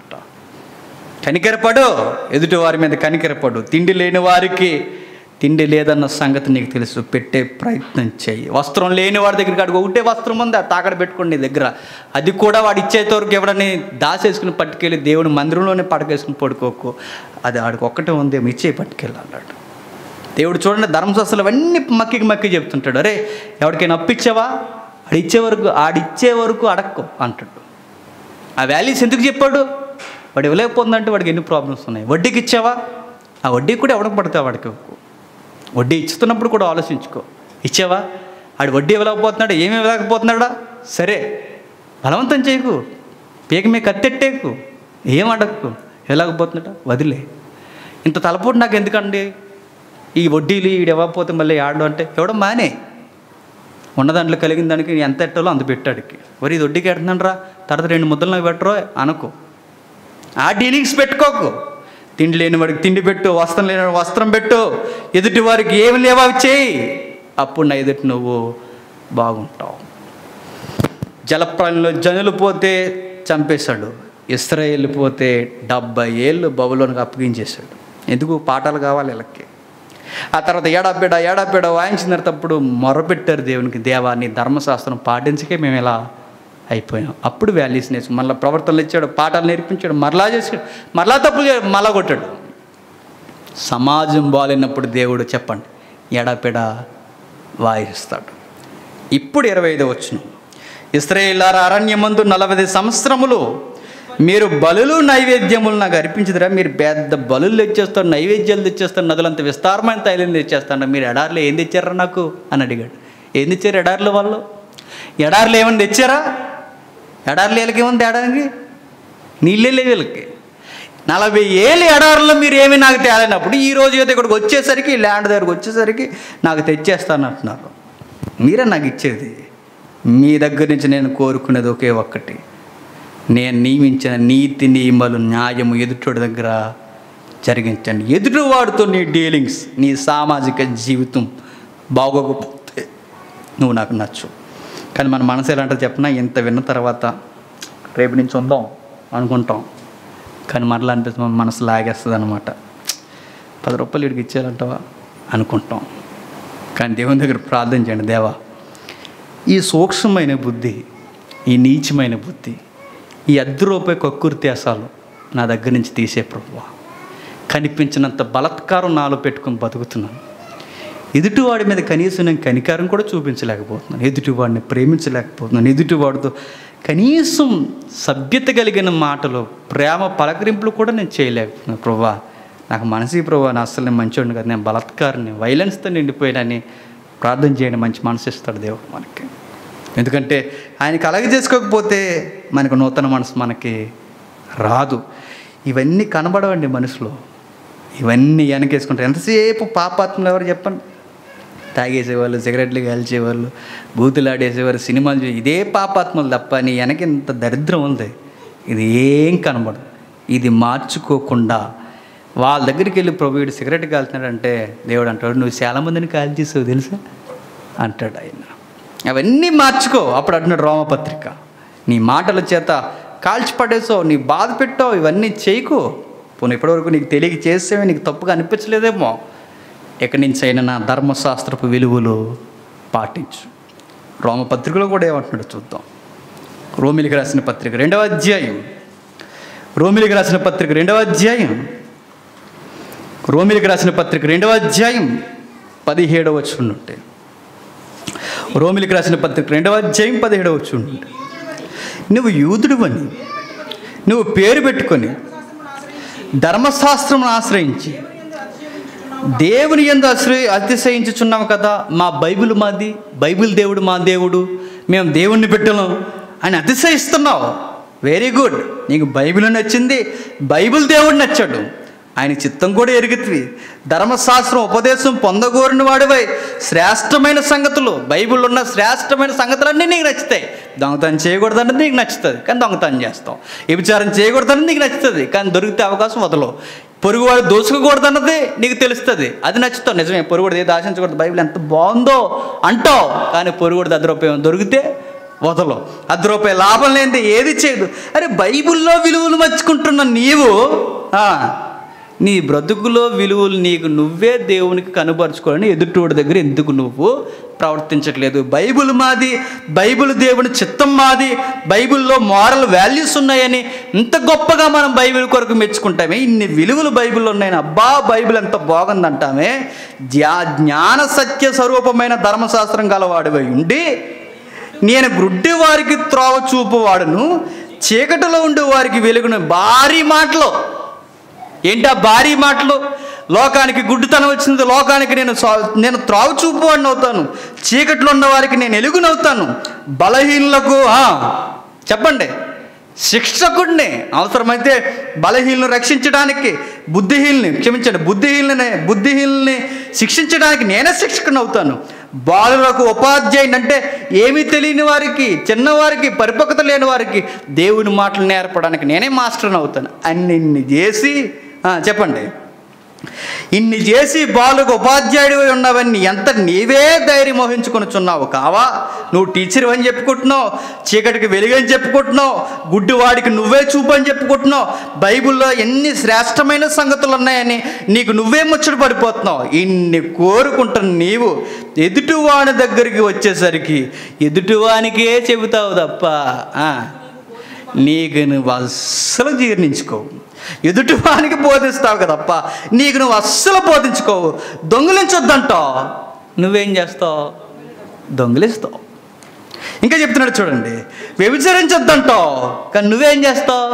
కనికరపడు, ఎదుటివారి మీద కనికరపడు. తిండి లేని వారికి తిండి లేదన్న సంగతి నీకు తెలుసు, పెట్టే ప్రయత్నం చేయి. వస్త్రం లేని వాడి దగ్గరికి అడుగు, ఒకటే వస్త్రం ఉంది, ఆ తాకడ పెట్టుకోండి నీ దగ్గర, అది కూడా వాడు ఇచ్చేంతవరకు ఎవడని దాసేసుకుని పట్టుకెళ్ళి దేవుడి మందిరంలోనే పడకేసుకుని పడుకోకు, అది ఆడికి ఒక్కటే ఉంది, ఇచ్చే పట్టుకెళ్ళి అన్నాడు దేవుడు. చూడండి, ధర్మశాస్త్రాలు అవన్నీ మక్కికి మక్కి చెప్తుంటాడు. అరే ఎవరికైనా అప్పిచ్చావా, ఆడిచ్చే వరకు ఆడిచ్చే వరకు అడక్కు అంటాడు. ఆ వాల్యూస్ ఎందుకు చెప్పాడు? వాడు ఇవ్వలేకపోతుందంటే వాడికి ఎన్ని ప్రాబ్లమ్స్ ఉన్నాయి. వడ్డీకి ఇచ్చావా, ఆ వడ్డీ కూడా ఎవరికి పడతావు వాడికి. వడ్డీ ఇస్తున్నప్పుడు కూడా ఆలోచించుకో, ఇచ్చావా? ఆడు వడ్డీ ఇవ్వలేకపోతున్నాడు, ఏమి ఇవ్వలేకపోతున్నాడా, సరే బలవంతం చేయకు, పీక మీద కత్తెట్టేకు, ఏం అడగకు, ఇవ్వలేకపోతున్నాడా వదిలే. ఇంత తలపోటు నాకు ఎందుకండి, ఈ వడ్డీలు ఈడు ఇవ్వకపోతే మళ్ళీ ఆడు అంటే ఇవ్వడం మానే, ఉన్న దాంట్లో కలిగిన దానికి ఎంత ఎట్టాలో అంత పెట్టాడికి. మరి ఇది వడ్డీకి ఎడుతున్నాడు రా, తర్వాత రెండు ముద్దలు నాకు పెట్టరో అనుకో, ఆ డీలింగ్స్ పెట్టుకోకు. తిండి లేని వాడికి తిండి పెట్టు, వస్త్రం లేని వాడికి వస్త్రం పెట్టు, ఎదుటి వారికి ఏమి లేవా అవి చేయి, అప్పుడు నా ఎదుటి నువ్వు బాగుంటావు. జలప్రాణిలో జనులు పోతే చంపేశాడు, ఇశ్రాయేలు పోతే డెబ్బై ఏళ్ళు బబులోనికి అప్పగించేశాడు. ఎందుకు? పాఠాలు కావాలి వీళ్ళకి. ఆ తర్వాత ఏడాపేడ ఏడాపేడ వాయించిన తప్పుడు మొరపెట్టారు దేవునికి, దేవా నీ ధర్మశాస్త్రం పాటించకే మేము ఇలా అయిపోయాం. అప్పుడు వాల్యూస్ నేర్చు, మళ్ళీ ప్రవర్తనలు ఇచ్చాడు, పాఠాలు నేర్పించాడు, మరలా చేసాడు, మరలా తప్పులు చేయడు, మళ్ళా కొట్టాడు. సమాజం బాగాలేనప్పుడు దేవుడు చెప్పండి ఎడపెడ వాయిస్తాడు. ఇప్పుడు ఇరవై ఐదు వచ్చును, ఇశ్రాయేలులారా అరణ్యమందు నలభై సంవత్సరములు మీరు బలులు నైవేద్యములు నాకు అర్పించదురా. మీరు పెద్ద బలులు తెచ్చేస్తారు, నైవేద్యాలు తెచ్చేస్తారు, నదులంత విస్తారమైన తైలం తెచ్చేస్తాను, మీరు ఎడారిలో ఏం తెచ్చారా నాకు అని అడిగాడు. ఏం తెచ్చారు ఎడారిలో వాళ్ళు? ఎడారిలో ఏమని తెచ్చారా? ఎడారిలో వీళ్ళకి ఏముంది తేడానికి? నీళ్ళే లేవు వీళ్ళకి. నలభై ఏళ్ళు ఎడారులో మీరు ఏమీ నాకు తేలినప్పుడు ఈరోజు ఏదో ఇక్కడికి వచ్చేసరికి ల్యాండ్ దగ్గరకు వచ్చేసరికి నాకు తెచ్చేస్తాను అంటున్నారు. మీరే నాకు ఇచ్చేది. మీ దగ్గర నుంచి నేను కోరుకునేది ఒకే ఒక్కటి, నేను నియమించిన నీతి నియమాలు న్యాయము ఎదుటి దగ్గర జరిగించండి. ఎదుటివాడితో నీ డీలింగ్స్, నీ సామాజిక జీవితం బాగోకపోతే నువ్వు నాకు నచ్చు. కానీ మన మనసు ఎలా అంటే చెప్పినా, ఇంత విన్న తర్వాత రేపు నుంచి ఉందాం అనుకుంటాం, కానీ మరలా అనిపిస్తుంది మన మనసు లాగేస్తుంది అనమాట. పది రూపాయలు వీడికి ఇచ్చేయాలంటావా అనుకుంటాం. కానీ దేవుని దగ్గర ప్రార్థన చేయండి, దేవా ఈ సూక్ష్మమైన బుద్ధి, ఈ నీచమైన బుద్ధి, ఈ అర్ధ రూపాయి కక్కుర్త్యాసాలు నా దగ్గర నుంచి తీసే ప్రభువా. కనిపించినంత బలత్కారం నాలో పెట్టుకుని బతుకుతున్నాను. ఎదుటివాడి మీద కనీసం నేను కనికారం కూడా చూపించలేకపోతున్నాను, ఎదుటివాడిని ప్రేమించలేకపోతున్నాను, ఎదుటివాడితో కనీసం సభ్యత కలిగిన మాటలు, ప్రేమ పలకరింపులు కూడా నేను చేయలేకపోతున్నాను. ప్రభువా నాకు మనసి ప్రభువా, నా అసలు నేను మంచివాడిని కదా, నేను బలత్కారాన్ని వైలెన్స్తో నిండిపోయానని ప్రార్థన చేయండి. మంచి మనసు ఇస్తాడు దేవుడు మనకి. ఎందుకంటే ఆయన కలగ చేసుకోకపోతే మనకు నూతన మనసు మనకి రాదు. ఇవన్నీ కనబడవండి మనసులో, ఇవన్నీ వెనకేసుకుంటారు. ఎంతసేపు పాపాత్మలు ఎవరు చెప్పండి? తాగేసేవాళ్ళు, సిగరెట్లు కాల్చేవాళ్ళు, బూతులు ఆడేసేవారు, సినిమాలు చూ ఇదే పాపాత్మలు తప్ప నీ వెనక ఇంత దరిద్రం ఉంది, ఇది ఏం కనబడదు. ఇది మార్చుకోకుండా వాళ్ళ దగ్గరికి వెళ్ళి ప్రభు వీడు సిగరెట్ కాల్చినాడంటే దేవుడు అంటాడు, నువ్వు చాలామందిని కాల్చేసావు తెలుసా అంటాడు ఆయన. అవన్నీ మార్చుకో. అప్పుడు అంటున్నాడు రోమపత్రిక, నీ మాటల చేత కాల్చి పడేసావు, నీ బాధ పెట్టావు, ఇవన్నీ చేయకు. పోనీ ఇప్పటివరకు నీకు తెలియక చేసేవే, నీకు తప్పుగా అనిపించలేదేమో, ఎక్కడి నుంచి అయినా నా ధర్మశాస్త్రపు విలువలు పాటించు. రోమపత్రికలో కూడా ఏమంటున్నాడు చూద్దాం. రోమిలికి రాసిన పత్రిక రెండవ అధ్యాయం, రోమిలికి రాసిన పత్రిక రెండవ అధ్యాయం రోమిలికి రాసిన పత్రిక రెండవ అధ్యాయం పదిహేడవ వచనం నుండి, రోమిలికి రాసిన పత్రిక రెండవ అధ్యాయం పదిహేడవ వచనం నుండి, నువ్వు యూదుడివని నువ్వు పేరు పెట్టుకొని ధర్మశాస్త్రమును ఆశ్రయించి దేవుని యందు అశ్రయ అతిశయించుచున్నాము కదా, మా బైబిల్ మాది, బైబిల్ దేవుడు మా దేవుడు, మేము దేవుణ్ణి పెట్టలేం అని అతిశయిస్తున్నావు. వెరీ గుడ్, నీకు బైబిల్ నచ్చింది, బైబిల్ దేవుడు నచ్చాడు, ఆయన చిత్తం కూడా ఎరుగుతుంది. ధర్మశాస్త్రం ఉపదేశం పొందగోరిన వాడివై శ్రేష్టమైన సంగతులు, బైబిల్లో ఉన్న శ్రేష్టమైన సంగతులన్నీ నీకు నచ్చుతాయి. దొంగతనం చేయకూడదన్నది నీకు నచ్చుతుంది, కానీ దొంగతనం చేస్తావు. వ్యభిచారం చేయకూడదన్నది నీకు నచ్చుతుంది, కానీ దొరికితే అవకాశం వదలవు. పొరుగువాడు దోచుకోకూడదన్నది నీకు తెలుస్తుంది, అది నచ్చుతావు. నిజమే, పొరుగుడు ఏది ఆశించకూడదు, బైబిల్ ఎంత బాగుందో అంటావు, కానీ పొరుగుడు అర్ధ రూపాయి దొరికితే వదలవు. అర్ధ రూపాయి లాభం లేనిది ఏది చేయదు. అరే బైబిల్లో విలువలు మర్చుకుంటున్న నీవు నీ బ్రతుకులో విలువలు నీకు నువ్వే దేవునికి కనబరుచుకోవాలని ఎదుటోడి దగ్గర ఎందుకు నువ్వు ప్రవర్తించట్లేదు? బైబిల్ మాది, బైబిల్ దేవుని చిత్తం మాది, బైబిల్లో మోరల్ వాల్యూస్ ఉన్నాయని ఇంత గొప్పగా మనం బైబిల్ కొరకు మెచ్చుకుంటామే. ఇన్ని విలువలు బైబిల్లో ఉన్నాయని అబ్బా బైబిల్ ఎంత బాగుందంటామే. జ్ఞా జ్ఞాన సత్య స్వరూపమైన ధర్మశాస్త్రం గలవాడివై ఉండి నేను గుడ్డి వారికి త్రోవ చూపువాడును, చీకటిలో ఉండే వారికి వెలుగును. భారీ మాటలు ఏంటి ఆ భారీ మాటలు? లోకానికి గుడ్డితనం వచ్చింది, లోకానికి నేను నేను త్రావు చూపువాడిని అవుతాను, చీకట్లో ఉన్న వారికి నేను ఎలుగునవుతాను, బలహీనులకు చెప్పండి శిక్షకుడిని, అవసరమైతే బలహీనను రక్షించడానికి, బుద్ధిహీనుని క్షమించండి బుద్ధిహీనుని బుద్ధిహీనుని శిక్షించడానికి నేనే శిక్షకుని అవుతాను, బాలులకు ఉపాధ్యాయుని అంటే ఏమీ తెలియని వారికి, చిన్నవారికి, పరిపక్వత లేని వారికి దేవుని మాటలు నేర్పడానికి నేనే మాస్టర్ని అవుతాను. అన్నిన్ని చేసి చెప్పండి ఇన్ని చేసి బాలుకు ఉపాధ్యాయుడు ఉన్నవన్నీ ఎంత నీవే ధైర్యం వహించుకొనుచున్నావు కావా? నువ్వు టీచర్ అని చెప్పుకుంటున్నావు, చీకటికి వెలుగని చెప్పుకుంటున్నావు, గుడ్డివాడికి నువ్వే చూపు అని చెప్పుకుంటున్నావు, బైబిల్లో ఎన్ని శ్రేష్టమైన సంగతులు ఉన్నాయని నీకు నువ్వే ముచ్చట పడిపోతున్నావు. ఇన్ని కోరుకుంటున్న నీవు ఎదుటివాని దగ్గరికి వచ్చేసరికి ఎదుటివానికే చెబుతావు తప్ప నీకు నువ్వు అస్సలు జీర్ణించుకోవు. ఎదుటివానికి బోధిస్తావు కదప్ప నీకు నువ్వు అస్సలు బోధించుకోవు. దొంగిలించొద్దంటావు, నువ్వేం చేస్తావు? దొంగిలిస్తావు. ఇంకా చెప్తున్నాడు చూడండి, వ్యభిచరించొద్దంటావు, కానీ నువ్వేం చేస్తావు?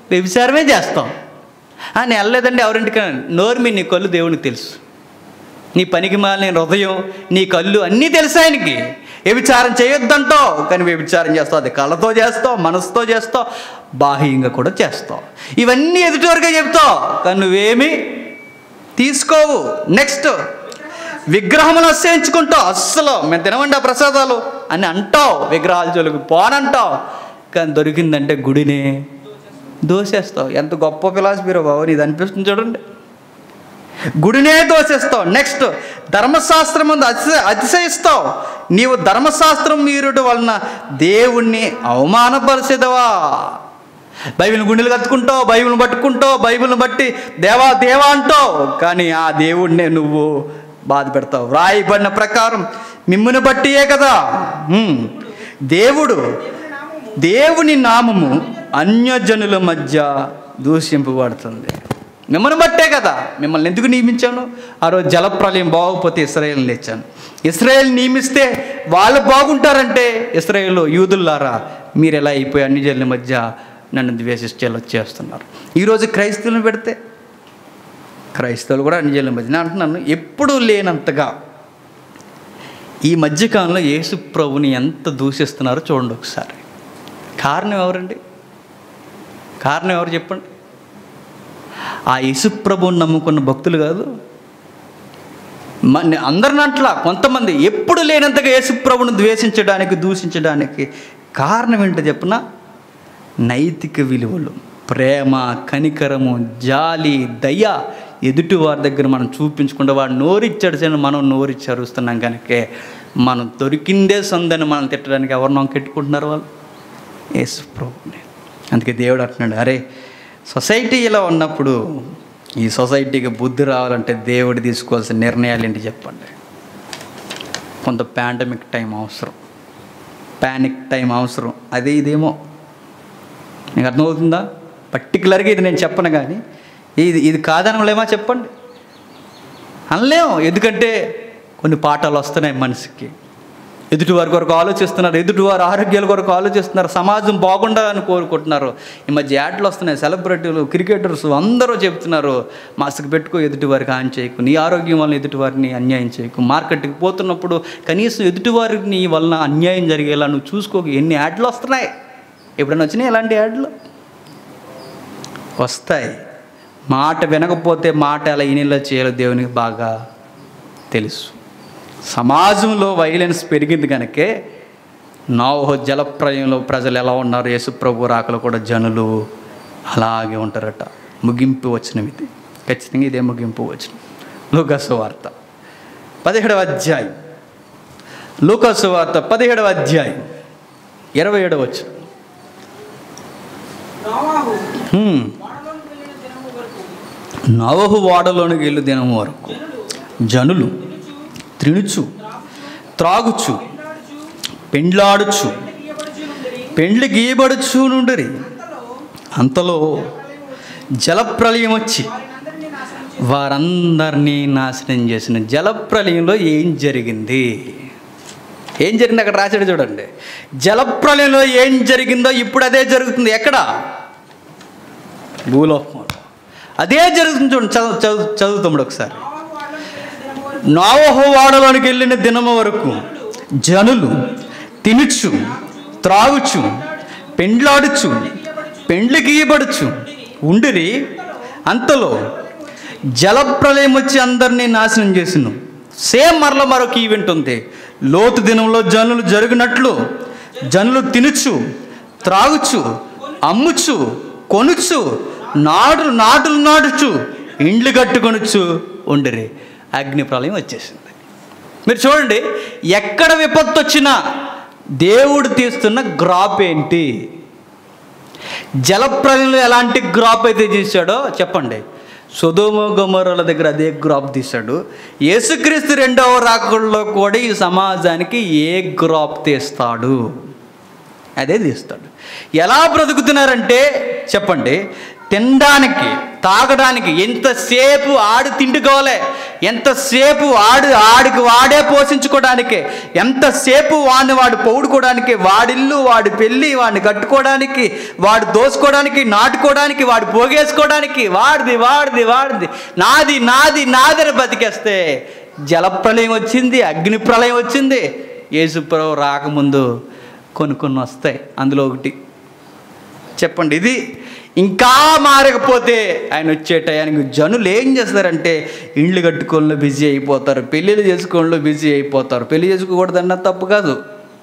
వ్యభిచారమే చేస్తావు. నేను వెళ్ళలేదండి ఎవరింటికైనా, నోరు మీ నీ కళ్ళు దేవునికి తెలుసు. నీ పనికి మాలిన హృదయం, నీ కళ్ళు అన్నీ తెలుసు ఆయనకి. వ్యభిచారం చేయొద్దంటావు, కానీ వ్యభిచారం చేస్తావు. అది కళ్ళతో చేస్తావు, మనసుతో చేస్తావు, బాహ్యంగా కూడా చేస్తావు. ఇవన్నీ ఎదుటివరకే చెప్తావు, కానీ నువ్వేమి తీసుకోవు. నెక్స్ట్, విగ్రహములు అసహించుకుంటావు. అస్సలు మేము తినమండి ఆ ప్రసాదాలు అని అంటావు, విగ్రహాల జోలికి పోనంటావు, కానీ దొరికిందంటే గుడినే దోసేస్తావు. ఎంత గొప్ప ఫిలాసఫీరో బాబు, నీది అనిపిస్తుంది చూడండి. గుడినే దోసేస్తావు. నెక్స్ట్, ధర్మశాస్త్రం ముందు అతిశ అతిశయిస్తావు. నీవు ధర్మశాస్త్రం మీరుడు వలన దేవుణ్ణి అవమానపరిచేదవా. బైబిల్ని గుండెలు కత్తుకుంటావు, బైబిల్ని పట్టుకుంటావు, బైబిల్ని బట్టి దేవా దేవా అంటావు, కానీ ఆ దేవుడినే నువ్వు బాధ పెడతావు. రాయబడిన ప్రకారం మిమ్ముని బట్టియే కదా దేవుడు దేవుని నామము అన్యజనుల మధ్య దూషింపబడుతుంది. మిమ్మల్ని బట్టే కదా. మిమ్మల్ని ఎందుకు నియమించాను? ఆ రోజు జలప్రలయం బాగోకపోతే ఇశ్రాయేలుని తెచ్చాను. ఇశ్రాయేల్ నియమిస్తే వాళ్ళు బాగుంటారంటే, ఇశ్రాయేల్ యూదుల్లారా మీరు ఎలా అయిపోయి అన్ని జనుల మధ్య నన్ను ద్వేషించేలా చేస్తున్నారు. ఈరోజు క్రైస్తవులను పెడితే క్రైస్తవులు కూడా అన్ని జనుల మధ్య అంటున్నాను. ఎప్పుడూ లేనంతగా ఈ మధ్యకాలంలో యేసు ప్రభుని ఎంత దూషిస్తున్నారో చూడండి ఒకసారి. కారణం ఎవరండి? కారణం ఎవరు చెప్పండి? ఆ యేసు ప్రభువుని నమ్ముకున్న భక్తులు కాదు, మన అందరిని అట్లా కొంతమంది ఎప్పుడు లేనంతగా యేసు ప్రభువుని ద్వేషించడానికి, దూషించడానికి కారణం ఏంటో చెప్పిన? నైతిక విలువలు, ప్రేమ, కనికరము, జాలి, దయ ఎదుటి వారి దగ్గర మనం చూపించకుండా వాడు నోరిచ్చాడు సరే మనం నోరిచ్చి అరుస్తున్నాం కనుకే మనం దొరికిందే సందని మనం తిట్టడానికి ఎవరు నొంకెట్టుకుంటున్నారు? వాళ్ళు యేసు ప్రభువుని. అందుకే దేవుడు అంటున్నాడు, అరే సొసైటీ ఇలా ఉన్నప్పుడు ఈ సొసైటీకి బుద్ధి రావాలంటే దేవుడు తీసుకోవాల్సిన నిర్ణయాలు ఏంటి చెప్పండి. కొంత పాండమిక్ టైం అవసరం, ప్యానిక్ టైం అవసరం. అదే ఇదేమో నీకు అర్థమవుతుందా? పర్టికులర్గా ఇది నేను చెప్పను, కానీ ఇది ఇది కాదనలేమా చెప్పండి? అనలేము. ఎందుకంటే కొన్ని పాఠాలు వస్తున్నాయి మనిషికి. ఎదుటివారి కొరకు ఆలోచిస్తున్నారు, ఎదుటివారి ఆరోగ్యాల కొరకు ఆలోచిస్తున్నారు, సమాజం బాగుండాలని కోరుకుంటున్నారు. ఈ మధ్య యాడ్లు వస్తున్నాయి, సెలబ్రిటీలు, క్రికెటర్స్ అందరూ చెప్తున్నారు, మాస్క్ పెట్టుకో, ఎదుటివారికి హాని చేయకు, నీ ఆరోగ్యం వలన ఎదుటివారిని అన్యాయం చేయకు, మార్కెట్కి పోతున్నప్పుడు కనీసం ఎదుటివారిని వలన అన్యాయం జరిగేలా నువ్వు చూసుకోక. ఎన్ని యాడ్లు వస్తున్నాయి? ఎప్పుడైనా వచ్చినాయి ఇలాంటి యాడ్లు? వస్తాయి. మాట వినకపోతే మాట ఎలా ఇనిలా చేయాలో దేవునికి బాగా తెలుసు. సమాజంలో వైలెన్స్ పెరిగింది కనుకే నోవహు జలప్రలయంలో ప్రజలు ఎలా ఉన్నారు, యేసుప్రభు రాకలో కూడా జనులు అలాగే ఉంటారట. ముగింపు వచనం ఇది, ఖచ్చితంగా ఇదే ముగింపు వచనం. లూకాసు వార్త పదిహేడవ అధ్యాయం, లూకాసు వార్త పదిహేడవ అధ్యాయం ఇరవై ఏడవ వచనం. నోవహు ఓడలోనికి వెళ్ళు దినము వరకు జనులు త్రినుచు, త్రాగుచు, పెండ్లాడుచు, పెండ్లి గీయబడుచు నుండిరి. అంతలో జలప్రలయం వచ్చి వారందరినీ నాశనం చేసిన. జలప్రలయంలో ఏం జరిగింది? ఏం జరిగింది అక్కడ రాశాడు చూడండి. జలప్రలయంలో ఏం జరిగిందో ఇప్పుడు అదే జరుగుతుంది. ఎక్కడ? భూలోకంలో అదే జరుగుతుంది. చూడండి, చదువు చదువు చదువుతాడు ఒకసారి. నోవహు ఓడలోనికి వెళ్ళిన దినము వరకు జనులు తినుచు, త్రాగుచు, పెండ్లాడుచు, పెండ్లి గీయబడుచు ఉండిరి. అంతలో జలప్రలయం వచ్చి అందరినీ నాశనం చేసిను. సేమ్ మరల మరొక ఈవెంట్ ఉంది. లోతు దినంలో జనులు జరిగినట్లు జనులు తినుచు, త్రాగుచు, అమ్ముచు, కొనుచు, నాడు నాటులు నాటుచు, ఇండ్లు కట్టుకొనుచు ఉండిరి. అగ్ని ప్రళయం వచ్చేసింది. మీరు చూడండి, ఎక్కడ విపత్తు వచ్చినా దేవుడు తీస్తున్న గ్రాప్ ఏంటి? జలప్రలయంలో ఎలాంటి గ్రాప్ అయితే తీశాడో చెప్పండి. సొదొమ గొమొర్రాల దగ్గర అదే గ్రాప్ తీశాడు. యేసుక్రీస్తు రెండవ రాకడలో కూడా ఈ సమాజానికి ఏ గ్రాప్ తీస్తాడు? అదే తీస్తాడు. ఎలా బ్రతుకుతున్నారంటే చెప్పండి, తినడానికి, తాగడానికి ఎంతసేపు ఆడు తిండుకోవాలి, ఎంతసేపు ఆడు ఆడికి వాడే పోషించుకోవడానికి, ఎంతసేపు వాడిని వాడు పౌడుకోవడానికి, వాడిల్లు, వాడి పెళ్ళి, వాడిని కట్టుకోవడానికి, వాడు దోసుకోవడానికి, నాటుకోవడానికి, వాడు పోగేసుకోవడానికి, వాడిది వాడిది వాడిది నాది నాది నాదని బతికేస్తే జలప్రలయం వచ్చింది, అగ్ని ప్రళయం వచ్చింది. యేసుప్రభు రాకముందు కొన్ని కొన్ని వస్తాయి. అందులో ఒకటి చెప్పండి. ఇది ఇంకా మారకపోతే ఆయన వచ్చే టయానికి జనులు ఏం చేస్తారంటే ఇండ్లు కట్టుకోవడంలో బిజీ అయిపోతారు, పెళ్ళిళ్ళు చేసుకోవడంలో బిజీ అయిపోతారు. పెళ్లి చేసుకోకూడదన్న తప్పు కాదు.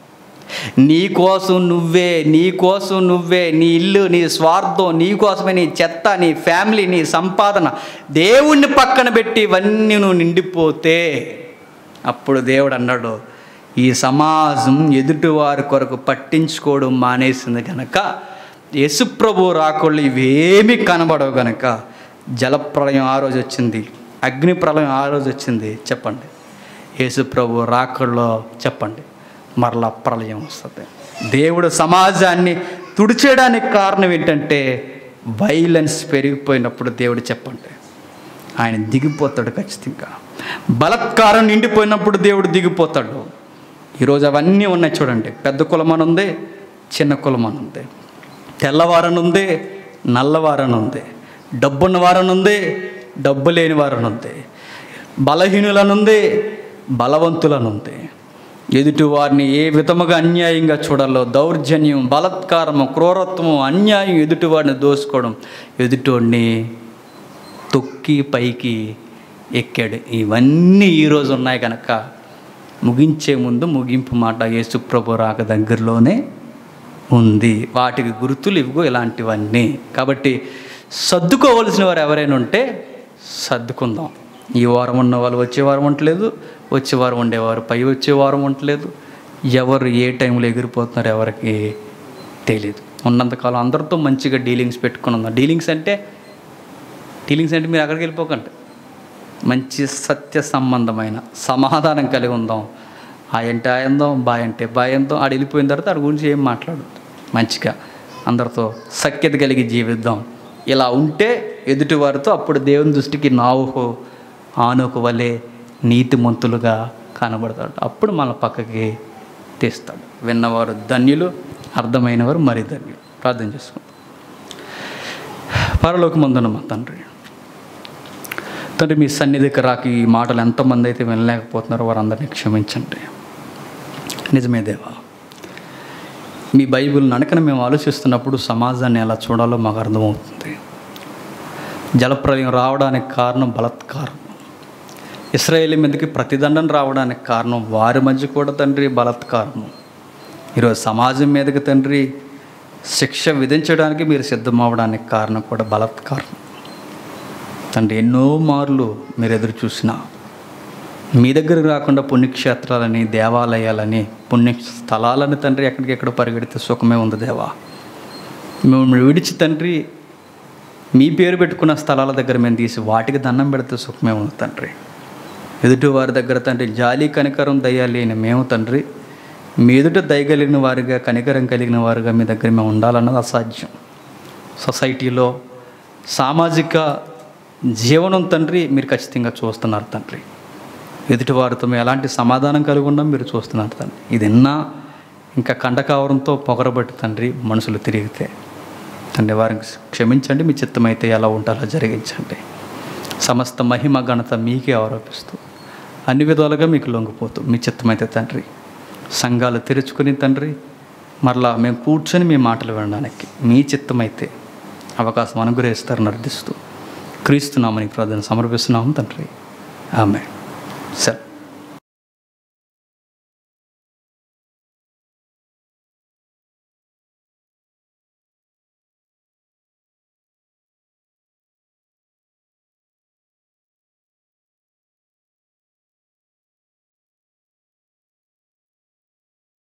నీ కోసం నువ్వే నీ కోసం నువ్వే నీ ఇల్లు, నీ స్వార్థం, నీ కోసమే నీ చెత్త, నీ ఫ్యామిలీ, నీ సంపాదన దేవుణ్ణి పక్కన పెట్టి ఇవన్నీ నువ్వు నిండిపోతే అప్పుడు దేవుడు అన్నాడు, ఈ సమాజం ఎదుటివారి కొరకు పట్టించుకోవడం మానేసింది కనుక, యేసుప్రభు రాకుళ్ళు ఇవేమీ కనబడవు కనుక జలప్రళయం ఆ రోజు వచ్చింది, అగ్ని ప్రళయం ఆ రోజు వచ్చింది. చెప్పండి, యేసుప్రభు రాకుల్లో చెప్పండి మరలా ప్రళయం వస్తుంది. దేవుడు సమాజాన్ని తుడిచేయడానికి కారణం ఏంటంటే వైలెన్స్ పెరిగిపోయినప్పుడు దేవుడు చెప్పండి ఆయన దిగిపోతాడు ఖచ్చితంగా. బలత్కారం నిండిపోయినప్పుడు దేవుడు దిగిపోతాడు. ఈరోజు అవన్నీ ఉన్నాయి చూడండి. పెద్ద కులమని ఉంది, చిన్న కులమని ఉంది, తెల్లవారని ఉంది, నల్లవారని ఉంది, డబ్బున్న వారని ఉంది, డబ్బు లేని వారని ఉంది, బలహీనులనుంది, బలవంతులనుంది. ఎదుటి వారిని ఏ విధముగా అన్యాయంగా చూడాలో దౌర్జన్యం, బలత్కారము, క్రూరత్వము, అన్యాయం, ఎదుటివాడిని దోసుకోవడం, ఎదుటివాడిని తొక్కి పైకి ఎక్కాడు. ఇవన్నీ ఈరోజు ఉన్నాయి కనుక ముగించే ముందు ముగింపు మాట యేసుప్రభు రాక దగ్గరలోనే ఉంది. వాటికి గుర్తులు ఇవిగో ఇలాంటివన్నీ. కాబట్టి సర్దుకోవలసిన వారు ఎవరైనా ఉంటే సర్దుకుందాం. ఈ వారం ఉన్న వాళ్ళు వచ్చే వారం ఉండలేదు, వచ్చే వారం ఉండేవారు పై వచ్చే వారం ఉండలేదు. ఎవరు ఏ టైంలో ఎగిరిపోతున్నారు ఎవరికి తెలియదు. ఉన్నంతకాలం అందరితో మంచిగా డీలింగ్స్ పెట్టుకుని ఉందాం. డీలింగ్స్ అంటే డీలింగ్స్ అంటే మీరు అక్కడికి వెళ్ళిపోకండి. మంచి సత్య సంబంధమైన సమాధానం కలిగి ఉందాం. ఆ అంటే ఆయందాం, బాయ్ అంటే బాయ్ అందాం. ఆడ వెళ్ళిపోయిన తర్వాత ఆడ గురించి ఏం మాట్లాడద్దు. మంచిగా అందరితో సఖ్యత కలిగి జీవిద్దాం. ఇలా ఉంటే ఎదుటివారితో అప్పుడు దేవుని దృష్టికి నావుకు ఆనోకు వలె నీతిమంతులుగా కనబడతాడు. అప్పుడు మన పక్కకి తీస్తాడు. విన్నవారు ధన్యులు, అర్థమైన వారు మరి ధన్యులు. ప్రార్థన చేసుకుందాం. పరలోకమందున్న మా తండ్రి, తండ్రి మీ సన్నిధికి రాక ఈ మాటలు ఎంతమంది అయితే వినలేకపోతున్నారో వారందరినీ క్షమించండి. నిజమే దేవా, మీ బైబిల్ నడకన మేము ఆలోచిస్తున్నప్పుడు సమాజాన్ని ఎలా చూడాలో మాకు అర్థమవుతుంది. జలప్రలయం రావడానికి కారణం బలత్కారం. ఇశ్రాయేలు మీదకి ప్రతిదండన రావడానికి కారణం వారి మధ్య కూడా తండ్రి బలత్కారము. ఈరోజు సమాజం మీదకి తండ్రి శిక్ష విధించడానికి మీరు సిద్ధమవడానికి కారణం కూడా బలత్కారం. తండ్రి ఎన్నో మార్లు మీరు ఎదురు చూసినా మీ దగ్గరకు రాకుండా పుణ్యక్షేత్రాలని, దేవాలయాలని, పుణ్య స్థలాలని తండ్రి ఎక్కడికెక్కడ పరిగెడితే సుఖమే ఉంది దేవా. మేము విడిచి తండ్రి మీ పేరు పెట్టుకున్న స్థలాల దగ్గర మేము తీసి వాటికి దండం పెడితే సుఖమే ఉంది తండ్రి. ఎదుటి వారి దగ్గర తండ్రి జాలి కనికరం దయ లేని మేము తండ్రి మీ ఎదుట దయగలిగిన వారిగా, కనికరం కలిగిన వారుగా మీ దగ్గర మేము ఉండాలన్నది అసాధ్యం. సొసైటీలో సామాజిక జీవనం తండ్రి మీరు ఖచ్చితంగా చూస్తున్నారు తండ్రి. ఎదుటివారితో మేము ఎలాంటి సమాధానం కలిగి ఉన్నాం మీరు చూస్తున్నారు తండ్రి. ఇది ఎన్నా ఇంకా కండకావరంతో పొగరబట్టి తండ్రి మనుషులు తిరిగితే తండ్రి వారికి క్షమించండి. మీ చిత్తమైతే ఎలా ఉండాలో జరిగించండి. సమస్త మహిమ ఘనత మీకే ఆరోపిస్తూ అన్ని విధాలుగా మీకు లొంగిపోతూ మీ చిత్తమైతే తండ్రి సంఘాలు తెరుచుకుని తండ్రి మరలా మేము కూర్చొని మీ మాటలు వినడానికి మీ చిత్తమైతే అవకాశం అనుగ్రహిస్తారని అర్థిస్తూ క్రీస్తు నామమున ప్రార్థన సమర్పిస్తున్నాము తండ్రి. ఆమేన్. సరే.